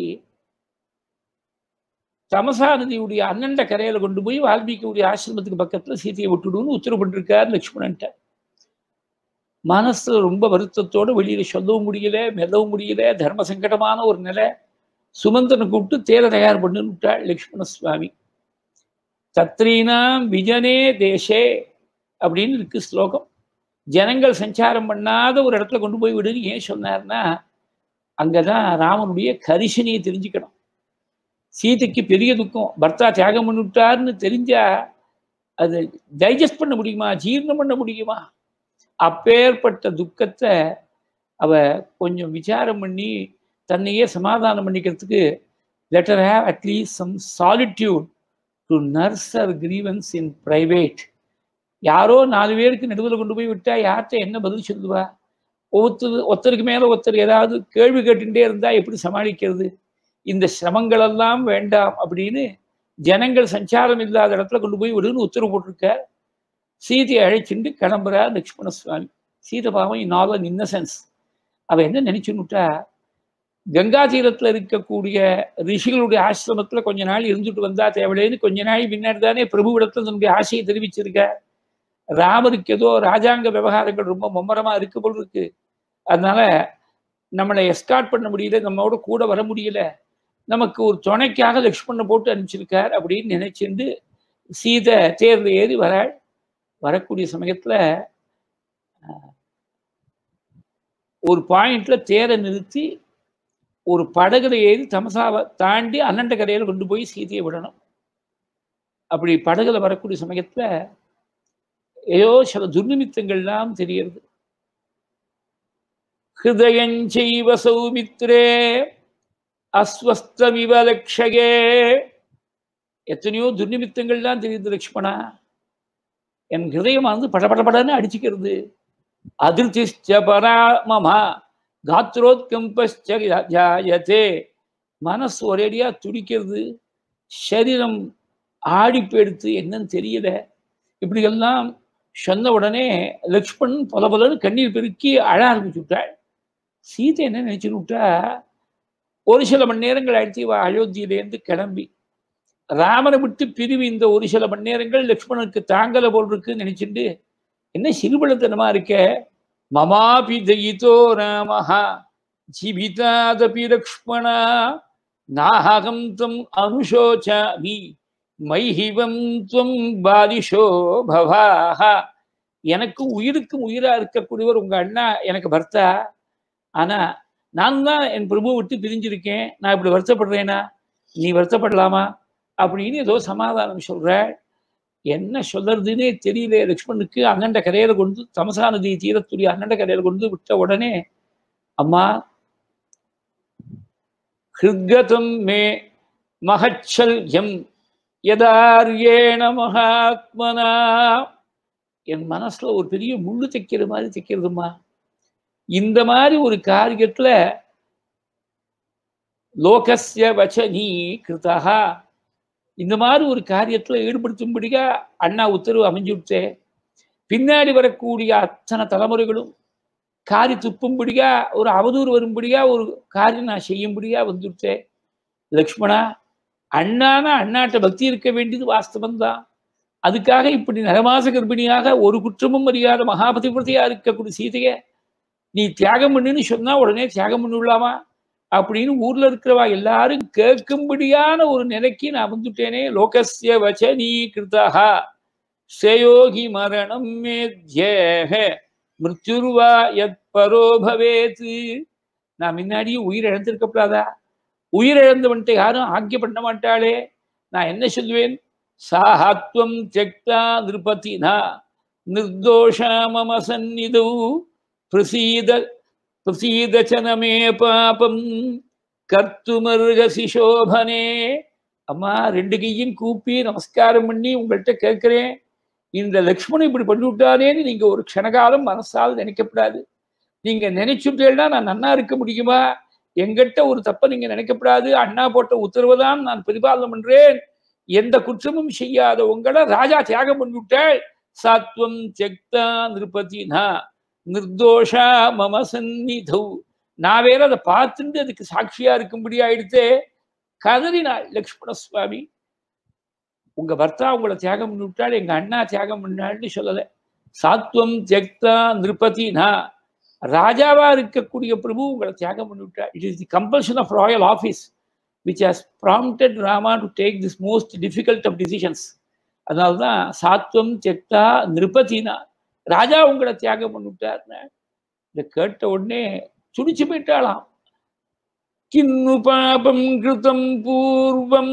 தமசா நதியுடைய அண்ணண்ட கரையில கொண்டு போய் வால்மீகியுடைய ஆசிரமத்துக்கு பக்கத்துல சீதையை விட்டுடுன்னு உத்தரவு பண்ணிருக்கார் லக்ஷ்மணன்ட்ட. மனசுல ரொம்ப வருத்தத்தோட வெளியில சொல்லவும் முடியல, மெல்லவும் முடியல, தர்ம சங்கடமான ஒரு நிலை. சுமந்தனை கூப்பிட்டு தேரை தயார் பண்ணுன்னு விட்டாள் லக்ஷ்மண சுவாமி. தத்ரீனாம் விஜனே தேசே அப்படின்னு இருக்கு ஸ்லோகம். ஜனங்கள் சஞ்சாரம் பண்ணாத ஒரு இடத்துல கொண்டு போய் விடுன்னு ஏன் சொன்னார்னா, அங்கதான் ராமனுடைய கரிசனையை தெரிஞ்சுக்கணும். சீதைக்கு பெரிய துக்கம், பர்த்தா தியாகம் பண்ணிவிட்டார்னு தெரிஞ்சா அது டைஜஸ்ட் பண்ண முடியுமா, ஜீர்ணம் பண்ண முடியுமா? அப்பேற்பட்ட துக்கத்தை அவ கொஞ்சம் விசாரம் பண்ணி தன்னையே சமாதானம் பண்ணிக்கிறதுக்கு let her have at least some solitude to nurse her grievance in private. யாரோ 4 பேருக்கு நடுவில் கொண்டு போய் விட்டா யார்கிட்ட என்ன பதில் சொல்லுவா? ஒருத்தருக்கு மேல ஒருத்தர் ஏதாவது கேள்வி கேட்டுட்டே இருந்தா எப்படி சமாளிக்கிறது? இந்த சிரமங்கள் எல்லாம் வேண்டாம் அப்படின்னு ஜனங்கள் சஞ்சாரம் இல்லாத இடத்துல கொண்டு போய் விடுன்னு உத்தரவு போட்டிருக்கார். சீதையை அழைச்சிட்டு கிளம்புறார் லக்ஷ்மண சுவாமி. சீதை பாவம் இன் ஆல் அன் இன்னசென்ஸ் அவ என்ன நினைச்சுன்னுட்டா, கங்கா தீரத்துல இருக்கக்கூடிய ரிஷிகளுடைய ஆசிரமத்துல கொஞ்ச நாள் இருந்துட்டு வந்தா தேவையில்லைன்னு கொஞ்ச நாள் பின்னாடி தானே பிரபுவிடத்துல தன்னுடைய ஆசையை தெரிவிச்சிருக்க. ராமருக்கு ஏதோ ராஜாங்க விவகாரங்கள் ரொம்ப மும்மரமா இருக்கு போல் இருக்கு, அதனால நம்மளை எஸ்கார்ட் பண்ண முடியல, நம்மளோட கூட வர முடியல, நமக்கு ஒரு துணைக்காக லக்ஷ்மணனை போட்டு அனுப்பிச்சிருக்கார் அப்படின்னு நினைச்சிருந்து சீதை தேர்ல ஏறி வராள். வரக்கூடிய சமயத்துல ஒரு பாயிண்ட்ல தேரை நிறுத்தி ஒரு படகுல ஏறி தமசாவை தாண்டி அண்ணண்ட கரையில கொண்டு போய் சீதையை விடணும். அப்படி படகுல வரக்கூடிய சமயத்துல ஏதோ சில துர்நிமித்தங்கள்லாம் தெரிகிறது. ஹிருதயஞ்சைவ சௌமித்ரே அஸ்வஸ்தமிவ லக்ஷகே, எத்தனையோ துர்நிமித்தங்கள்லாம் தெரியுது லக்ஷ்மணா. என் ஹிருதயமானது படபடபடன்னு அடிச்சுக்கிறது. அதிர்ச்சிச்ச பராமமா காத்ரோத்கம்பஸ்சே, மனசு ஒரேடியா துடிக்கிறது, சரீரம் ஆடி போயிடுத்து, என்னன்னு தெரியல. இப்படி எல்லாம் சொன்ன உடனே லக்ஷ்மணன் பலன்னு கண்ணீர் பெருக்கி அழ ஆரம்பிச்சு விட்டாள். சீதை என்ன நினைச்சுன்னு விட்டா, ஒரு சில மணி நேரங்கள் ஆயிடுச்சு இவ அயோத்தியிலேருந்து கிளம்பி. ராமனை விட்டு பிரிவு இந்த ஒரு சில மணி நேரங்கள் லக்ஷ்மணனுக்கு தாங்கல போல் இருக்குன்னு நினைச்சுட்டு என்ன சிறுபலத்தனமா இருக்க? மமாபி தயிதோ ராமஹா ஜீவிதாதபி லக்ஷ்மணா நாஹகம் தம் அனுஷோசாமி மைஹிவம் துவம் பாதிஷோ பவாஹா. எனக்கு உயிருக்கும் உயிரா இருக்கக்கூடியவர் உங்க அண்ணா எனக்கு பர்த்தா. ஆனா நான் தான் என் பிரபுவை விட்டு பிரிஞ்சிருக்கேன். நான் இப்படி வருத்தப்படுறேனா? நீ வருத்தப்படலாமா அப்படின்னு ஏதோ சமாதானம் சொல்ற. என்ன சொல்றதுன்னே தெரியல லக்ஷ்மணுக்கு. அண்ணண்ட கரையில கொண்டு தமசா நதி தீரத்துடைய அண்ணண்ட கரையில கொண்டு விட்ட உடனே, அம்மா ஹிருத்கதம் மே மகச்சல்யம் யதார்யேண மகாத்மனா. என் மனசுல ஒரு பெரிய முள்ளு தைக்கிற மாதிரி தைக்கிறதுமா. இந்த மாதிரி ஒரு காரியத்துல லோகஸ்ய வச்சனீ கிருதா, இந்த மாதிரி ஒரு காரியத்துல ஈடுபடுத்தும்படியா அண்ணா உத்தரவு அமைஞ்சு விட்டே. பின்னாடி வரக்கூடிய அத்தனை தலைமுறைகளும் காரி துப்பும்படியா, ஒரு அவதூறு வரும்படியா ஒரு காரியம் நான் செய்யும்படியா வந்துவிட்டேன். லக்ஷ்மணா, அண்ணானா அண்ணாட்ட பக்தி இருக்க வேண்டியது வாஸ்தவம் தான். அதுக்காக இப்படி நரமாச கர்ப்பிணியாக ஒரு குற்றமும் அறியாத மகாபதிபதியா இருக்கக்கூடிய சீதைய நீ தியாகம் பண்ணுன்னு சொன்னா உடனே தியாகம் பண்ணிவிடலாமா அப்படின்னு ஊர்ல இருக்கிறவா எல்லாரும் கேட்கும்படியான ஒரு நிலைக்கு நான் வந்துட்டேனே. லோகஸ்ய வச்சனீ கிருதா ஸ்ரேயோகி மரணம் மேத்யேஹ மிருத்யுர்வா யத் பரோ பவேத். நான் முன்னாடியே உயிர் இழந்திருக்கப்படாதா? உயிர் இழந்தவன்ட்டு யாரும் ஆக்கிய பண்ண மாட்டாளே. நான் என்ன சொல்லுவேன்? சாஹத்வம் தியக்தா நிருபதினா நிர்தோஷா மம சந்நிதௌ பிரசீத பிரசீதச்சனமே பாபம் கர்த்துமர்கசி சோபனே. அம்மா, ரெண்டு கையும் கூப்பி நமஸ்காரம் பண்ணி உங்கள்கிட்ட கேட்கிறேன், இந்த லக்ஷ்மணன் இப்படி பண்ணிவிட்டானேன்னு நீங்க ஒரு க்ஷணகாலம் மனசால் நினைக்கப்படாது. நீங்க நினைச்சுட்டேன்னா நான் நன்னா இருக்க முடியுமா? எங்கிட்ட ஒரு தப்ப நீங்க நினைக்கப்படாது. அண்ணா போட்ட உத்தரவு தான் நான் பரிபாலனம் பண்றேன். எந்த குற்றமும் செய்யாத உங்களை ராஜா தியாகம் பண்ணிவிட்டாள். சாத்வம் தியக்தா நிருபதினா நிர்தோஷா மம சந்நிதௌ. நான் வேற அதை பார்த்துட்டு அதுக்கு சாட்சியா இருக்கும்படி ஆயிடுத்தே. கதறினாள் லக்ஷ்மண சுவாமி. உங்க பர்த்தா உங்களை தியாகம் பண்ணிவிட்டாள், எங்க அண்ணா தியாகம் பண்ணாள்னு சொல்லல. சாத்வம் தியக்தா நிருபதினா, ராஜாவா இருக்கக்கூடிய பிரபு உங்களை தியாகம் பண்ணிவிட்டாள். It is the compulsion of royal office which has prompted Rama to take this most difficult of decisions. அதனால்தான் சாத்வம் தியக்தா நிருபதினா, ராஜா உங்களை தியாகம் பண்ணிவிட்டார்னா. இதை கேட்ட உடனே சுடிச்சு போயிட்டாளாம். கின்னு பாபம் கிருதம் பூர்வம்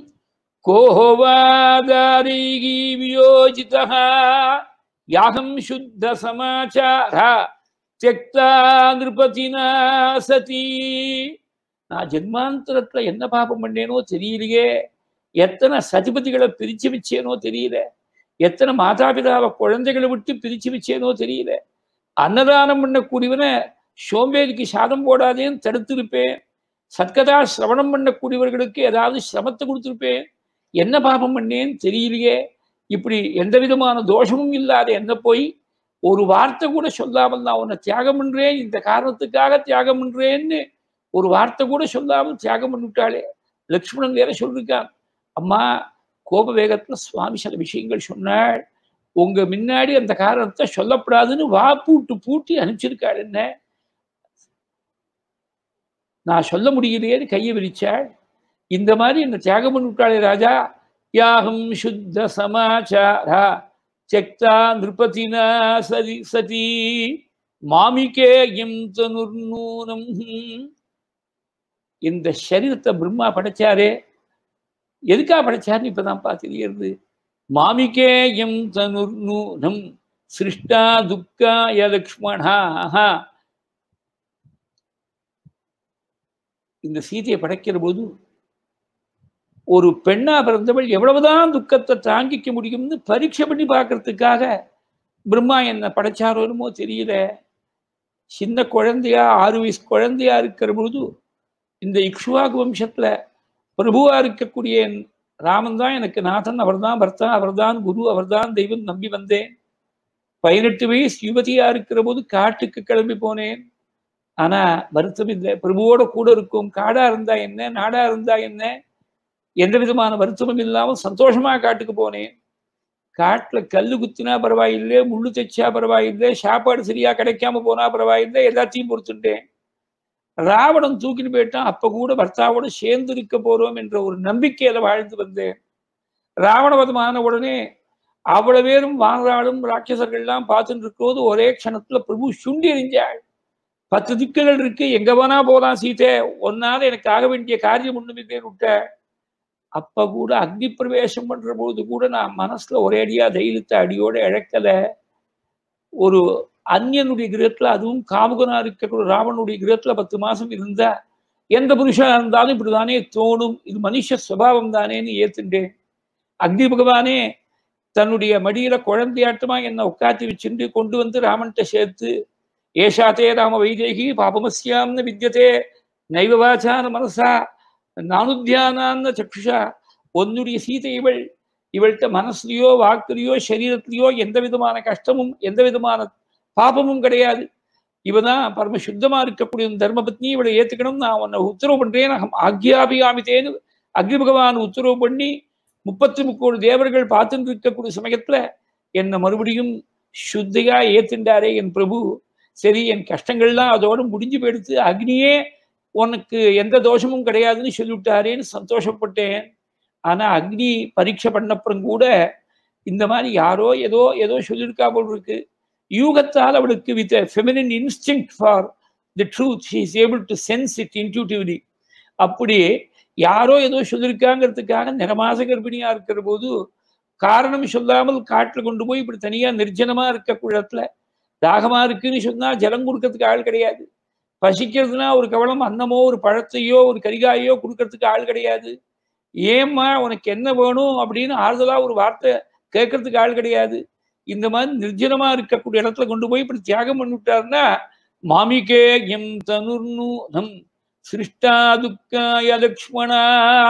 கோஹோவாதாரிகி வியோஜிதஹ யாகம் சுத்த சமாச்சாரா தியக்தா நிருபதினா சதி. நான் ஜென்மாந்தரத்துல என்ன பாபம் பண்ணேனோ தெரியலையே. எத்தனை சதிபதிகளை பிரிச்சு வச்சேனோ தெரியல. எத்தனை மாதாபிதாவை குழந்தைகளை விட்டு பிரிச்சு வச்சேனோ தெரியல. அன்னதானம் பண்ணக்கூடியவனை சோம்பேறிக்கு சாதம் போடாதேன்னு தடுத்திருப்பேன். சத்கதா சிரவணம் பண்ணக்கூடியவர்களுக்கு ஏதாவது சிரமத்தை கொடுத்திருப்பேன். என்ன பாபம் பண்ணேன்னு தெரியலையே. இப்படி எந்த விதமான தோஷமும் இல்லாத என்ன போய் ஒரு வார்த்தை கூட சொல்லாமல் நான் உன்னை தியாகம் பண்றேன், இந்த காரணத்துக்காக தியாகம் பண்றேன்னு ஒரு வார்த்தை கூட சொல்லாமல் தியாகம் பண்ணிவிட்டாளே. லக்ஷ்மணன் வேற சொல்லிருக்கான், அம்மா கோப வேகத்துல சுவாமி சில விஷயங்கள் சொன்னாள், உங்க முன்னாடி அந்த காரணத்தை சொல்லப்படாதுன்னு வா பூட்டி அனுப்பிச்சிருக்காள். என்ன நான் சொல்ல முடியலையேன்னு கையை விரிச்சாள். இந்த மாதிரி என்ன தியாகம் பண்ணிவிட்டாளே ராஜா. யாகம் சுத்த சமாச்சாரா தியக்தா நிருபதினா சதி சதி மாமிகேயம் தனுர்நூனம். இந்த சரீரத்தை பிரம்மா படைச்சாரே, எதுக்கா படைச்சாருன்னு இப்பதான் தெரியுது. மாமிகேயம் தனுர்நூனம் சிருஷ்டா துக்காய லக்ஷ்மணா. இந்த சீதையை படைக்கிற போது ஒரு பெண்ணா பிறந்தவள் எவ்வளவுதான் துக்கத்தை தாங்கிக்க முடியும்னு பரீட்சை பண்ணி பார்க்கறதுக்காக பிரம்மா என்ன படைச்சாரோனுமோ தெரியல. சின்ன குழந்தையா 6 வயசு குழந்தையா இருக்கிற பொழுது இந்த இக்ஷ்வாகு வம்சத்துல பிரபுவா இருக்கக்கூடிய ராமன் தான் எனக்கு நாதன், அவர்தான் பர்த்தா, அவர்தான் குரு, அவர்தான் தெய்வம் நம்பி வந்தேன். 18 வயசு யுவதியா இருக்கிற போது காட்டுக்கு கிளம்பி போனேன். ஆனா வருத்தம் இல்லை, பிரபுவோட கூட இருக்கும். காடா இருந்தா என்ன, நாடா இருந்தா என்ன, எந்த விதமான வருத்தமும் இல்லாமல் சந்தோஷமா காட்டுக்கு போனேன். காட்டுல கல்லு குத்தினா பரவாயில்லை, முள்ளு தைச்சா பரவாயில்லை, சாப்பாடு சரியா கிடைக்காம போனா பரவாயில்லை, எல்லாத்தையும் பொறுத்துட்டேன். ராவணன் தூக்கிட்டு போயிட்டான். அப்ப கூட பர்த்தாவோட சேர்ந்து இருக்க போறோம் என்ற ஒரு நம்பிக்கையில வாழ்ந்து வந்தேன். ராவணவதமான உடனே அவ்வளவு பேரும் வானராளும் ராட்சசர்கள்லாம் பார்த்துட்டு இருக்கும்போது ஒரே க்ஷணத்துல பிரபு சுண்டி எறிஞ்சாள். 10 திக்குகள் இருக்கு, எங்க வேணா போலாம் சீதை, ஒன்னால எனக்கு ஆக வேண்டிய காரியம் ஒண்ணுமில்லைன்னு விட்ட. அப்ப கூட அக்னி பிரவேசம் பண்ற போது கூட நான் மனசுல ஒரேடியா தைரியத்தை அடியோட இழக்கல. ஒரு அந்நியனுடைய கிரகத்துல, அதுவும் காமுகனா இருக்கக்கூடிய ராவனுடைய கிரகத்துல 10 மாசம் இருந்தா எந்த புருஷனா இருந்தாலும் இப்படிதானே தோணும், இது மனுஷ சுபாவம் தானேன்னு ஏத்துட்டேன். அக்னி பகவானே தன்னுடைய மடியில குழந்தையாட்டமா என்னை உட்காத்தி வச்சுட்டு கொண்டு வந்து ராமன்கிட்ட சேர்த்து, ஏஷாத்தே ராம வைதேகி பாபமஸ்யாம்னு வித்தியதே நைவ வாசான மனசா நானுத்தியானான்னு சக்ஷுஷா. ஒன்னுடைய சீதை இவள், இவள்கிட்ட மனசுலையோ வாக்குலையோ சரீரத்திலையோ எந்த விதமான கஷ்டமும் எந்த விதமான பாபமும் கிடையாது. இவதான் பரம சுத்தமா இருக்கக்கூடிய தர்மபத்னி, இவளை ஏத்துக்கணும், நான் உன்னை உத்தரவு பண்றேன், ஆக்யாபியாமித்தேன்னு அக்னி பகவான் உத்தரவு பண்ணி 33 தேவர்கள் பார்த்துட்டு இருக்கக்கூடிய சமயத்துல என்னை மறுபடியும் சுத்தியா ஏத்துண்டாரே என் பிரபு. சரி, என் கஷ்டங்கள்லாம் அதோட முடிஞ்சு போயிடுத்து, அக்னியே உனக்கு எந்த தோஷமும் கிடையாதுன்னு சொல்லிவிட்டாரேன்னு சந்தோஷப்பட்டேன். ஆனா அக்னி பரீட்சை பண்ணப்புறம் கூட இந்த மாதிரி யாரோ ஏதோ ஏதோ சொல்லியிருக்கா போல் இருக்கு. யூகத்தால் அவளுக்கு with feminine instinct for the truth she is able to sense it intuitively. அப்படி யாரோ ஏதோ சொல்லியிருக்காங்கிறதுக்காக நிறமாச கர்ப்பிணியா இருக்கிற போது காரணம் சொல்லாமல் காட்டுல கொண்டு போய் இப்படி தனியா நிர்ஜனமா இருக்க குளத்துல தாகமா இருக்குன்னு சொன்னா ஜலம் கொடுக்கறதுக்கு ஆள் கிடையாது. பசிக்கிறதுனா ஒரு கவலம் அன்னமோ ஒரு பழத்தையோ ஒரு கரிகாயோ கொடுக்கறதுக்கு ஆள் கிடையாது. ஏம்மா உனக்கு என்ன வேணும் அப்படின்னு ஆறுதலா ஒரு வார்த்தை கேட்கறதுக்கு ஆள் கிடையாது. இந்த மாதிரி நிர்ஜனமா இருக்கக்கூடிய இடத்துல கொண்டு போய் இப்படி தியாகம் பண்ணிவிட்டாருன்னா, மாமிகே எம் தனுர்நூனம் சிருஷ்டா துக்காய லக்ஷ்மணா,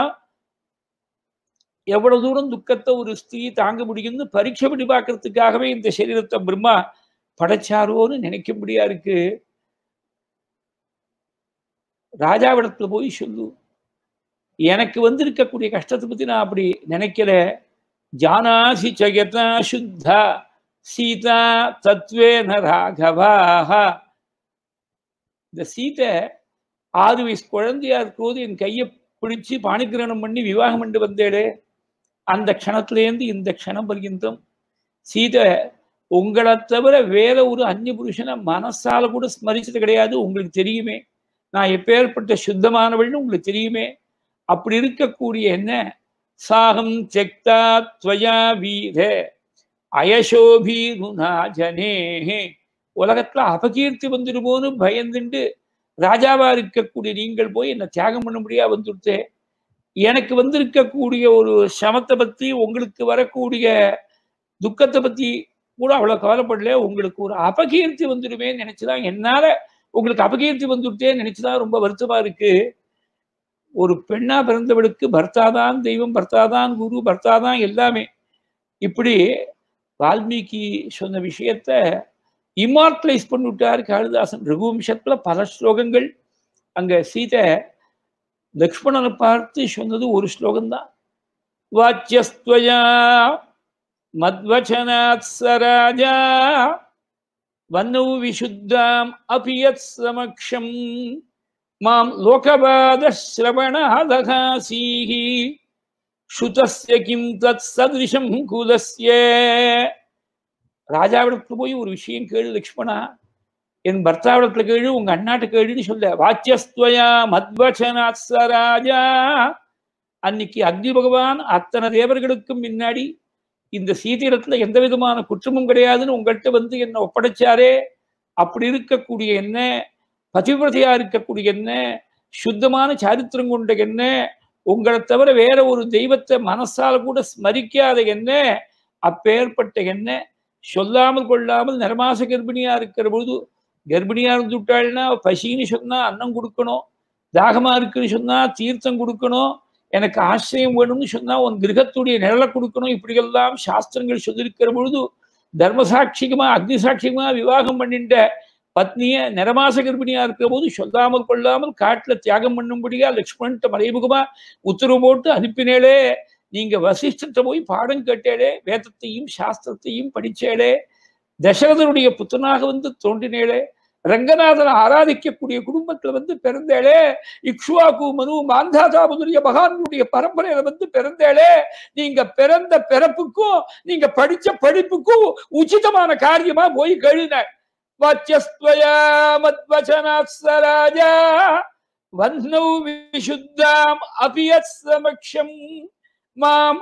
எவ்வளவு தூரம் துக்கத்தை ஒரு ஸ்திரீ தாங்க முடியும்னு பரீட்சை பண்ணி பார்க்கறதுக்காகவே இந்த சரீரத்தை பிரம்மா படைச்சாரோன்னு நினைக்கும்படியா இருக்கு. ராஜாவிடத்துல போய் சொல்லு, எனக்கு வந்திருக்கக்கூடிய கஷ்டத்தை பத்தி நான் அப்படி நினைக்கல. ஜானாசி சயதா சுத்தா சீதா தத்வேன ராகவாஹ. இந்த சீதை 6 வயசு குழந்தையா இருக்கும்போது என் கையை பிடிச்சு பாணிகிரகணம் பண்ணி விவாகம் பண்ணி வந்தேடே, அந்த க்ஷணத்திலேருந்து இந்த க்ஷணம் பர்யந்தம் சீதை உங்களை தவிர வேற ஒரு அந்நிய புருஷனை மனசால கூட ஸ்மரிச்சது கிடையாது. உங்களுக்கு தெரியுமே நான் எப்பேற்பட்ட சுத்தமானவள்னு உங்களுக்கு தெரியுமே. அப்படி இருக்கக்கூடிய என்ன சாகம் செக்தா துவயா வீர அயசோபீருனா ஜனேஹே, உலகத்துல அபகீர்த்தி வந்துடுமோன்னு பயந்துண்டு ராஜாவா இருக்கக்கூடிய நீங்கள் போய் என்ன தியாகம் பண்ண முடியா வந்துடுத்தே. எனக்கு வந்திருக்கக்கூடிய ஒரு சமத்தை பத்தி உங்களுக்கு வரக்கூடிய துக்கத்தை பத்தி கூட அவ்வளவு கவலைப்படல. உங்களுக்கு ஒரு அபகீர்த்தி வந்துடுமே நினைச்சுதான், என்னால உங்களுக்கு அபகீர்த்தி வந்துட்டே நினைச்சுதான் ரொம்ப வருத்தமா இருக்கு. ஒரு பெண்ணா பிறந்தவளுக்கு பர்த்தாதான் தெய்வம், பர்த்தாதான் குரு, பர்த்தாதான் எல்லாமே. இப்படி வால்மீகி சொன்ன விஷயத்த இமார்டலைஸ் பண்ணிவிட்டார் காளிதாசன். ரகுவம்சத்துல பல ஸ்லோகங்கள். அங்க சீதை லக்ஷ்மணனை பார்த்து சொன்னது ஒரு ஸ்லோகம்தான். வாச்சியஸ்த்வயா மத்வச்சனாத் சராஜா வன்னௌ விசுத்தாம் அபியத் சமக்ஷம் மாம் லோகபாத ஸ்ரவணாதகாசீஹி சுதஸ்ய கிம் தத் சதிருஷம் குலஸ்ய. ராஜாவிடத்துல போய் ஒரு விஷயம் கேளு லக்ஷ்மணா, என் பர்த்தாவிடத்துல கேளு, உங்க அண்ணாட்ட கேளுன்னு சொல்ல. வாச்சியஸ்துவயா மத்வச்சனாத் சராஜா. அன்னைக்கு அக்னி பகவான் அத்தனை தேவர்களுக்கும் முன்னாடி இந்த சீதையிடத்துல எந்த விதமான குற்றமும் கிடையாதுன்னு உங்கள்கிட்ட வந்து என்ன ஒப்படைச்சாரே. அப்படி இருக்கக்கூடிய என்ன, பதிவிரதையா இருக்கக்கூடிய என்ன, சுத்தமான சாரித்திரம் கொண்ட என்ன, உங்களை தவிர வேற ஒரு தெய்வத்தை மனசால கூட ஸ்மரிக்காத என்ன, அப்பேற்பட்ட என்ன சொல்லாமல் கொள்ளாமல் நிறமாச கர்ப்பிணியா இருக்கிற பொழுது, கர்ப்பிணியா இருந்து விட்டாள்னா பசின்னு சொன்னா அன்னம் கொடுக்கணும், தாகமா இருக்குன்னு சொன்னா தீர்த்தம் கொடுக்கணும், எனக்கு ஆசிரியம் வேணும்னு சொன்னா உன் கிரகத்துடைய நிழலை கொடுக்கணும். இப்படியெல்லாம் சாஸ்திரங்கள் சொல்லியிருக்கிற பொழுது தர்மசாட்சிகமா அக்னி சாட்சிகமா விவாகம் பண்ணிட்ட பத்னிய நிறமாச கர்ப்பிணியா இருக்கிற போது சொல்லாமல் கொள்ளாமல் காட்டுல தியாகம் பண்ணும்படியா லக்ஷ்மணன் மறைமுகமா உத்தரவு போட்டு அனுப்பினேளே. நீங்க வசிஷ்டத்தை போய் பாடம் கேட்டேளே, வேதத்தையும் சாஸ்திரத்தையும் படிச்சேளே, தசரதனுடைய புத்தனாக வந்து தோன்றினேளே, ரங்கநாதனை ஆராதிக்கக்கூடிய குடும்பத்துல வந்து பிறந்தேளே, இக்ஷுவாக்கு மனு மாந்தாதா முதலிய மகான்களுடைய பரம்பரையில வந்து பிறந்தேளே, நீங்க பிறந்த பிறப்புக்கும் நீங்க படிச்ச படிப்புக்கும் உச்சிதமான காரியமா போய் கேளுன. வாச்சஸ்த்வயா மத்வசனாத்ஸராஜா வன்னௌ விசுத்தாம் அபியத் சமக்ஷம் மாம்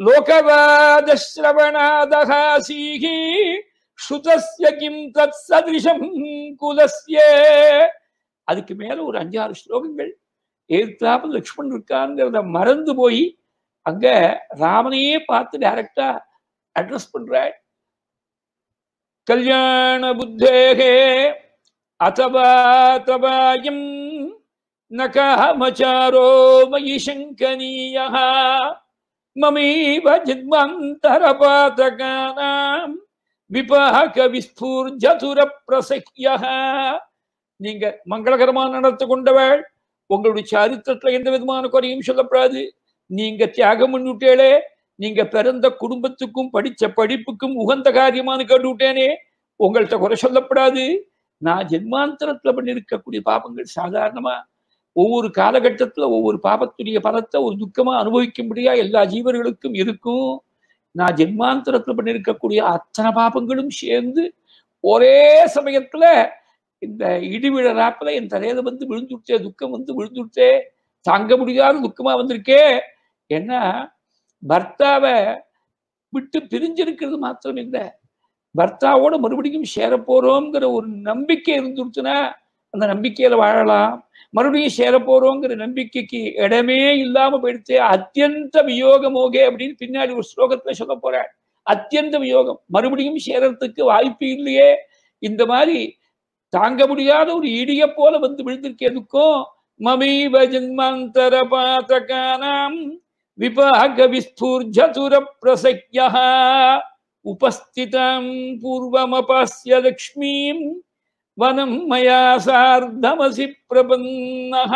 லோகவாதஸ்ரவணாதஹாசீஹி ஸ்ருதஸ்ய கிம் தத் சதிருஷம் குலஸ்ய. அதுக்கு மேல ஒரு 5-6 ஸ்லோகங்கள் ஏற்றாப்பு லக்ஷ்மணன் இருக்காங்கிறத மறந்து போய் அங்க ராமனையே பார்த்து டைரக்டா அட்ரஸ் பண்ற. கல்யாண புத்தேகே அதவா தவாயம் நகாமச்சாரோ மயி சங்கனீயஹ மமீவ ஜன்மாந்தரபாதகானாம் விபாக விஸ்பூர்ஜதுர பிரசக்யஹ. நீங்க மங்களகரமா நடத்து கொண்டவள், உங்களுடைய சரித்திரத்துல எந்த விதமான குறையும் சொல்லப்படாது. நீங்க தியாகம் பண்ணிவிட்டேளே, நீங்க பிறந்த குடும்பத்துக்கும் படிச்ச படிப்புக்கும் உகந்த காரியமானு கேட்டு விட்டேனே, உங்கள்கிட்ட குறை சொல்லப்படாது. நான் ஜென்மாந்தரத்துல பண்ணிருக்கக்கூடிய பாபங்கள் சாதாரணமா ஒவ்வொரு காலகட்டத்துல ஒவ்வொரு பாபத்துடைய பலத்தை ஒரு துக்கமா அனுபவிக்கும்படியா எல்லா ஜீவர்களுக்கும் இருக்கும். நான் ஜென்மாந்தரத்துல பண்ணிருக்கக்கூடிய அத்தனை பாபங்களும் சேர்ந்து ஒரே சமயத்துல இந்த இடிவிழறாப்புல என் தலையில வந்து விழுந்துட்டே, துக்கம் வந்து விழுந்துட்டே, தாங்க முடியாத துக்கமா வந்திருக்கே. ஏன்னா பர்த்தாவை விட்டு பிரிஞ்சிருக்கிறது மாத்திரம் இல்லை, பர்த்தாவோட மறுபடியும் சேர போறோங்கிற ஒரு நம்பிக்கை இருந்துருச்சுன்னா அந்த நம்பிக்கையில வாழலாம். மறுபடியும் சேர போறோங்கிற நம்பிக்கைக்கு இடமே இல்லாம போயிடுச்சு. அத்தியந்த வியோக மோகே அப்படின்னு பின்னாடி ஒரு ஸ்லோகத்துல சொல்ல போறேன். அத்தியந்த வியோகம், மறுபடியும் சேரத்துக்கு வாய்ப்பு இல்லையே. இந்த மாதிரி தாங்க முடியாத ஒரு இடிய போல வந்து விழுந்திருக்கேதுக்கும் மமீவ ஜன்மாந்தர பாதகானாம் விபாக விஸ்பூர்ஜதுர பிரசக்யஹ உபஸ்திதம் பூர்வமபாஸ்ய லக்ஷ்மீம் வனம் மயா சார்த்தமசி பிரபன்னஹ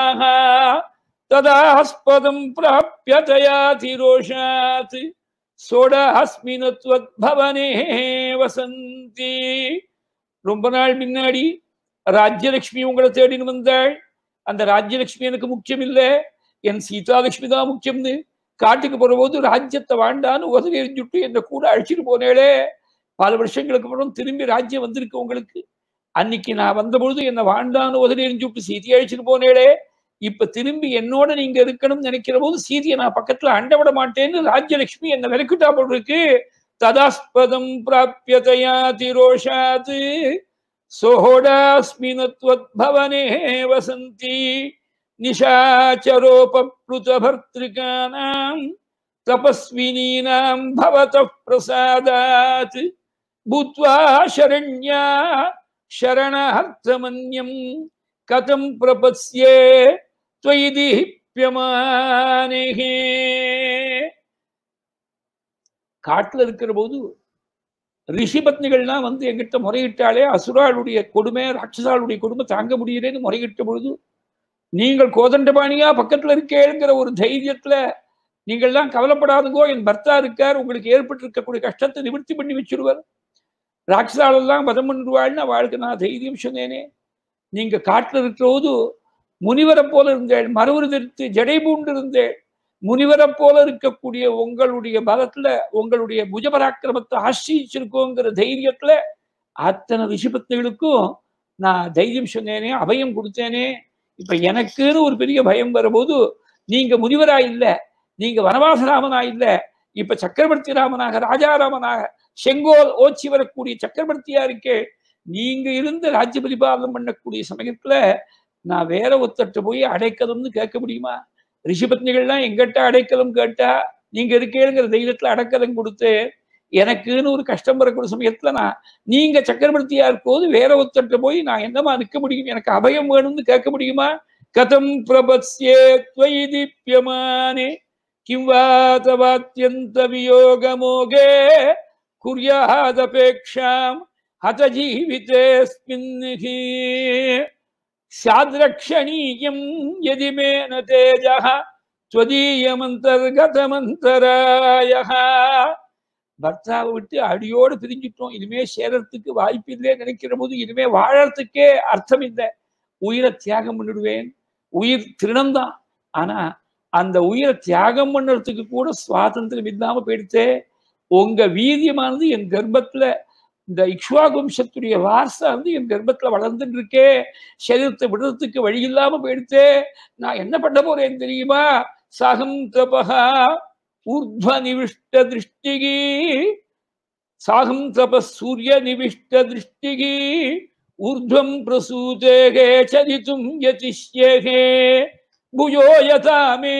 ததாஸ்பதம் பிராப்ய தயாதிரோஷாத் சோடாஸ்மினத்வத்பவனே வசந்தி. ரொம்ப நாள் முன்னாடி ராஜ்யலட்சுமி உங்களை தேடின்னு வந்தாள். அந்த ராஜ்யலட்சுமி எனக்கு முக்கியம் இல்லை, என் சீதாலட்சுமி தான் முக்கியம்னு காட்டுக்கு போற போது ராஜ்யத்தை வாண்டான்னு உதவி எரிஞ்சுட்டு என்னை கூட அழிச்சிட்டு போனேளே. பல வருஷங்களுக்கு அப்புறம் திரும்பி ராஜ்யம் வந்திருக்கு உங்களுக்கு. அன்னைக்கு நான் வந்த பொழுது என்னை வாண்டான்னு உதவி எரிஞ்சுட்டு சீதையை அழிச்சிட்டு போனேளே. இப்ப திரும்பி என்னோட நீங்க இருக்கணும்னு நினைக்கிற போது சீதையை நான் பக்கத்துல அண்ட விட மாட்டேன்னு ராஜ்யலட்சுமி என்னை விலக்கிட்டா போல் இருக்கு. ததாஸ்பதம் பிராப்ய தயாதிரோஷாத் சோடாஸ்மினத்வத்பவனே வசந்தி நிஷாச்சரோபப்ளுதபர்த்ருகானாம் தபஸ்வினீனாம் பவதः பிரசாதாத் பூத்வா சரண்யா சரணார்த்தமன்யம் கதம் பிரபத்யே த்வயி தீப்யமானேஹே. காட்டுல இருக்கிற போது ரிஷி பத்னிகள்லாம் வந்து எங்கிட்ட முறையிட்டாலே, அசுராளுடைய கொடுமை ராட்சசாளுடைய கொடுமை தாங்க முடியலன்னு முறையிட்ட பொழுது, நீங்கள் கோதண்டபாணியா பக்கத்துல இருக்கேங்கிற ஒரு தைரியத்துல நீங்கள்லாம் கவலைப்படாதுங்கோ, என் பர்த்தா இருக்கார், உங்களுக்கு ஏற்பட்டு இருக்கக்கூடிய கஷ்டத்தை நிவர்த்தி பண்ணி வச்சிருவார், ராட்சசாலெல்லாம் வதம் பண்ணிடுவாள்னு அவளுக்கு நான் தைரியம் சொன்னேனே. நீங்க காட்டுல இருக்கிற போது முனிவரை போல இருந்தேள், மறுவரு தெரித்து ஜடை பூண்டு இருந்தேள். முனிவரை போல இருக்கக்கூடிய உங்களுடைய பலத்துல உங்களுடைய புஜபராக்கிரமத்தை ஆசிரிச்சிருக்கோங்கிற தைரியத்துல அத்தனை ரிஷிபத்னிகளுக்கும் நான் தைரியம் சொன்னேனே, அபயம் கொடுத்தேனே. இப்ப எனக்குன்னு ஒரு பெரிய பயம் வரும்போது நீங்க முனிவரா இல்ல, நீங்க வனவாசராமனா இல்ல, இப்ப சக்கரவர்த்தி ராமனாக ராஜாராமனாக செங்கோல் ஓச்சி வரக்கூடிய சக்கரவர்த்தியா இருக்கே, நீங்க இருந்து ராஜ்ய பரிபாலனம் பண்ணக்கூடிய சமயத்துல நான் வேற ஒருத்தட்ட போய் அடைக்கலம்னு கேட்க முடியுமா? ரிஷிபத்னிகள்லாம் எங்கிட்ட அடைக்கலம் கேட்டா நீங்க இருக்கேங்கிற தைரியத்துல அடைக்கலம் கொடுத்து எனக்குன்னு ஒரு கஷ்டம் வரக்கூடிய சமயத்துல நான் நீங்க சக்கரவர்த்தியா இருக்கும்போது வேற ஒருத்தட்ட போய் நான் என்னமா நிற்க முடியும்? எனக்கு அபயம் வேணும்னு கேட்க முடியுமா? கதம் பிரபத்யே த்வயி தீப்யமானே கிம் வா தவாத்யந்த வியோகமோகே குர்யாதபேக்ஷாம் ஹத ஜீவிதேஸ்மின்ஹி சாத்ரக்ஷணீயம் யதி மே ந தேஜஹ ஸ்வதீயமந்தர்கதமந்தராய. பர்த்தாவை விட்டு அடியோடு பிரிஞ்சிட்டோம், இனிமே சேரத்துக்கு வாய்ப்பு இல்லை நினைக்கிற போது இனிமே வாழறதுக்கே அர்த்தம் இல்லை, உயிரை தியாகம் பண்ணிடுவேன். உயிர் திருணம்தான், ஆனா அந்த உயிரை தியாகம் பண்ணுறதுக்கு கூட சுவாதந்திரம் இல்லாம போயிடுத்தே. உங்க வீரியமானது என் கர்ப்பத்துல, இந்த இக்ஷ்வாகு வம்சத்துடைய வாரசா வந்து என் கர்ப்பத்துல வளர்ந்துட்டு இருக்கே, சரீரத்தை விடுறதுக்கு வழி இல்லாம போயிடுத்தே. நான் என்ன பண்ண போறேன் தெரியுமா? சாகம் தபஹா ஊர்த்வ நிவிஷ்ட திருஷ்டிகி, சாகம் தப சூரிய நிவிஷ்ட திருஷ்டிகி, ஊர்த்வம் பிரசூதேகே சரிதும் யதிஷ்யேகே, புயோ யதா மே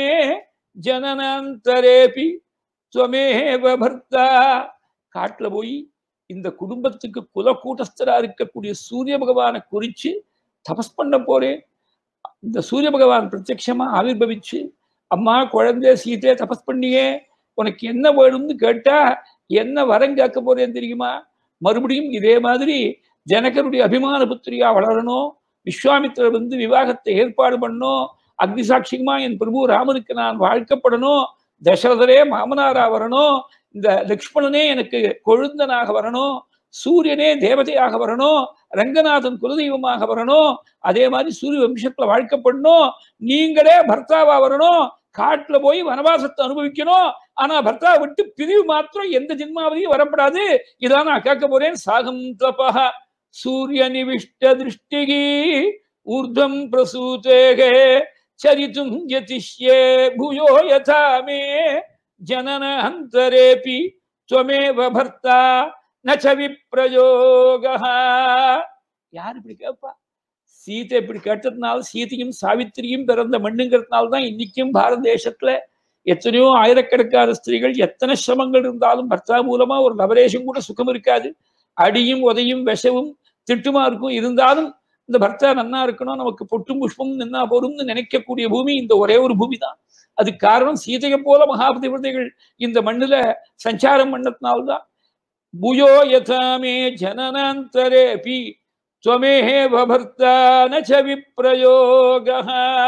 ஜனனாந்தரேபி துவமேவ பர்த்தா. காட்டுல போய் இந்த குடும்பத்துக்கு குலக்கூட்டஸ்தரா இருக்கக்கூடிய சூரிய பகவானை குறிச்சு தபஸ் பண்ண போறேன். இந்த சூரிய பகவான் பிரத்யட்சமா ஆவிர்பவிச்சு, அம்மா குழந்தை சீதையை தபஸ் பண்ணியே, உனக்கு என்ன வேணும்னு கேட்டா என்ன வரம் கேட்க போறேன் தெரியுமா? மறுபடியும் இதே மாதிரி ஜனகருடைய அபிமான புத்திரியா வளரணும், விஸ்வாமித்திரர் வந்து விவாகத்தை ஏற்பாடு பண்ணணும், அக்னி சாட்சியமா என் பிரபு ராமனுக்கு நான் வாழ்க்கப்படணும், தசரதரே மாமனாரா வரணும், இந்த லக்ஷ்மணனே எனக்கு கொழுந்தனாக வரணும், சூரியனே தேவதையாக வரணும், ரங்கநாதன் குலதெய்வமாக வரணும், அதே மாதிரி சூரிய வம்சத்துல வாழ்க்கப்படணும், நீங்களே பர்த்தாவா வரணும், காட்டுல போய் வனவாசத்தை அனுபவிக்கணும், ஆனா பர்த்தா விட்டு பிரிவு மாத்திரம் எந்த ஜென்மாவதையும் வரப்படாது. இதான் நான் கேட்க போறேன். சாகம் தபஹ சூரிய நிவிஷ்ட திருஷ்டிகி ஊர்தம் பிரசூதேகே சரிதும் யதிஷ்யே பூயோ யதா மே ஜனன அந்தரேபி துவமேவ பர்த்தா நச விப்ரயோகஹ. யார் இப்படி கேட்பா? சீதை இப்படி கேட்டதுனால, சீதையும் சாவித்திரியும் பிறந்த மண்ணுங்கிறதுனால தான் இன்னைக்கும் பாரத தேசத்துல எத்தனையோ ஆயிரக்கணக்கான ஸ்திரீகள் எத்தனை சிரமங்கள் இருந்தாலும் பர்த்தா மூலமா ஒரு நவரேஷம் கூட சுகம் இருக்காது, அடியும் உதையும் விஷவும் திட்டுமா இருக்கும். இருந்தாலும் இந்த பர்த்தா நன்னா இருக்கணும், நமக்கு பொட்டும் புஷ்பமும் நின்னா போரும்னு நினைக்கக்கூடிய பூமி இந்த ஒரே ஒரு பூமி தான். அதுக்கு காரணம் சீதையை போல மகாபதிவிரதைகள் இந்த மண்ணுல சஞ்சாரம் பண்ணதுனால்தான். பூயோ யதாமே ஜனனாந்தரேபி துவமேவ பர்த்தா நச விப்ரயோகஹ.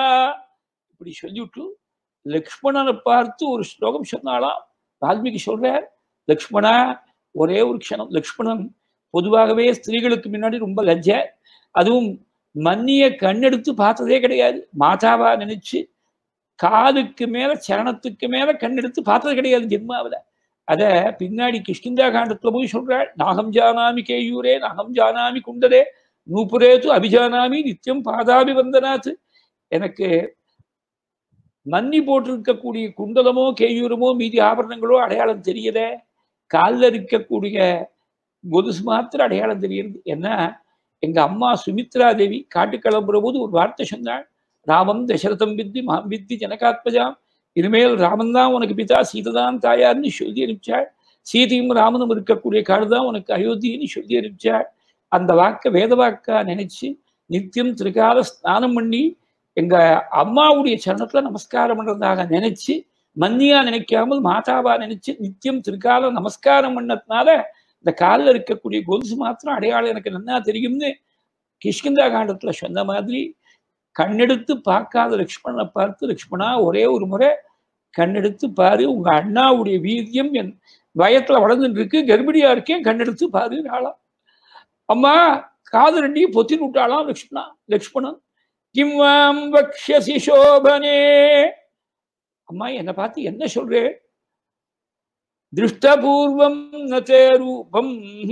இப்படி சொல்லிவிட்டு லக்ஷ்மணனை பார்த்து ஒரு ஸ்லோகம் சொன்னாலாம். வால்மீகி சொல்றார், லக்ஷ்மணா ஒரே ஒரு க்ஷணம். லக்ஷ்மணன் பொதுவாகவே ஸ்திரீகளுக்கு முன்னாடி ரொம்ப லஜ்ஜை, அதுவும் மன்னிய கண்ணெடுத்து பார்த்ததே கிடையாது. மாதாவா நினைச்சு காலுக்கு மேல சரணத்துக்கு மேல கண்ணெடுத்து பார்த்தது கிடையாது ஜென்மாவில. அத பின்னாடி கிஷ்கிந்தா காண்டத்துல போய் சொல்றாள், நாகம் ஜானாமி கேயூரே நாகம் ஜானாமி குண்டரே நூபுரேது அபிஜானாமி நித்தியம் பாதாபி வந்தனாத்து. எனக்கு மன்னி போட்டிருக்கக்கூடிய குண்டலமோ கேயூரமோ மீதி ஆபரணங்களோ அடையாளம் தெரியல, காலில் இருக்கக்கூடிய கொலுசு மாத்திரம் அடையாளம் தெரியுது. என்ன, எங்க அம்மா சுமித்ரா தேவி காட்டு கிளம்புற போது ஒரு வார்த்தை சொன்னாள், ராமம் தசரதம் வித்தி மாம் வித்தி ஜனகாத்மஜாம், இனிமேல் ராமன் தான் உனக்கு பிதா, சீதை தான் தாயார்னு சொல்லி அனுப்பிச்சாள். சீதையும் ராமனும் இருக்கக்கூடிய காடு தான் உனக்கு அயோத்தின்னு சொல்லி அனுப்பிச்சாள். அந்த வாக்க வேத வாக்கா நினைச்சு நித்தியம் திருக்கால ஸ்நானம் பண்ணி எங்க அம்மாவுடைய சரணத்துல நமஸ்காரம் பண்றதாக நினைச்சு, மன்னியா நினைக்காமல் மாதாவா நினைச்சு நித்தியம் திருக்கால நமஸ்காரம் பண்ணதுனால இந்த காலில் இருக்கக்கூடிய கொலுசு மாத்திரம் அடையாளம் எனக்கு நன்னா தெரியும்னு கிஷ்கிந்தா காண்டத்துல சொன்ன மாதிரி கண்ணெடுத்து பார்க்காத லக்ஷ்மணனை பார்த்து, லக்ஷ்மணா ஒரே ஒரு முறை கண்ணெடுத்து பாரு, உங்க அண்ணாவுடைய வீரியம் என் வயத்துல வளர்ந்துட்டு இருக்கு, கர்ப்பிணியா இருக்கேன், கண்ணெடுத்து பாரு நாளாம். அம்மா காது ரெண்டையும் பொத்தின்னு விட்டாளாம் லக்ஷ்மணன். கிம் வாம் வக்ஷ்யசி சோபனே, அம்மா என்னை பார்த்து என்ன சொல்றே? திருஷ்டபூர்வம் நதே ரூபம்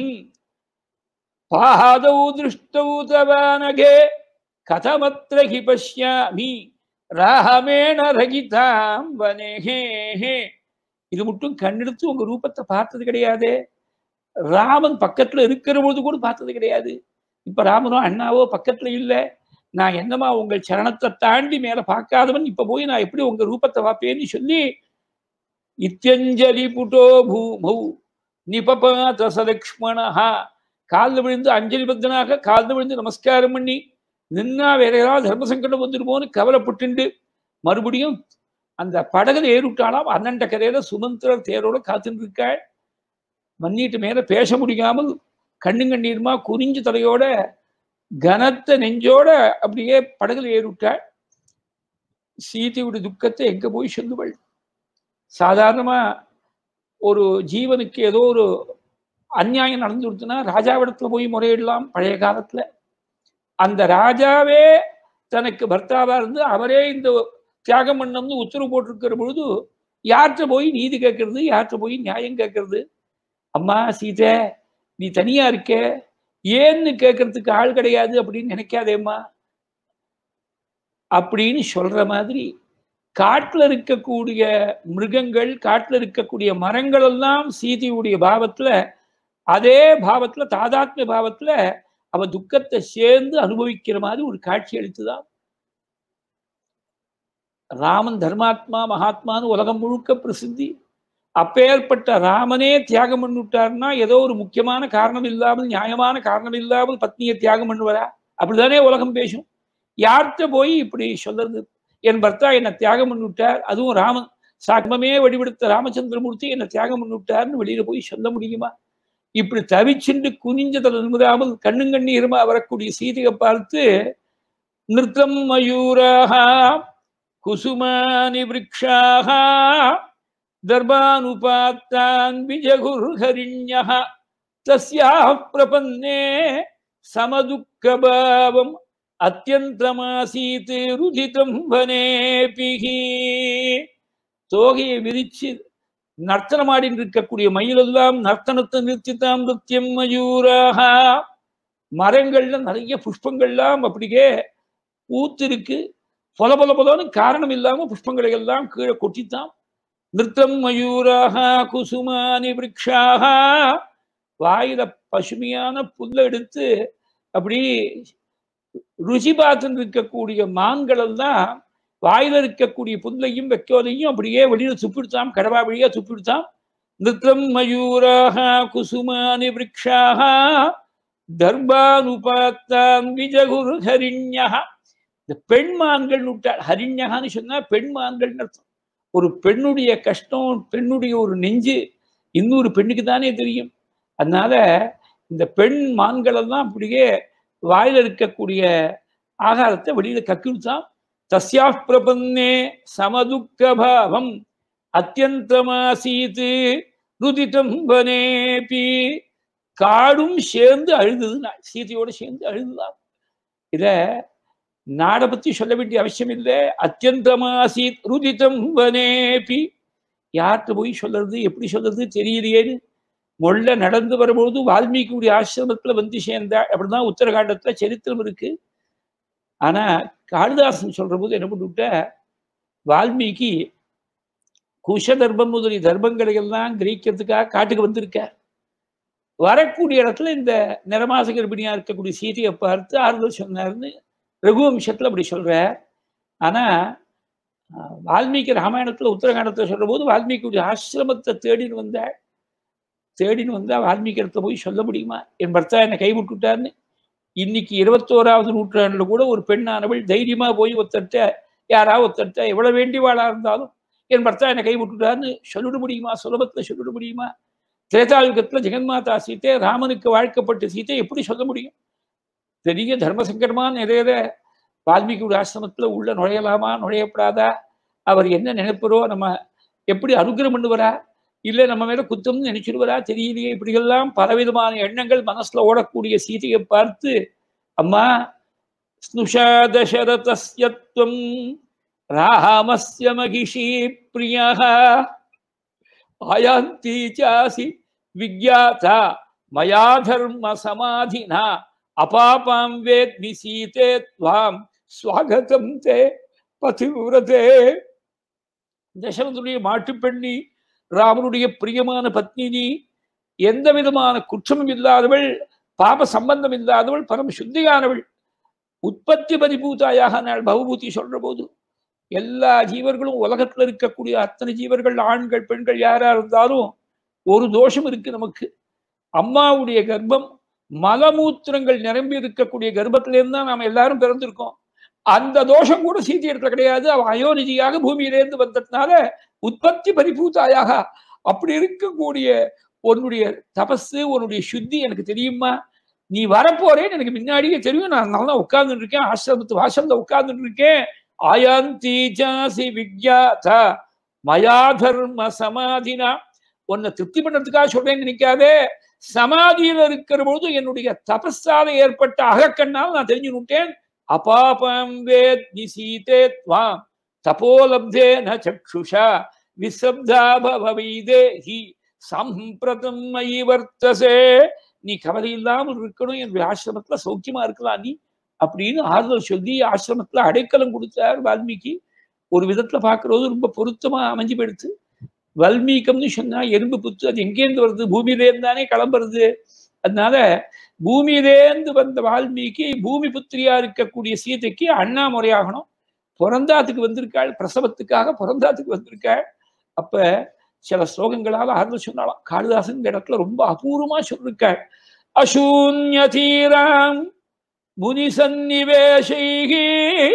பாதௌ திருஷ்டௌ தவானகே கதமத்ர ஹி பஷ்யாமி ராமேண ரகிதாம் வனேஹே. இது மட்டும் கண்ணெடுத்து உங்க ரூபத்தை பார்த்தது கிடையாது, ராமன் பக்கத்துல இருக்கிற பொழுது கூட பார்த்தது கிடையாது. இப்ப ராமனோ அண்ணாவோ பக்கத்துல இல்லை, நான் என்னமா உங்கள் சரணத்தை தாண்டி மேல பார்க்காதவன் இப்ப போய் நான் எப்படி உங்க ரூபத்தை பார்ப்பேன்னு சொல்லி இத்தியஞ்சலி புட்டோ பூமௌ நிபபாத சலக்ஷ்மணஹா, காலில் விழுந்து அஞ்சலி பக்தனாக காலில் விழுந்து நமஸ்காரம் பண்ணி நின்னா வேற ஏதாவது தர்ம சங்கடம் வந்துருமோன்னு கவலைப்பட்டு மறுபடியும் அந்த படகுல ஏறிவிட்டாலாம். அண்ணன்ட கரையில சுமந்திரர் தேரோட காத்துட்டு இருக்காள். மன்னிட்டு மேல பேச முடியாமல் கண்ணீர்மா குறிஞ்சு தலையோட கனத்த நெஞ்சோட அப்படியே படகுல ஏறிவிட்டாள். சீதையுடைய துக்கத்தை எங்க போய் சொல்லுவள்? சாதாரணமா ஒரு ஜீவனுக்கு ஏதோ ஒரு அநியாயம் நடந்து கொடுத்துனா ராஜாவிடத்துல போய் முறையிடலாம். பழைய காலத்துல அந்த ராஜாவே தனக்கு பர்த்தாவா இருந்து அவரே இந்த தியாகம் பண்ணம்னு உத்தரவு போட்டிருக்கிற பொழுது யார்கிட்ட போய் நீதி கேட்கறது, யார்கிட்ட போய் நியாயம் கேட்கறது? அம்மா சீதை, நீ தனியா இருக்க, ஏன்னு கேட்கறதுக்கு ஆள் கிடையாது அப்படின்னு நினைக்காதேம்மா அப்படின்னு சொல்ற மாதிரி காட்டுல இருக்கக்கூடிய மிருகங்கள், காட்டுல இருக்கக்கூடிய மரங்கள் எல்லாம் சீதையுடைய பாவத்துல, அதே பாவத்துல, தாதாத்மிய பாவத்துல அவ துக்கத்தை சேர்ந்து அனுபவிக்கிற மாதிரி ஒரு காட்சி அளித்துதான். ராமன் தர்மாத்மா மகாத்மான்னு உலகம் முழுக்க பிரசித்தி. அப்பேற்பட்ட ராமனே தியாகம் பண்ணிவிட்டார்னா ஏதோ ஒரு முக்கியமான காரணம் இல்லாமல், நியாயமான காரணம் இல்லாமல் பத்னியை தியாகம் பண்ணுவாரா? அப்படிதானே உலகம் பேசும். யார்கிட்ட போய் இப்படி சொல்றது? என் பர்த்தா என்னை தியாகம் பண்ணிவிட்டார், அதுவும் ராமன் சாக்மமே வடிவெடுத்த ராமச்சந்திரமூர்த்தி என்னை தியாகம் பண்ணிவிட்டார்னு வெளியில போய் சொல்ல முடியுமா? இப்படி தவிச்சுண்டு குனிஞ்சதில் நிமிராமல் கண்ணும் கண்ணீருமா வரக்கூடிய சீதையை பார்த்து, நிருத்தம் மயூராக குசுமானி விருக்ஷாக தர்பானுபாத்தான் விஜகுர்ஹரிண்யः தஸ்யாஹ பிரபன்னே சமதுக்கபாவம் அத்யந்தமாசீத் ருதிதம் வனேபிஹி. தோகையை விரிச்சு நர்த்தனமாடின்னு இருக்கக்கூடிய மயிலெல்லாம் நர்த்தனத்தை நிறுத்தித்தாம் நிருத்தியம் மயூராக. மரங்கள்ல நிறைய புஷ்பங்கள்லாம் அப்படியே பூத்திருக்கு. பொல பொல பொலன்னு காரணம் இல்லாம புஷ்பங்களை எல்லாம் கீழே கொட்டித்தான். நிருத்தம் மயூராக குசுமானி விருக்ஷாக. வாயில பசுமையான புல்ல எடுத்து அப்படி ருசி பார்த்துன்னு இருக்கக்கூடிய மான்கள் எல்லாம் வாயில இருக்கக்கூடிய புல்லையும் வெக்கோதையும் அப்படியே வெளியில துப்பிடுத்தாம், கடவா வழியா துப்பிடுத்தாம். நிருத்தம் மயூராக குசுமானி விருக்ஷாக தர்பானுபாத்தான் விஜகுர் ஹரிண்யः. இந்த பெண்மான்கள் விட்டாள். ஹரிண்யகான்னு சொன்னா பெண்மான்கள் அர்த்தம். ஒரு பெண்ணுடைய கஷ்டம், பெண்ணுடைய ஒரு நெஞ்சு இன்னொரு பெண்ணுக்கு தானே தெரியும். அதனால இந்த பெண் மான்கள் எல்லாம் அப்படியே வாயில இருக்கக்கூடிய ஆகாரத்தை வெளியில கக்கிடுத்தான். தஸ்யா பிரபன்னே சமதுக்கபாவம் அத்தியந்தமாசீத் ருதிதம் வனேபி. காடும் சேர்ந்து அழுதுதான், சீதையோட சேர்ந்து அழுதுதான். இத நாடை பத்தி சொல்ல வேண்டிய அவசியம் இல்லை. அத்தியந்தமாசீத் ருதிதம் வனேபி. யார்கிட்ட போய் சொல்றது, எப்படி சொல்றது தெரியலையேன்னு மொள்ள நடந்து வரும்போது வால்மீகியுடைய ஆசிரமத்துல வந்து சேர்ந்தாள். அப்படிதான் உத்தரகாண்டத்துல சரித்திரம் இருக்கு. ஆனா காளிதாசன் சொல்ற போது என்ன பண்ணிவிட்ட, வால்மீகி குஷ தர்மம் முதலிய தர்மங்களை எல்லாம் கிரகிக்கிறதுக்காக காட்டுக்கு வந்திருக்கார். வரக்கூடிய இடத்துல இந்த நிறமாச கர்ப்பிணியா இருக்கக்கூடிய சீதையை பார்த்து ஆறுதல் சொன்னார்னு ரகுவம்சத்துல அப்படி சொல்ற. ஆனா வால்மீகி ராமாயணத்துல உத்தரகாண்டத்துல சொல்ற போது வால்மீகியுடைய ஆசிரமத்தை தேடின்னு வந்தா வால்மீகி இடத்துல போய் சொல்ல முடியுமா என் பர்த்தா என்னை கைவிட்டுட்டார்னு? இன்னைக்கு 21வது நூற்றாண்டுல கூட ஒரு பெண்ணானவள் தைரியமா போய் ஒருத்தட்ட, யாராவது ஒருத்தட்ட எவ்வளவு வேண்டியவாளா இருந்தாலும் என் பர்த்தா என்னை கைவிட்டுட்டார்னு சொல்லிட முடியுமா? சுலபத்துல சொல்லிட முடியுமா? திரேதாயுகத்துல ஜெகன்மாதா சீத்தை, ராமனுக்கு வாழ்க்கப்பட்ட சீத்தை எப்படி சொல்ல முடியும்? பெரிய தர்ம சங்கடமா நிறைய வால்மீகியுடைய ஆசிரமத்துல உள்ள நுழையலாமா நுழையப்படாதா? அவர் என்ன நினைப்பரோ, நம்ம எப்படி அனுகிரகம் பண்ணுவாரா, இல்லை நம்ம மேல குத்தம்னு நினைச்சிடுவாரா தெரியலையே. இப்படியெல்லாம் பலவிதமான எண்ணங்கள் மனசுல ஓடக்கூடிய சீதையை பார்த்து, அம்மா ஸ்னுஷா தசரதஸ்யத்வம் ராமஸ்ய மகிஷி பிரியः ஆயாந்தி சாசி விக்யாதா மயா தர்ம சமாதினா அபாபாம் வேத்மி சீதே த்வாம் ஸ்வாகதம் தே பதிவிரதே. தசரதனுடைய மாட்டுப்பெண்ணி, ராமனுடைய பிரியமான பத்னி நீ, எந்த விதமான குற்றமும் இல்லாதவள், பாப சம்பந்தம் இல்லாதவள், பரம சுத்தியானவள், உற்பத்தி பரிபூதாயாக நாள் பவபூதி சொல்ற போது எல்லா ஜீவர்களும் உலகத்துல இருக்கக்கூடிய அத்தனை ஜீவர்கள், ஆண்கள் பெண்கள் யாரா இருந்தாலும் ஒரு தோஷம் இருக்கு நமக்கு. அம்மாவுடைய கர்ப்பம் மலமூத்திரங்கள் நிரம்பி இருக்கக்கூடிய கர்ப்பத்திலேருந்து தான் நாம எல்லாரும் பிறந்திருக்கோம். அந்த தோஷம் கூட சீதை இடத்துல கிடையாது. அவன் அயோனிஜியாக பூமியிலேருந்து வந்ததுனால உற்பத்தி பரிபூதாயாக. அப்படி இருக்கக்கூடிய உன்னுடைய தபசு, உன்னுடைய சுத்தி எனக்கு தெரியுமா? நீ வரப்போறேன்னு எனக்கு முன்னாடியே தெரியும். நான் நல்லா உட்கார்ந்துட்டு இருக்கேன், ஆசிரமத்து வாசல்ல உட்கார்ந்துட்டு இருக்கேன். ஆயாந்தி சாசி விக்யாதா மயா தர்ம சமாதினா. உன்னை திருப்தி பண்ணதுக்காக சொல்றேன்னு நினைக்காதே, சமாதியில இருக்கிற பொழுது என்னுடைய தபஸால ஏற்பட்ட அகக்கண்ணால் நான் தெரிஞ்சு விட்டேன். அபாபம் வேத் நிசீதே த்வாம் தபோலப்தேன சக்ஷுஷா விசப்தா பவவைதேஹி சம்பிரதம் மயி வர்த்தசே. நீ கவலை இல்லாமல் இருக்கணும், என்னுடைய ஆசிரமத்துல சௌக்கியமா இருக்கலாம் நீ அப்படின்னு ஆறுதல் சொல்லி ஆசிரமத்துல அடைக்கலம் கொடுத்தார் வால்மீகி. ஒரு விதத்துல பார்க்கறது ரொம்ப பொருத்தமா அமைஞ்சு போயிடுச்சு. வல்மீகம்னு சொன்னா எறும்பு புத்து, அது எங்கேருந்து வருது? பூமியிலேருந்து தானே கிளம்புறது. அதனால பூமியிலேருந்து வந்த வால்மீகி பூமி புத்திரியா இருக்கக்கூடிய சீதைக்கு அண்ணா முறையாகணும். பிறந்தாத்துக்கு வந்திருக்காள், பிரசவத்துக்காக பிறந்தாத்துக்கு வந்திருக்காள். அப்ப சில ஸ்லோகங்களால் ஆறுதல் சொன்னாலாம். காளிதாசன் இந்த இடத்துல ரொம்ப அபூர்வமா சொல்லிருக்காள். அசூன்ய தீராம் முனி சந்நிவேஷைஹி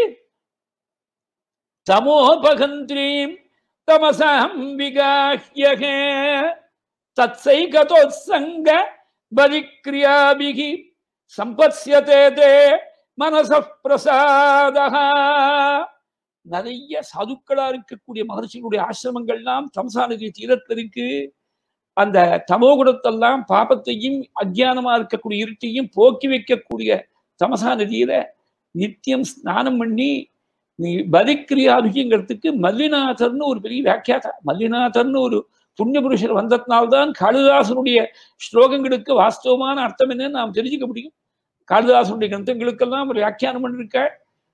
தமோபகந்திரீம் தமசாம் விகாஹ்யஹே தத்சைகதோத்சங்க பலிக்ரியாபிகி சம்பத்ஸ்யதே தே மனசப் பிரசாதஹ. நிறைய சாதுக்களா இருக்கக்கூடிய மகர்ஷிகளுடைய ஆசிரமங்கள்லாம் தமசா நதி தீரத்தில் இருக்கு. அந்த தமோகுணத்தெல்லாம் பாபத்தையும் அஜ்ஞானமா இருக்கக்கூடிய இருட்டையும் போக்கி வைக்கக்கூடிய தமசா நதியில நித்தியம் ஸ்நானம் பண்ணி நீ பலிக்கிரியாபிங்கிறதுக்கு மல்லிநாதர்னு ஒரு பெரிய வியாக்கியாதா. மல்லிநாதர்னு ஒரு புண்ணிய புருஷர் வந்ததுனால்தான் காளிதாசனுடைய ஸ்லோகங்களுக்கு வாஸ்தவமான அர்த்தம் என்னன்னு நாம் தெரிஞ்சுக்க முடியும். காளிதாசனுடைய கிரந்தங்களுக்கெல்லாம் ஒரு வியாக்கியானம் பண்ணிருக்காள்.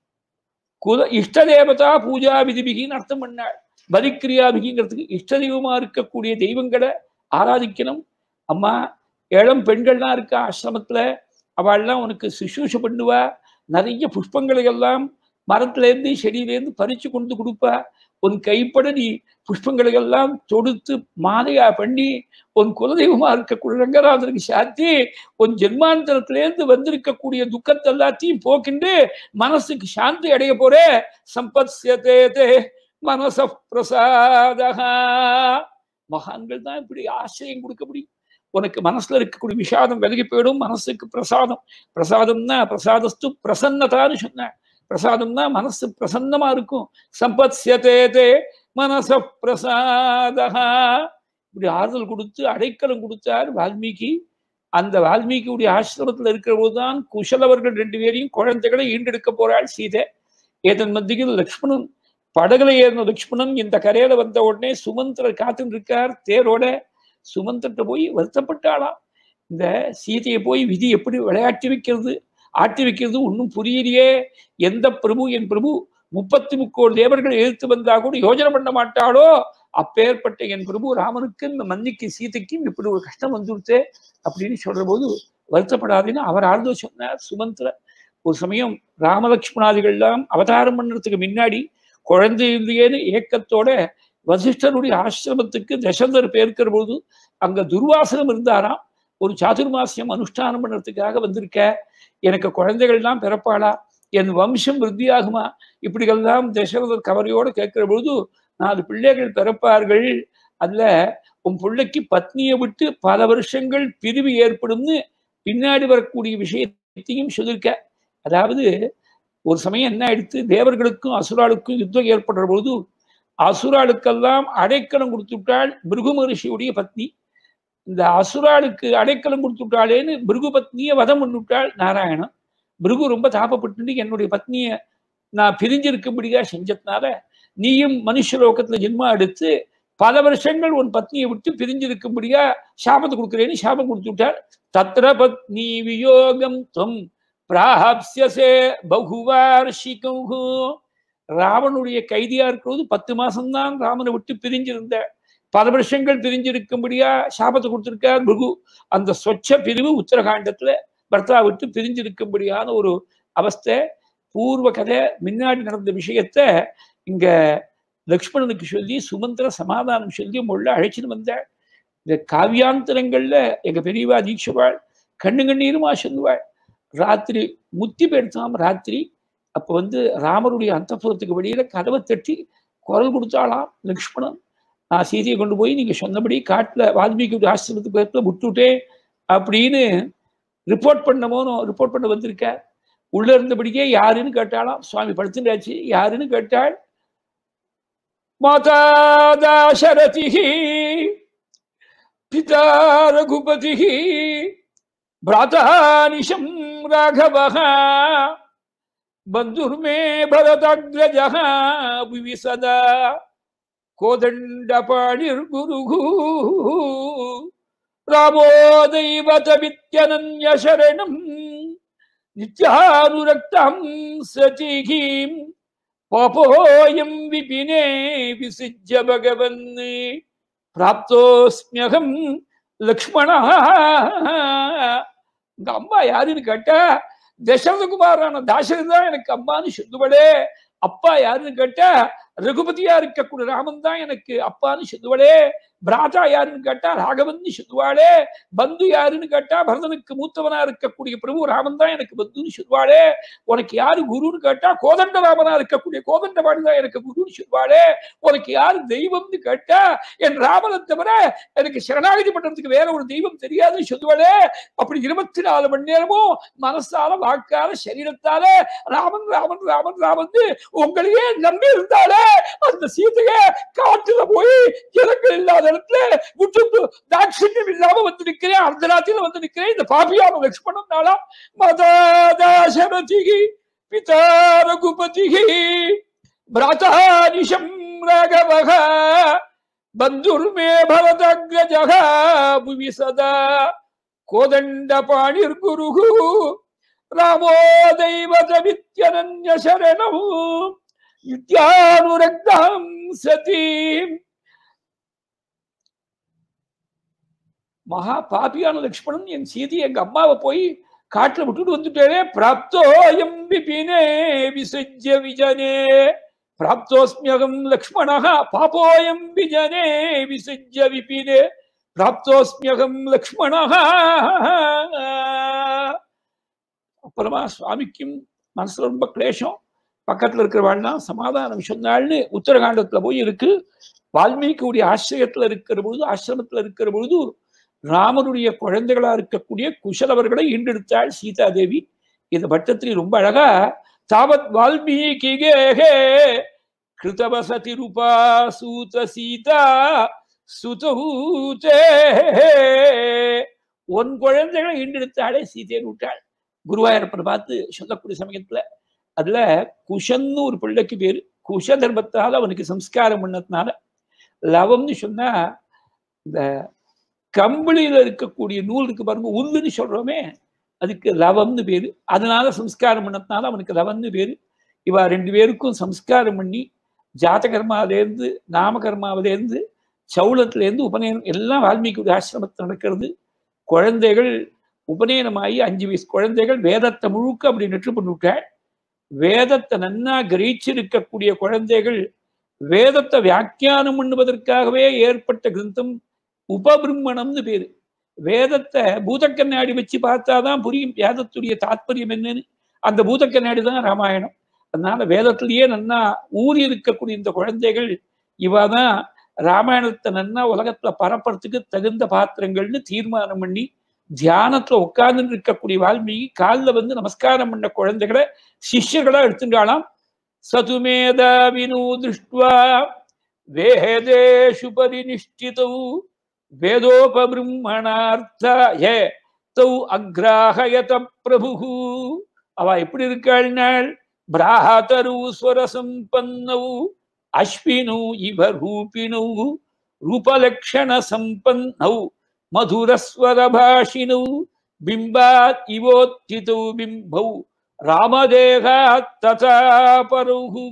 இஷ்ட தேவதா பூஜா விதிபிகின்னு அர்த்தம் பண்ணாள். பலிக்கிரியாபிங்கிறதுக்கு இஷ்ட தெய்வமா இருக்கக்கூடிய தெய்வங்களை ஆராதிக்கணும். அம்மா, இளம் பெண்கள்லாம் இருக்கா ஆசிரமத்துல, அவள்லாம் உனக்கு சுசூஷை பண்ணுவா. நிறைய புஷ்பங்களை எல்லாம் மரத்திலேருந்து செடியிலேருந்து பறிச்சு கொண்டு கொடுப்பா. உன் கைப்பட நீ புஷ்பங்களை எல்லாம் தொடுத்து மாலையா பண்ணி உன் குலதெய்வமா இருக்கக்கூடிய ரங்கநாதனுக்கு சாத்தி உன் ஜென்மாந்தரத்திலேருந்து வந்திருக்கக்கூடிய துக்கத்தை எல்லாத்தையும் போக்கிண்டு மனசுக்கு சாந்தி அடைய போறே. சம்பத்ஸ்யதே தே மனச பிரசாதஹ. மகான்கள் தான் இப்படி ஆசிரியம் கொடுக்க முடியும். உனக்கு மனசுல இருக்கக்கூடிய விஷாதம் விலகி போயிடும். மனசுக்கு பிரசாதம். பிரசாதம்னா பிரசாதஸ்து பிரசன்னதான்னு சொன்ன. பிரசாதம்னா மனசு பிரசன்னமா இருக்கும். சம்பத்ஸ்யதே தே மனச பிரசாதஹ. இப்படி ஆறுதல் கொடுத்து அடைக்கலம் கொடுத்தார் வால்மீகி. அந்த வால்மீகியுடைய ஆசிரமத்தில் இருக்கிற போதுதான் குஷலவர்கள் 2 பேரையும் குழந்தைகளை ஈண்டெடுக்க போறாள் சீதை. ஏதன் மத்தியில் லக்ஷ்மணன், படகுல ஏறின லக்ஷ்மணன் இந்த கரையில வந்த உடனே சுமந்திரர் காத்துட்டு இருக்கார் தேரோட. சுமந்திரத்தை போய் வருத்தப்பட்டாளாம். இந்த சீதையை போய் விதி எப்படி விளையாட்டி வைக்கிறது, ஆட்டி வைக்கிறது ஒன்றும் புரியலையே. எந்த பிரபு என் பிரபு 33 தேவர்கள் எதிர்த்து வந்தா கூட யோஜனை பண்ண மாட்டாளோ, அப்பேற்பட்ட என் பிரபு ராமனுக்கு இந்த மன்னிக்கு சீதைக்கும் இப்படி ஒரு கஷ்டம் வந்துருச்சே அப்படின்னு சொல்ற போது வருத்தப்படாதுன்னு அவர் ஆழ்ந்து சொன்னார் சுமந்திரர். ஒரு சமயம் ராமலட்சுமணாதிகள்லாம் அவதாரம் பண்ணுறதுக்கு முன்னாடி குழந்தை இல்லையேன்னு ஏக்கத்தோட வசிஷ்டருடைய ஆசிரமத்துக்கு தசரதர் பேர்க்கிற போது அங்க துர்வாசனம் இருந்தாராம். ஒரு சாதுர்மாசியம் அனுஷ்டானம் பண்ணுறதுக்காக வந்திருக்க, எனக்கு குழந்தைகள்லாம் பிறப்பாளா, என் வம்சம் விருத்தியாகுமா, இப்படிகள்லாம் தசரதர் கவலையோடு கேட்கிற பொழுது 4 பிள்ளைகள் பிறப்பார்கள், அதுல உன் பிள்ளைக்கு பத்னியை விட்டு பல வருஷங்கள் பிரிவு ஏற்படும்னு பின்னாடி வரக்கூடிய விஷயத்தையும் சொல்லியிருக்க. அதாவது ஒரு சமயம் என்ன ஆயிடுத்து, தேவர்களுக்கும் அசுராளுக்கும் யுத்தம் ஏற்படுற பொழுது அசுராளுக்கெல்லாம் அடைக்கலம் கொடுத்துட்டாள் பிருகு மகரிஷியுடைய பத்னி. இந்த அசுராளுக்கு அடைக்கலம் கொடுத்துட்டாளேன்னு பிருகு பத்னியை வதம் பண்ணிவிட்டாள் நாராயணன். பிருகு ரொம்ப தாபப்பட்டு என்னுடைய பத்னியை நான் பிரிஞ்சிருக்கும்படியா செஞ்சதுனால நீயும் மனுஷலோகத்துல ஜென்மா எடுத்து பல வருஷங்கள் உன் பத்னியை விட்டு பிரிஞ்சிருக்கும்படியா சாபத்தை கொடுக்குறேன்னு சாபம் கொடுத்துட்டாள். தத்ர பத்னி வியோகம் துவம் பிராப்ஸ்யசே பகுவார்ஷிகம். ராவனுடைய கைதியா இருக்கிறது 10 மாசம்தான் ராமனை விட்டு பிரிஞ்சிருந்த, பல வருஷங்கள் பிரிஞ்சிருக்கும்படியா சாபத்தை கொடுத்திருக்கார் பிருகு. அந்த சொச்ச பிரிவு உத்தரகாண்டத்துல பர்த்தா விட்டு பிரிஞ்சிருக்கும்படியான ஒரு அவஸ்தை. பூர்வ கதை முன்னாடி நடந்த விஷயத்த இங்க லக்ஷ்மணனுக்கு சொல்லி சுமந்திர சமாதானம் சொல்லி முள்ள அழைச்சிட்டு வந்தாள். இந்த காவியாந்தரங்கள்ல எங்க பெரியவா தீட்சுவாள் கண்ணீருமா சொல்லுவாள். ராத்திரி முத்தி போயிடுத்தாம் ராத்திரி. அப்போ ராமருடைய அந்தப்புறத்துக்கு வெளியில கதவை தட்டி குரல் கொடுத்தாளாம் லக்ஷ்மணன். நான் சீதையை கொண்டு போய் நீங்க சொன்னபடி காட்டுல வால்மீகியுடைய ஆசிரமத்துக்கு விட்டுட்டேன் அப்படின்னு ரிப்போர்ட் பண்ண வந்திருக்க. உள்ள இருந்தபடியே யாருன்னு கேட்டாலாம். சுவாமி படுத்துட்டாச்சு. யாருன்னு கேட்டாள். மாதா தாசரதிஹி பிதா ரகுபதிஹி பிராதா நிஷம் ராகவஹ பந்துர்மே பரதக்ரஜஹ விவிசதா கோதண்டபாணிர் குருகு ராமோ தெய்வத வித்யனன்ய சரணம் நித்யானுரக்தம் சதிகீம் பாபோயம் விபினே விசிஜ்ய பகவன் பிராப்தோஸ்மியகம் லக்ஷ்மணா. உங்க அம்மா யாருன்னு கேட்டா தசரதகுமாரான தாசரதி தான் எனக்கு அம்மான்னு சொல்லுவடே. அப்பா யாருன்னு கேட்டா ரகுபதியா இருக்கக்கூடிய ராமன் தான் எனக்கு அப்பான்னு சொல்லுவடே. பிராதா யாருன்னு கேட்டா ராகவன் சொல்லுவாளே. பந்து யாருன்னு கேட்டா பரதனுக்கு மூத்தவனா இருக்கக்கூடிய பிரபு ராமன் தான் எனக்கு பந்துன்னு சொல்லுவாளே. உனக்கு யாரு குருன்னு கேட்டா கோதண்ட ராமனா இருக்கக்கூடிய கோதண்டபாணி தான் எனக்கு குருன்னு சொல்லுவாளே. உனக்கு யாரு தெய்வம்னு கேட்டா என் ராமனை தவிர எனக்கு சரணாகதி பண்றதுக்கு வேற ஒரு தெய்வம் தெரியாதுன்னு சொல்லுவாளே. அப்படி 24 மணி நேரமும் மனசால வாக்கால சரீரத்தால ராமன் ராமன் ராமன் ராமன் உங்களையே நம்பி இருந்தாலே அந்த சீதைய காட்டுல போய் ஜனங்கள் இல்லாத இடத்துல விட்டு தாட்சியம் இல்லாம வந்து நிற்கிறேன். அந்த ராத்திரில வந்து நிற்கிறேன். இந்த பாபியான லக்ஷ்மணன் நாளா மதாதாசரதிஹி பிதா ரகுபதிஹி பிராதா நிஷம் ராகவஹ பந்துர்மே பரதக்ரஜஹ புவி சதா கோதண்டபாணிர் குருகு ராமோ தெய்வத வித்யனன்ய சரணம் நித்யானுரக்தம் சதீம். மகா பாபியான லக்ஷ்மணன் என் சீதை எங்க அம்மாவை போய் காட்டுல விட்டுட்டு வந்துட்டே. பிராப்தோயம் விபினே விசஜ்ய விஜனே பிராப்தோஸ்மியகம் லக்ஷ்மணஹ பாபோயம் விஜனே விசஜ்ய விபினே பிராப்தோஸ்மியகம் லக்ஷ்மணஹ. அப்புறமா சுவாமிக்கும் மனசுல ரொம்ப கிளேஷம். பக்கத்துல இருக்கிறவாள்லாம் சமாதானம் சொன்னாள்னு உத்தரகாண்டத்துல போய் இருக்கு. வால்மீகியுடைய ஆசிரியத்துல இருக்கிற பொழுது ஆசிரமத்துல இருக்கிற பொழுது ராமனுடைய குழந்தைகளா இருக்கக்கூடிய குஷலவர்களை ஈண்டெடுத்தாள் சீதா தேவி. இந்த பட்டத்திரி ரொம்ப அழகா தாவத் வால்மீகி கிருதவசதி ரூபா சூத சீதா சுதூதே. ஒன் குழந்தைகளை ஈண்டெடுத்தாளே சீதைன்னு விட்டாள். குருவாயூரப்பனை பார்த்து சொல்லக்கூடிய சமயத்துல அதுல குஷன்னு ஒரு பிள்ளைக்கு பேரு. குஷ தர்மத்தால அவனுக்கு சம்ஸ்காரம் பண்ணதுனால லவம்னு சொன்னா இந்த கம்பளியில இருக்கக்கூடிய நூல் இருக்கு பாருங்க, உல்லுன்னு சொல்றோமே, அதுக்கு லவம்னு பேரு. அதனால சம்ஸ்காரம் பண்ணதுனால அவனுக்கு லவம்னு பேரு. இவா 2 பேருக்கும் சம்ஸ்காரம் பண்ணி ஜாதகர்மாவிலேருந்து நாமகர்மாவிலேருந்து சௌளத்திலேருந்து உபநயனம் எல்லாம் வால்மீகியுடைய ஆசிரமத்தில் நடக்கிறது. குழந்தைகள் உபநயனமாகி 5 வயசு குழந்தைகள் வேதத்தை முழுக்க அப்படி நெற்று பண்ணிவிட்டாள். வேதத்தை நன்னா கிரகிச்சிருக்கக்கூடிய குழந்தைகள் வேதத்தை வியாக்கியானம் பண்ணுவதற்காகவே ஏற்பட்ட கிரந்தம் உபபிரம்மணம்னு பேரு. வேதத்தை பூதக்கண்ணாடி வச்சு பார்த்தாதான் புரியும் வேதத்துடைய தாத்பரியம் என்னன்னு. அந்த பூதக்கண்ணாடி தான் ராமாயணம். அதனால வேதத்திலேயே நன்னா ஊறி இருக்கக்கூடிய இந்த குழந்தைகள் இவாதான் ராமாயணத்தை நன்னா உலகத்துல பரப்புறதுக்கு தகுந்த பாத்திரங்கள்னு தீர்மானம் பண்ணி தியானத்துல உட்கார்ந்து இருக்கக்கூடிய வால்மீகி காலில் வந்து நமஸ்காரம் பண்ண குழந்தைகளை சிஷ்யர்களா எடுத்துட்டாலாம். சதுமேதா வினு திருஷ்டுவா வேதேஷு பரிநிஷ்டிதௌ வேதோபபிரம்மணார்த்தாய தௌ அக்ராஹயத பிரபுஹு. அவ எப்படி இருக்காள் நாள் பிராஹதரு ஸ்வரசம்பன்னௌ அஸ்வினௌ இவ ரூபிணௌ ரூபலக்ஷண சம்பன்னௌ மதுரஸ்வரபாஷினௌ பிம்பாத் இவோத்திதௌ பிம்பௌ ராமதேகாத் ததா பருஹு.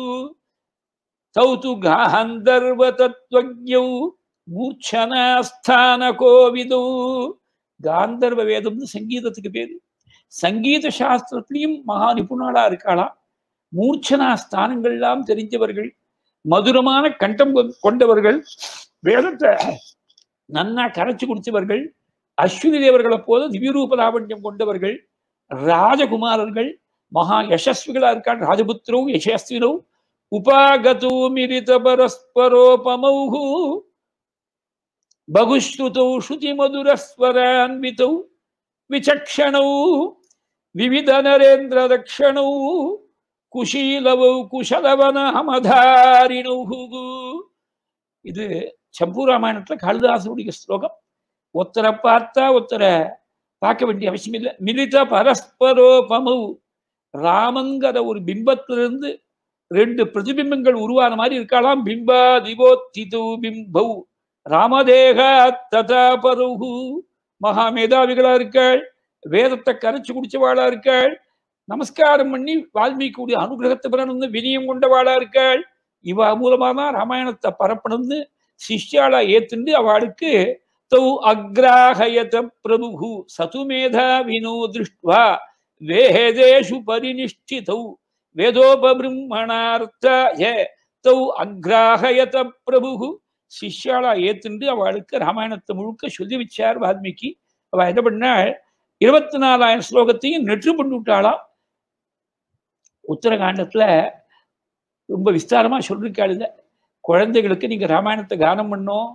தௌ து காந்தர்வ தத்வஜ்ஞௌ மூர்ச்சனாஸ்தான கோவிதோ. காந்தர்வ வேதம்னு சங்கீதத்துக்கு பேரு. சங்கீத சாஸ்திரத்திலையும் மகா நிபுணாளா இருக்காளாம். மூர்ச்சனா ஸ்தானங்கள்லாம் தெரிஞ்சவர்கள், மதுரமான கண்டம் கொண்டவர்கள், வேதத்தை நன்னா கரைச்சு குடிச்சவர்கள், அஸ்வினி தேவர்களை போல திவ்யரூப லாவண்யம் கொண்டவர்கள், ராஜகுமாரர்கள், மகா யசஸ்விகளா இருக்காள். ராஜபுத்திரோ யசஸ்வினோ உபாகதோ மிரித பரஸ்பரோபமௌஹு பகுஸ்ருதௌ ஸ்ருதி மதுரஸ்வரான்விதௌ விசக்ஷணௌ ವಿವಿಧ ನರೇಂದ್ರ ದಕ್ಷಿಣೌ ಕುಶೀಲವೌ ಕುಶಲವನ ಹಮಧಾರಿಣೌ. இது சம்பு ராமாயணத்துல காளிதாசனுடைய ஸ்லோகம். ஒருத்தரை பார்த்தா ஒருத்தரை பார்க்க வேண்டிய அவசியம் இல்லை. மிலித பரஸ்பரோபமௌ, ராமங்கிற ஒரு பிம்பத்திலிருந்து ரெண்டு பிரதிபிம்பங்கள் உருவான மாதிரி இருக்கலாம். பிம்பா திவோத்திது பிம்பௌ ராமதேக ததா பருகு. மகா மேதாவிகளா இருக்காள், வேதத்தை கரைச்சு குடிச்சவாளா இருக்காள், நமஸ்காரம் பண்ணி வால்மீகியுடைய அனுகிரகத்தை பெறணும்னு வினியம் கொண்டவாளா இருக்காள். இவ மூலமா தான் ராமாயணத்தை பரப்பணும்னு சிஷ்யாளா ஏத்துண்டு அவளுக்கு தௌ அக்ராஹயத பிரபு சதுமேதா வினோ திருஷ்ட்வா வேதேஷு பரிநிஷ்டிதௌ வேதோபபிரம்மணார்த்தாய தௌ அக்ராஹயத பிரபு. சிஷ்யாளா ஏத்துண்டு அவளுக்கு ராமாயணத்தை முழுக்க சொல்லி வச்சார் வால்மீகி. அவ என்ன பண்ணாள், 24,000 ஸ்லோகத்தையும் நெற்று பண்ணி விட்டாளாம். உத்தரகாண்டத்துல ரொம்ப விஸ்தாரமா சொல்லிருக்காளுங்க. குழந்தைகளுக்கு நீங்க ராமாயணத்தை கானம் பண்ணோம்,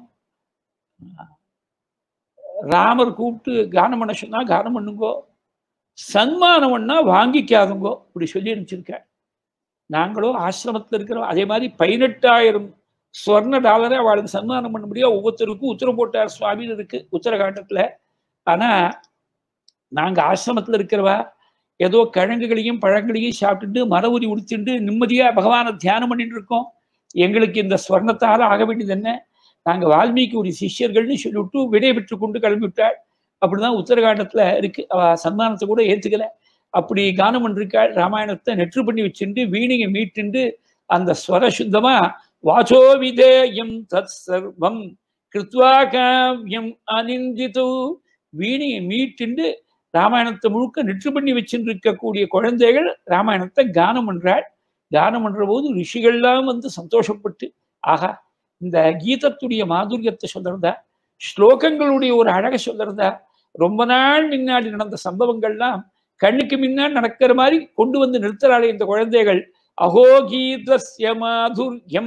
ராமர் கூப்பிட்டு கானம் பண்ண சொன்னா கானம் பண்ணுங்கோ, சன்மானம் பண்ணா வாங்கிக்காதுங்கோ, இப்படி சொல்லி அனுப்பிச்சிருக்க. நாங்களும் ஆசிரமத்தில் இருக்கிறோம். அதே மாதிரி 18,000 ஸ்வர்ண டாலரை அவளுக்கு சன்மானம் பண்ண முடியாது. ஒவ்வொருத்தருக்கும் உத்தரவு போட்டார் சுவாமின்னு இருக்கு உத்தரகாண்டத்துல. ஆனா நாங்க ஆசிரமத்தில் இருக்கிறவா ஏதோ கிழங்குகளையும் பழங்களையும் சாப்பிட்டுட்டு மர உரி உடுத்திட்டு நிம்மதியா பகவானை தியானம் பண்ணிட்டு இருக்கோம். எங்களுக்கு இந்த ஸ்வர்ணத்தால ஆக வேண்டியது என்ன? நாங்க வால்மீகி ஒரு சிஷ்யர்கள்னு சொல்லிவிட்டு விடை பெற்று கொண்டு கிளம்பிவிட்டாள். அப்படிதான் உத்தரகாண்டத்துல இருக்கு. அவ சன்மானத்தை கூட ஏத்துக்கல. அப்படி கானம் பண்ணிருக்காள். ராமாயணத்தை நெற்று பண்ணி வச்சுட்டு வீணையை மீட்டுண்டு அந்த ஸ்வர சுத்தமா வாசோ விதேயம் தத் சர்வம் கிருத்வா காவ்யம் அனிந்திது, வீணையை மீட்டுண்டு ராமாயணத்தை முழுக்க நெற்று பண்ணி வச்சுட்டு இருக்கக்கூடிய குழந்தைகள் ராமாயணத்தை கானம் பண்றாள். கானம் பண்ற போது ரிஷிகள்லாம் வந்து சந்தோஷப்பட்டு, ஆகா இந்த கீதத்துடைய மாதுரியத்தை சொல்றதா, ஸ்லோகங்களுடைய ஒரு அழகை சொல்றதா, ரொம்ப நாள் முன்னாடி நடந்த சம்பவங்கள்லாம் கண்ணுக்கு முன்னாடி நடக்கிற மாதிரி கொண்டு வந்து நிறுத்துறாளே இந்த குழந்தைகள். அஹோ கீதஸ்ய மாதுர்யம்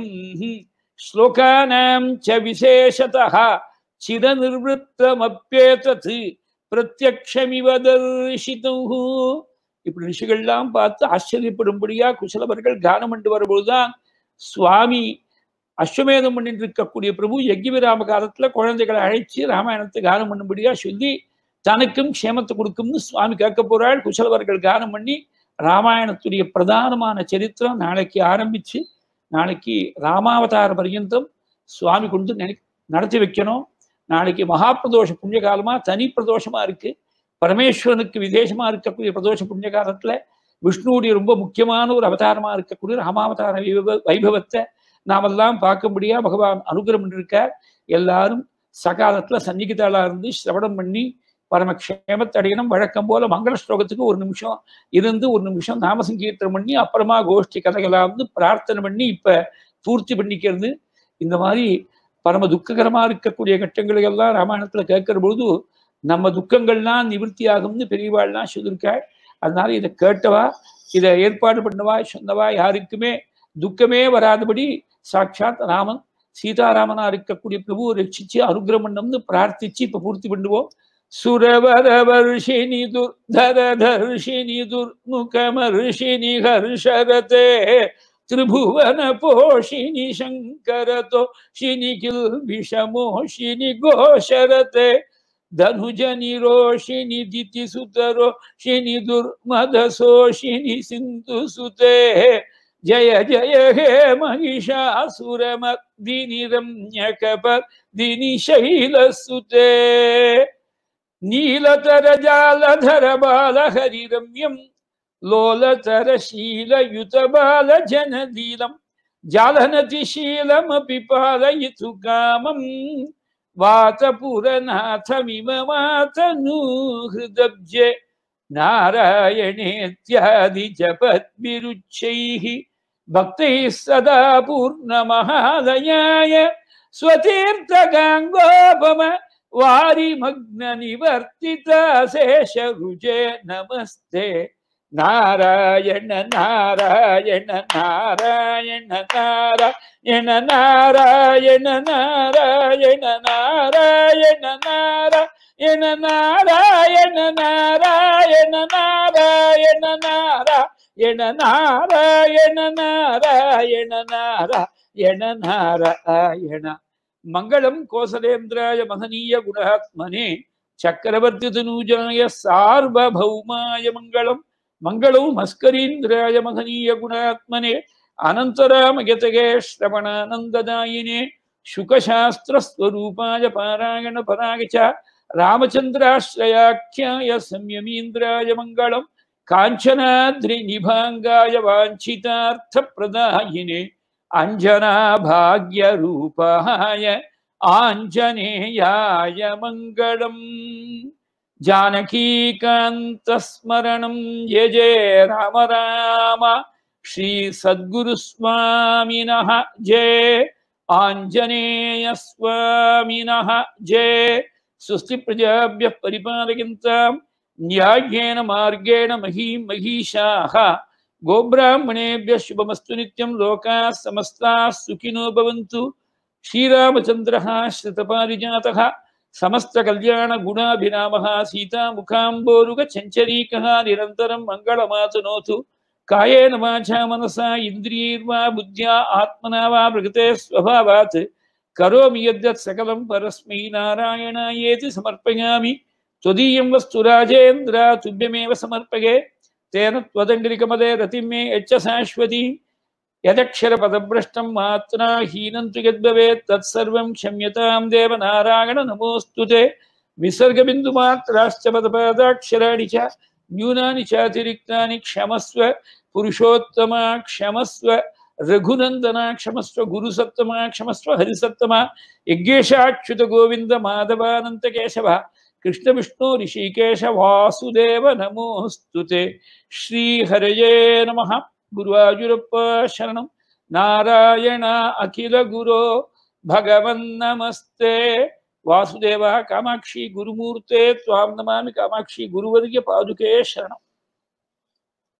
ஸ்லோகானாம் ச விசேஷதஹ சிர நிர்வృத்தமப்யேதத் பிரத்யக்ஷமிவ தர்ஷிதஹு. இப்படி ரிஷிகள்லாம் பார்த்து ஆச்சரியப்படும்படியா குசலவர்கள் கானம் பண்ணி வரும்போதுதான் சுவாமி அஸ்வமேதம் பண்ணிட்டு இருக்கக்கூடிய பிரபு யஜ்ஞவிராம காலத்துல குழந்தைகளை அழைச்சி ராமாயணத்தை கானம் பண்ணும்படியா சொல்லி தனக்கும் க்ஷேமத்தை கொடுக்கும்னு சுவாமி கேட்க போறாள். குசலவர்கள் கானம் பண்ணி ராமாயணத்துடைய பிரதானமான சரித்திரம் நாளைக்கு ஆரம்பிச்சு நாளைக்கு ராமாவதார பர்யந்தம் சுவாமி கொண்டு நடத்தி வைக்கணும். நாளைக்கு மகா பிரதோஷ புண்ணிய காலமா தனி பிரதோஷமா இருக்கு. பரமேஸ்வரனுக்கு விசேஷமா இருக்கக்கூடிய பிரதோஷ புண்ணிய காலத்துல விஷ்ணுவுடைய ரொம்ப முக்கியமான ஒரு அவதாரமா இருக்கக்கூடிய ராமாவதார வைபவத்தை நாமெல்லாம் பார்க்கும்படியா பகவான் அனுகிரகம் பண்ணிருக்கார். எல்லாரும் சகாலத்துல சன்னிகிதாளா இருந்து சிரவணம் பண்ணி பரமக்ஷேமத்தடையணும். வழக்கம் போல மங்கள ஸ்லோகத்துக்கு 1 நிமிஷம் இருந்து 1 நிமிஷம் நாம சங்கீர்த்தனம் பண்ணி அப்புறமா கோஷ்டி கதைகளாக வந்து பிரார்த்தனை பண்ணி இப்ப பூர்த்தி பண்ணிக்கிறது. இந்த மாதிரி பரம துக்ககரமா இருக்கக்கூடிய கட்டங்களை எல்லாம் ராமாயணத்துல கேட்கிற பொழுது நம்ம துக்கங்கள்லாம் நிவர்த்தி ஆகும்னு பெரியவாள்லாம் சொல்லியிருக்காள். அதனால இதை கேட்டவா, இதை ஏற்பாடு பண்ணவா, சொன்னவா யாருக்குமே துக்கமே வராதபடி சாட்சாத் ராமன் சீதாராமனா இருக்கக்கூடிய பிரபு ரட்சிச்சு அனுகிரகம் பண்ணம்னு பிரார்த்திச்சு இப்ப பூர்த்தி பண்ணுவோம். சுரவர வர்ஷினி துர்தர தர்ஷினி துர்முகமர்ஷினி ஹர்ஷரதே திரிபுவன போஷினி சங்கரதோ ஷினி கில் விஷமோஷினி கோஷரதே தனுஜனி ரோஷினி திதி சுதரோ ஷினி துர்மதசோஷினி சிந்து சுதே ஜய ஜய ஹே மகிஷாசுரமர்தினி ரம்யகபர்தினி சைலசுதே நீலதர ஜாலதர பாலஹரி ரம்யம் லோலதர ஷீலயுத பால ஜனதீலம் ஜாலனதி ஷீலமபி பாலயிது காமம் வாதபுரநாதமிமமாதனு ஹிருதப்ஜே நாராயணேத்யாதி ஜபத்பிருச்சைஹி பக்தைः சதா பூர்ணமஹாலயாய ஸ்வதீர்த்தகாங்கோபம வாரிமக்ன நிவர்த்தித சேஷருஜே நமஸ்தே. நாராயண நாராயண நாராயண நாராயண நாராயண நாராயண நாராயண நாராயண நாராயண நாராயண நாராயண நாராயண நாராயண நாராயண நாராயண நாராயண நாராயண. மங்களம் கோசலேந்திராய மகனீய குணாத்மனே சக்கரவர்த்தி தனூஜாய சார்வபௌமாய மங்களம். மங்களம் மஸ்கரீந்திராய மகனீய குணாத்மனே அனந்தராமயதகே ஸ்ரவணானந்ததாயினே சுகசாஸ்திரஸ்வரூபாய பாராயண பராய ச ராமச்சந்திராஸ்ரயாख्याय संयमीन्द्राय மங்களம். காஞ்சனாத்ரி நிபாங்காய வாஞ்சிதார்த்தப்ரதாயினே அஞ்சனா பாக்ய ரூபாய ஆஞ்சநேயாய மங்களம். ஜானகீகாந்தஸ்மரணம் ஜெய ஜெய ராம ராம. ஸ்ரீ சத்குரு ஸ்வாமினஹ ஜெய. ஆஞ்சநேய ஸ்வாமினஹ ஜெய. சுஸ்தி பிரஜாப்ய பரிபாலயந்தாம் न्याय्येन मार्गेण महीं महीषाः. गोब्राह्मणेभ्यः शुभमस्तु नित्यं. लोकाः समस्ताः सुखिनो भवन्तु. श्रीरामचन्द्रः श्रितपारिजातः समस्तकल्याणगुणाभिरामः सीतामुखाम्बोरुगचञ्चरीकः निरन्तरं मङ्गलमातनोतु. कायेन वाचा मनसा इन्द्रियैर्वा बुद्ध्या आत्मना वा प्रकृते स्वभावात् करोमि यद्यत् सकलं परस्मै नारायणायेति समर्पयामि. त्वदीयं वस्तु राजेन्द्र तुभ्यमेव समर्पये. तेन त्वदङ्घ्रिकमले रतिं मे यच्च शाश्वती. यदक्षरपदभ्रष्टं मात्रा हीनं तु यद्भवेत् तत्सर्वं क्षम्यतां देव नारायण नमोऽस्तु ते. विसर्गबिन्दुमात्राश्च पदपादाक्षराणि च न्यूनानि चातिरिक्तानि क्षमस्व. पुरुषोत्तमा क्षमस्व. रघुनन्दना क्षमस्व. गुरुसत्तमा क्षमस्व. हरिसत्तमा यज्ञेशाच्युत गोविन्द माधवानन्त केशव कृष्ण विष्णु ऋषिकेश वासुदेव नमोऽस्तु ते. श्री हरये नमः. गुरुवायुरप्प शरणं. नारायण अखिल गुरो भगवन्नमस्ते. वासुदेव कामाक्षी गुरुमूर्ते त्वां नमामि. कामाक्षी गुरुवर्य पादुके शरणम्.